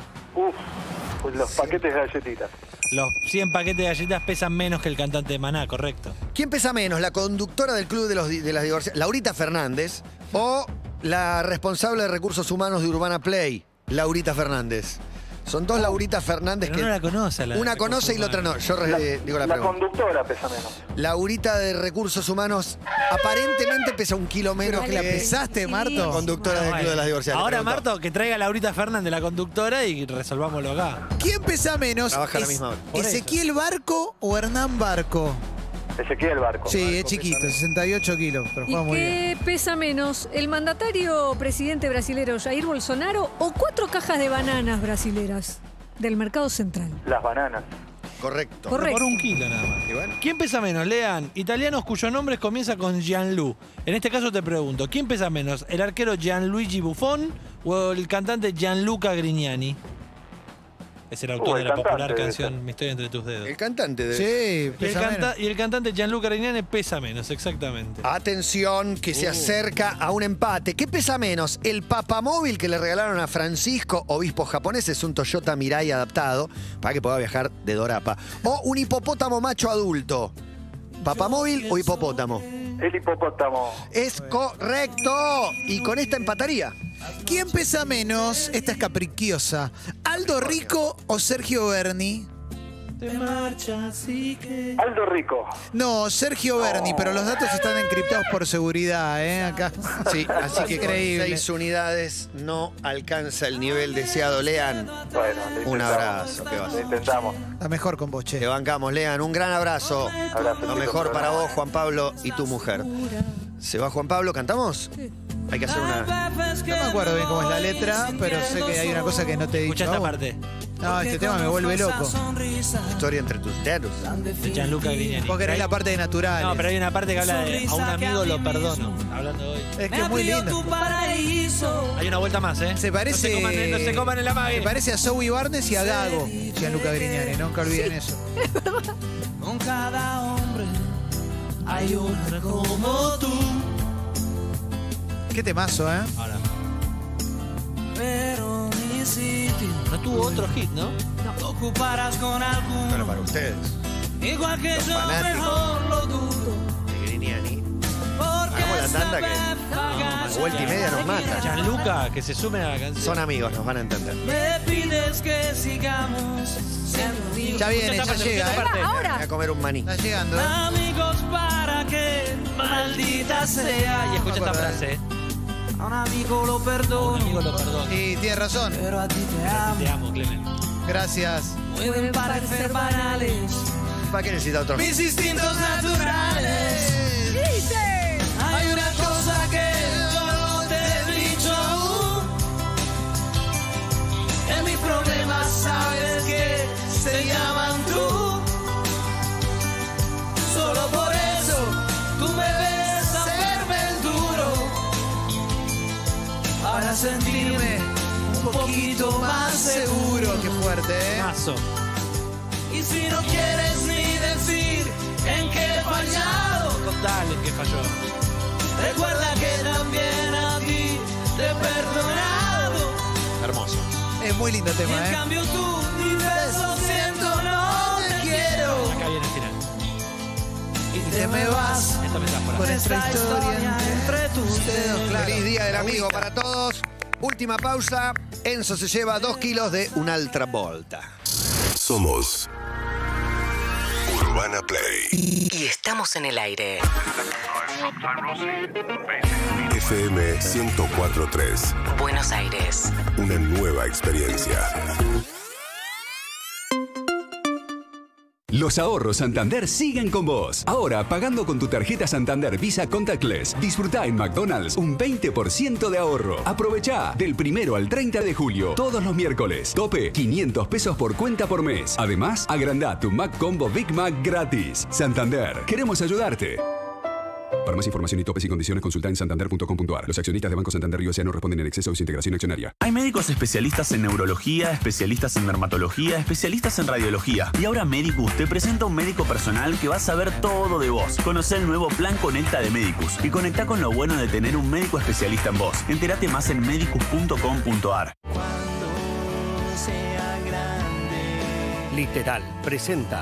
Pues los paquetes de galletitas. Los 100 paquetes de galletas pesan menos que el cantante de Maná, correcto. ¿Quién pesa menos? ¿La conductora del Club de las Divorciadas, Laurita Fernández, o la responsable de recursos humanos de Urbana Play, Laurita Fernández? Son dos Lauritas Fernández Pero que no la conoce a la de una recursos conoce y la otra no. Yo digo la La pregunta. conductora pesa menos. Laurita de recursos humanos aparentemente pesa 1 kilo menos Pero que la pesaste, Marto. la conductora del Club de las Divorciadas. Ahora, Le pregunto. Marto, que traiga a Laurita Fernández, la conductora, y resolvámoslo acá. ¿Quién pesa menos? Trabaja a la misma hora. Por eso. ¿Ezequiel Barco o Hernán Barco? Ezequiel Barco. Sí, es Barco chiquito, pesa 68 kilos, pero ¿Y juega muy bien. qué pesa menos? ¿El mandatario presidente brasilero Jair Bolsonaro o 4 cajas de bananas brasileras del mercado central? Las bananas. Correcto. Correcto. Por 1 kilo nada más. Y bueno. ¿Quién pesa menos? Lean, italianos cuyos nombres comienza con Gianlu. En este caso te pregunto, ¿quién pesa menos? ¿El arquero Gianluigi Buffon o el cantante Gianluca Grignani? Es el autor el de la popular cantante debe canción Mi historia entre tus dedos. El cantante de... Sí, pesa menos. Y el cantante Gianluca Grignani pesa menos, exactamente. Atención, que se acerca a un empate. ¿Qué pesa menos? ¿El papamóvil que le regalaron a Francisco, obispo japonés? Es un Toyota Mirai adaptado para que pueda viajar de Dorapa. ¿O un hipopótamo macho adulto? ¿Papamóvil o hipopótamo? El hipopótamo. Es correcto. Y con esta empataría. ¿Quién pesa menos? Esta es capricciosa. ¿Aldo Rico o Sergio Berni? Aldo Rico. No, Sergio Berni, pero los datos están encriptados por seguridad, ¿eh? Acá. Sí, así que Increíble. con 6 unidades no alcanza el nivel deseado. Lean, Bueno, lo un intentamos. abrazo. ¿Qué vas a Lo hacer? intentamos. La mejor con vos, che. Te bancamos, Lean. Un gran abrazo. Abrazo, Lo chicos. mejor para vos, Juan Pablo, y tu mujer. Se va Juan Pablo, ¿cantamos? Sí. Hay que hacer una... No me acuerdo bien cómo es la letra, pero sé que hay una cosa que no te he dicho. Escucha esta aún. parte. No, este tema me vuelve loco. Historia entre tus dedos. De Gianluca Grignani. Vos querés la parte de natural. No, pero hay una parte que habla de a un amigo lo perdono. Hablando hoy. Es que es muy lindo. Hay una vuelta más, ¿eh? Se parece. No se coman el amague. Se parece a Zoe Barnes y a Gago, Gianluca Grignani. Nunca olviden eso. Con cada hombre hay una como tú. Qué temazo, ¿eh? Ahora. Pero mi sitio No tuvo otro hit, ¿no? lo ocuparás con alguno. Pero para ustedes, Igual que los yo fanáticos. mejor lo dudo. de Grignani. Porque Hagamos la tanda que pagar. a vuelta y media nos mata. Gianluca, que se sume a la canción. Son amigos, nos van a entender. Me pides que sigamos siendo amigos. Ya viene, ya llega, ¿eh? Voy Ahora. a comer un maní. Está llegando, ¿eh? Amigos para que maldita sea. Y escucha esta frase. A un amigo lo A un perdono. amigo lo perdono. Y tienes razón. Pero a ti te amo. Te amo, Clemen. Gracias. Pueden parecer banales ¿Para qué necesita otro? mis instintos naturales. Hay una cosa que yo no te he dicho aún. En mis problemas sabes que se llaman tú. Solo por eso tú me ves hacerme el duro. Para sentirme un poquito más seguro. Qué fuerte, ¿eh? Mazo. Y si no quieres ni decir en qué he fallado, Contale que falló. recuerda que también a ti te he perdonado. Hermoso. Es muy lindo Y tema, en ¿eh? cambio tú dices lo siento, no te quiero. Acá viene el final. Y te me vas Esta metáfora. Con esta historia entre tus dedos. Feliz Día del Amigo para todos. Última pausa. Enzo se lleva 2 kilos de un Altra Volta. Somos Urbana Play. Y estamos en el aire. FM 104.3. Buenos Aires. Una nueva experiencia. Los ahorros Santander siguen con vos. Ahora, pagando con tu tarjeta Santander Visa Contactless, disfruta en McDonald's un 20% de ahorro. Aprovecha del 1 al 30 de julio, todos los miércoles. Tope, 500 pesos por cuenta por mes. Además, agrandá tu Mac Combo Big Mac gratis. Santander, queremos ayudarte. Para más información y topes y condiciones, consulta en santander.com.ar. Los accionistas de Banco Santander Río no responden en exceso de su integración accionaria. Hay médicos especialistas en neurología, especialistas en dermatología, especialistas en radiología. Y ahora Medicus te presenta un médico personal que va a saber todo de vos. Conocé el nuevo Plan Conecta de Medicus y conectá con lo bueno de tener un médico especialista en vos. Entérate más en medicus.com.ar. Literal presenta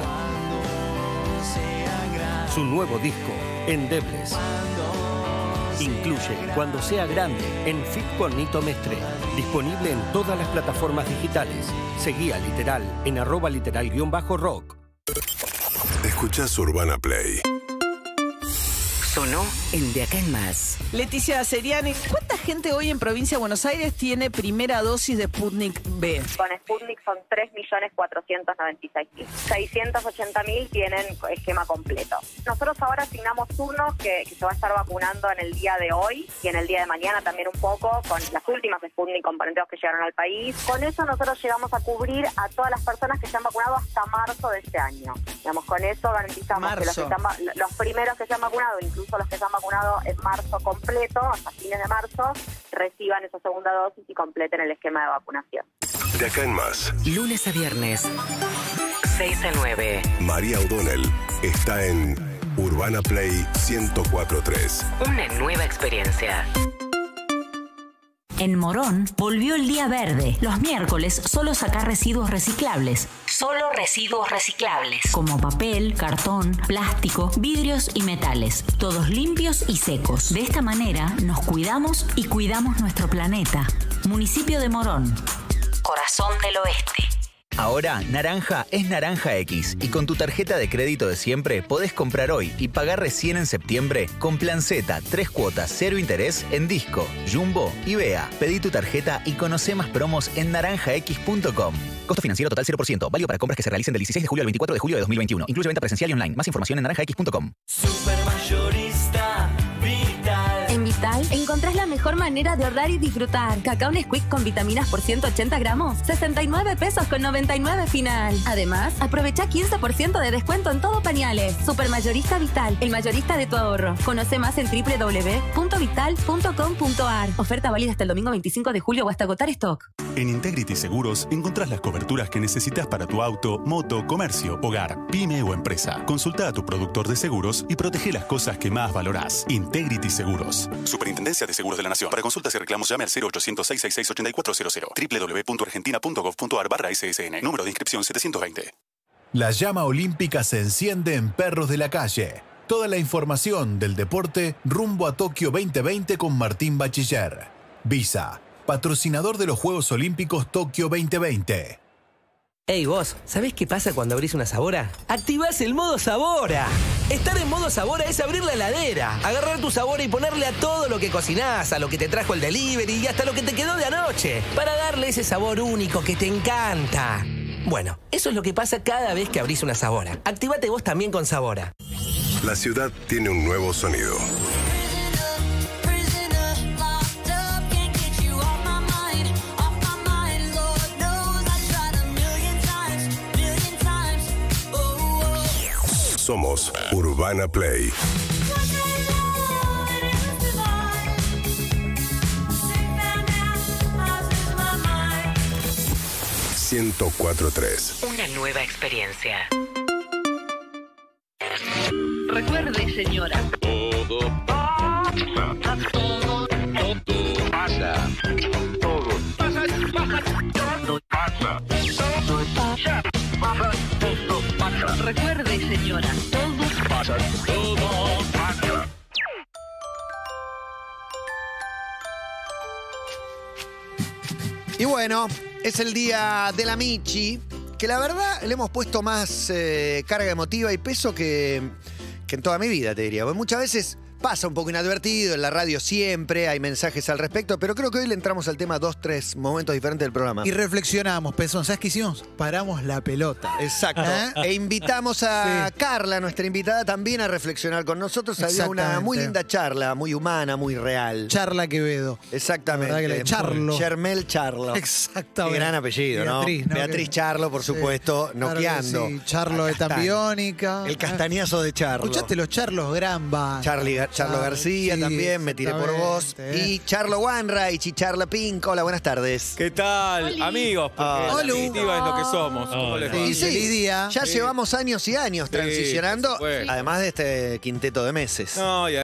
su nuevo disco, Endebles. Incluye Cuando sea grande en Fit con Nito Mestre. Disponible en todas las plataformas digitales. Seguí a Literal en @literal_rock. Escuchás Urbana Play. Sonó en De Acá en Más. Leticia Seriani, ¿cuánta gente hoy en Provincia de Buenos Aires tiene primera dosis de Sputnik B? Con Sputnik son 3.496.000. 680.000 tienen esquema completo. Nosotros ahora asignamos uno que se va a estar vacunando en el día de hoy y en el día de mañana también un poco con las últimas Sputnik componentes que llegaron al país. Con eso nosotros llegamos a cubrir a todas las personas que se han vacunado hasta marzo de este año. Digamos, con eso garantizamos que los primeros que se han vacunado, incluso los que se han vacunado en marzo completo, hasta fines de marzo, reciban esa segunda dosis y completen el esquema de vacunación. De Acá en Más. Lunes a viernes, 6 a 9. María O'Donnell está en Urbana Play 104.3. Una nueva experiencia. En Morón volvió el día verde. Los miércoles solo sacar residuos reciclables. Solo residuos reciclables. Como papel, cartón, plástico, vidrios y metales. Todos limpios y secos. De esta manera nos cuidamos y cuidamos nuestro planeta. Municipio de Morón. Corazón del Oeste. Ahora, Naranja es Naranja X y con tu tarjeta de crédito de siempre podés comprar hoy y pagar recién en septiembre con Plan Z, 3 cuotas, 0 interés en Disco, Jumbo y Bea. Pedí tu tarjeta y conoce más promos en naranjax.com. Costo financiero total 0%, válido para compras que se realicen del 16 de julio al 24 de julio de 2021. Incluye venta presencial y online. Más información en naranjax.com. Supermayorista Vital. En Vital encontrás la mejor manera de ahorrar y disfrutar. Cacao Nesquik con vitaminas por 180 gramos, 69 pesos con 99 final. Además, aprovecha 15% de descuento en todo pañales. Supermayorista Vital, el mayorista de tu ahorro. Conoce más en www.vital.com.ar. Oferta válida hasta el domingo 25 de julio o hasta agotar stock. En Integrity Seguros encontrás las coberturas que necesitas para tu auto, moto, comercio, hogar, pyme o empresa. Consulta a tu productor de seguros y protege las cosas que más valorás. Integrity Seguros. Superintendencia de Seguros de la Nación. Para consultas y reclamos llame al 0800-666-8400. www.argentina.gov.ar/SSN. Número de inscripción 720. La llama olímpica se enciende en Perros de la Calle. Toda la información del deporte rumbo a Tokio 2020 con Martín Bachiller. Visa, patrocinador de los Juegos Olímpicos Tokio 2020. Hey vos, ¿sabés qué pasa cuando abrís una Sabora? ¡Activás el modo Sabora! Estar en modo Sabora es abrir la heladera, agarrar tu Sabora y ponerle a todo lo que cocinás, a lo que te trajo el delivery y hasta lo que te quedó de anoche, para darle ese sabor único que te encanta. Bueno, eso es lo que pasa cada vez que abrís una Sabora. Activate vos también con Sabora. La ciudad tiene un nuevo sonido. Somos Urbana Play. ...104.3. Una nueva experiencia. Recuerde, señora. Todo pasa. Todo pasa. Todo pasa. Todo pasa. Todo pasa. Recuerde, señora. Todo pasa. Todo pasa. Y bueno, es el día de la Michi, que la verdad le hemos puesto más carga emotiva y peso que en toda mi vida, te diría. Porque muchas veces pasa un poco inadvertido, en la radio siempre hay mensajes al respecto, pero creo que hoy le entramos al tema 2-3 momentos diferentes del programa. Y reflexionamos, Pezón, ¿sabes qué hicimos? Paramos la pelota. Exacto. E invitamos a Carla, nuestra invitada, también a reflexionar con nosotros. Había una muy linda charla, muy humana, muy real. Charla Quevedo. Exactamente. Charlo. Germel Charlo. Exactamente. Qué gran apellido, Beatriz, ¿no? Beatriz Charlo, por supuesto, noqueando. Sí. Charlo de Tambiónica. El castañazo de Charlo. Escuchaste los Charlos Gran Band. Charlo García también, me tiré por vos. Y Charlo Wanra y Chicharla Pink. Hola, buenas tardes. ¿Qué tal, amigos? Porque en definitiva es lo que somos. Y sí, ya llevamos años y años transicionando, además de este quinteto de meses. No, y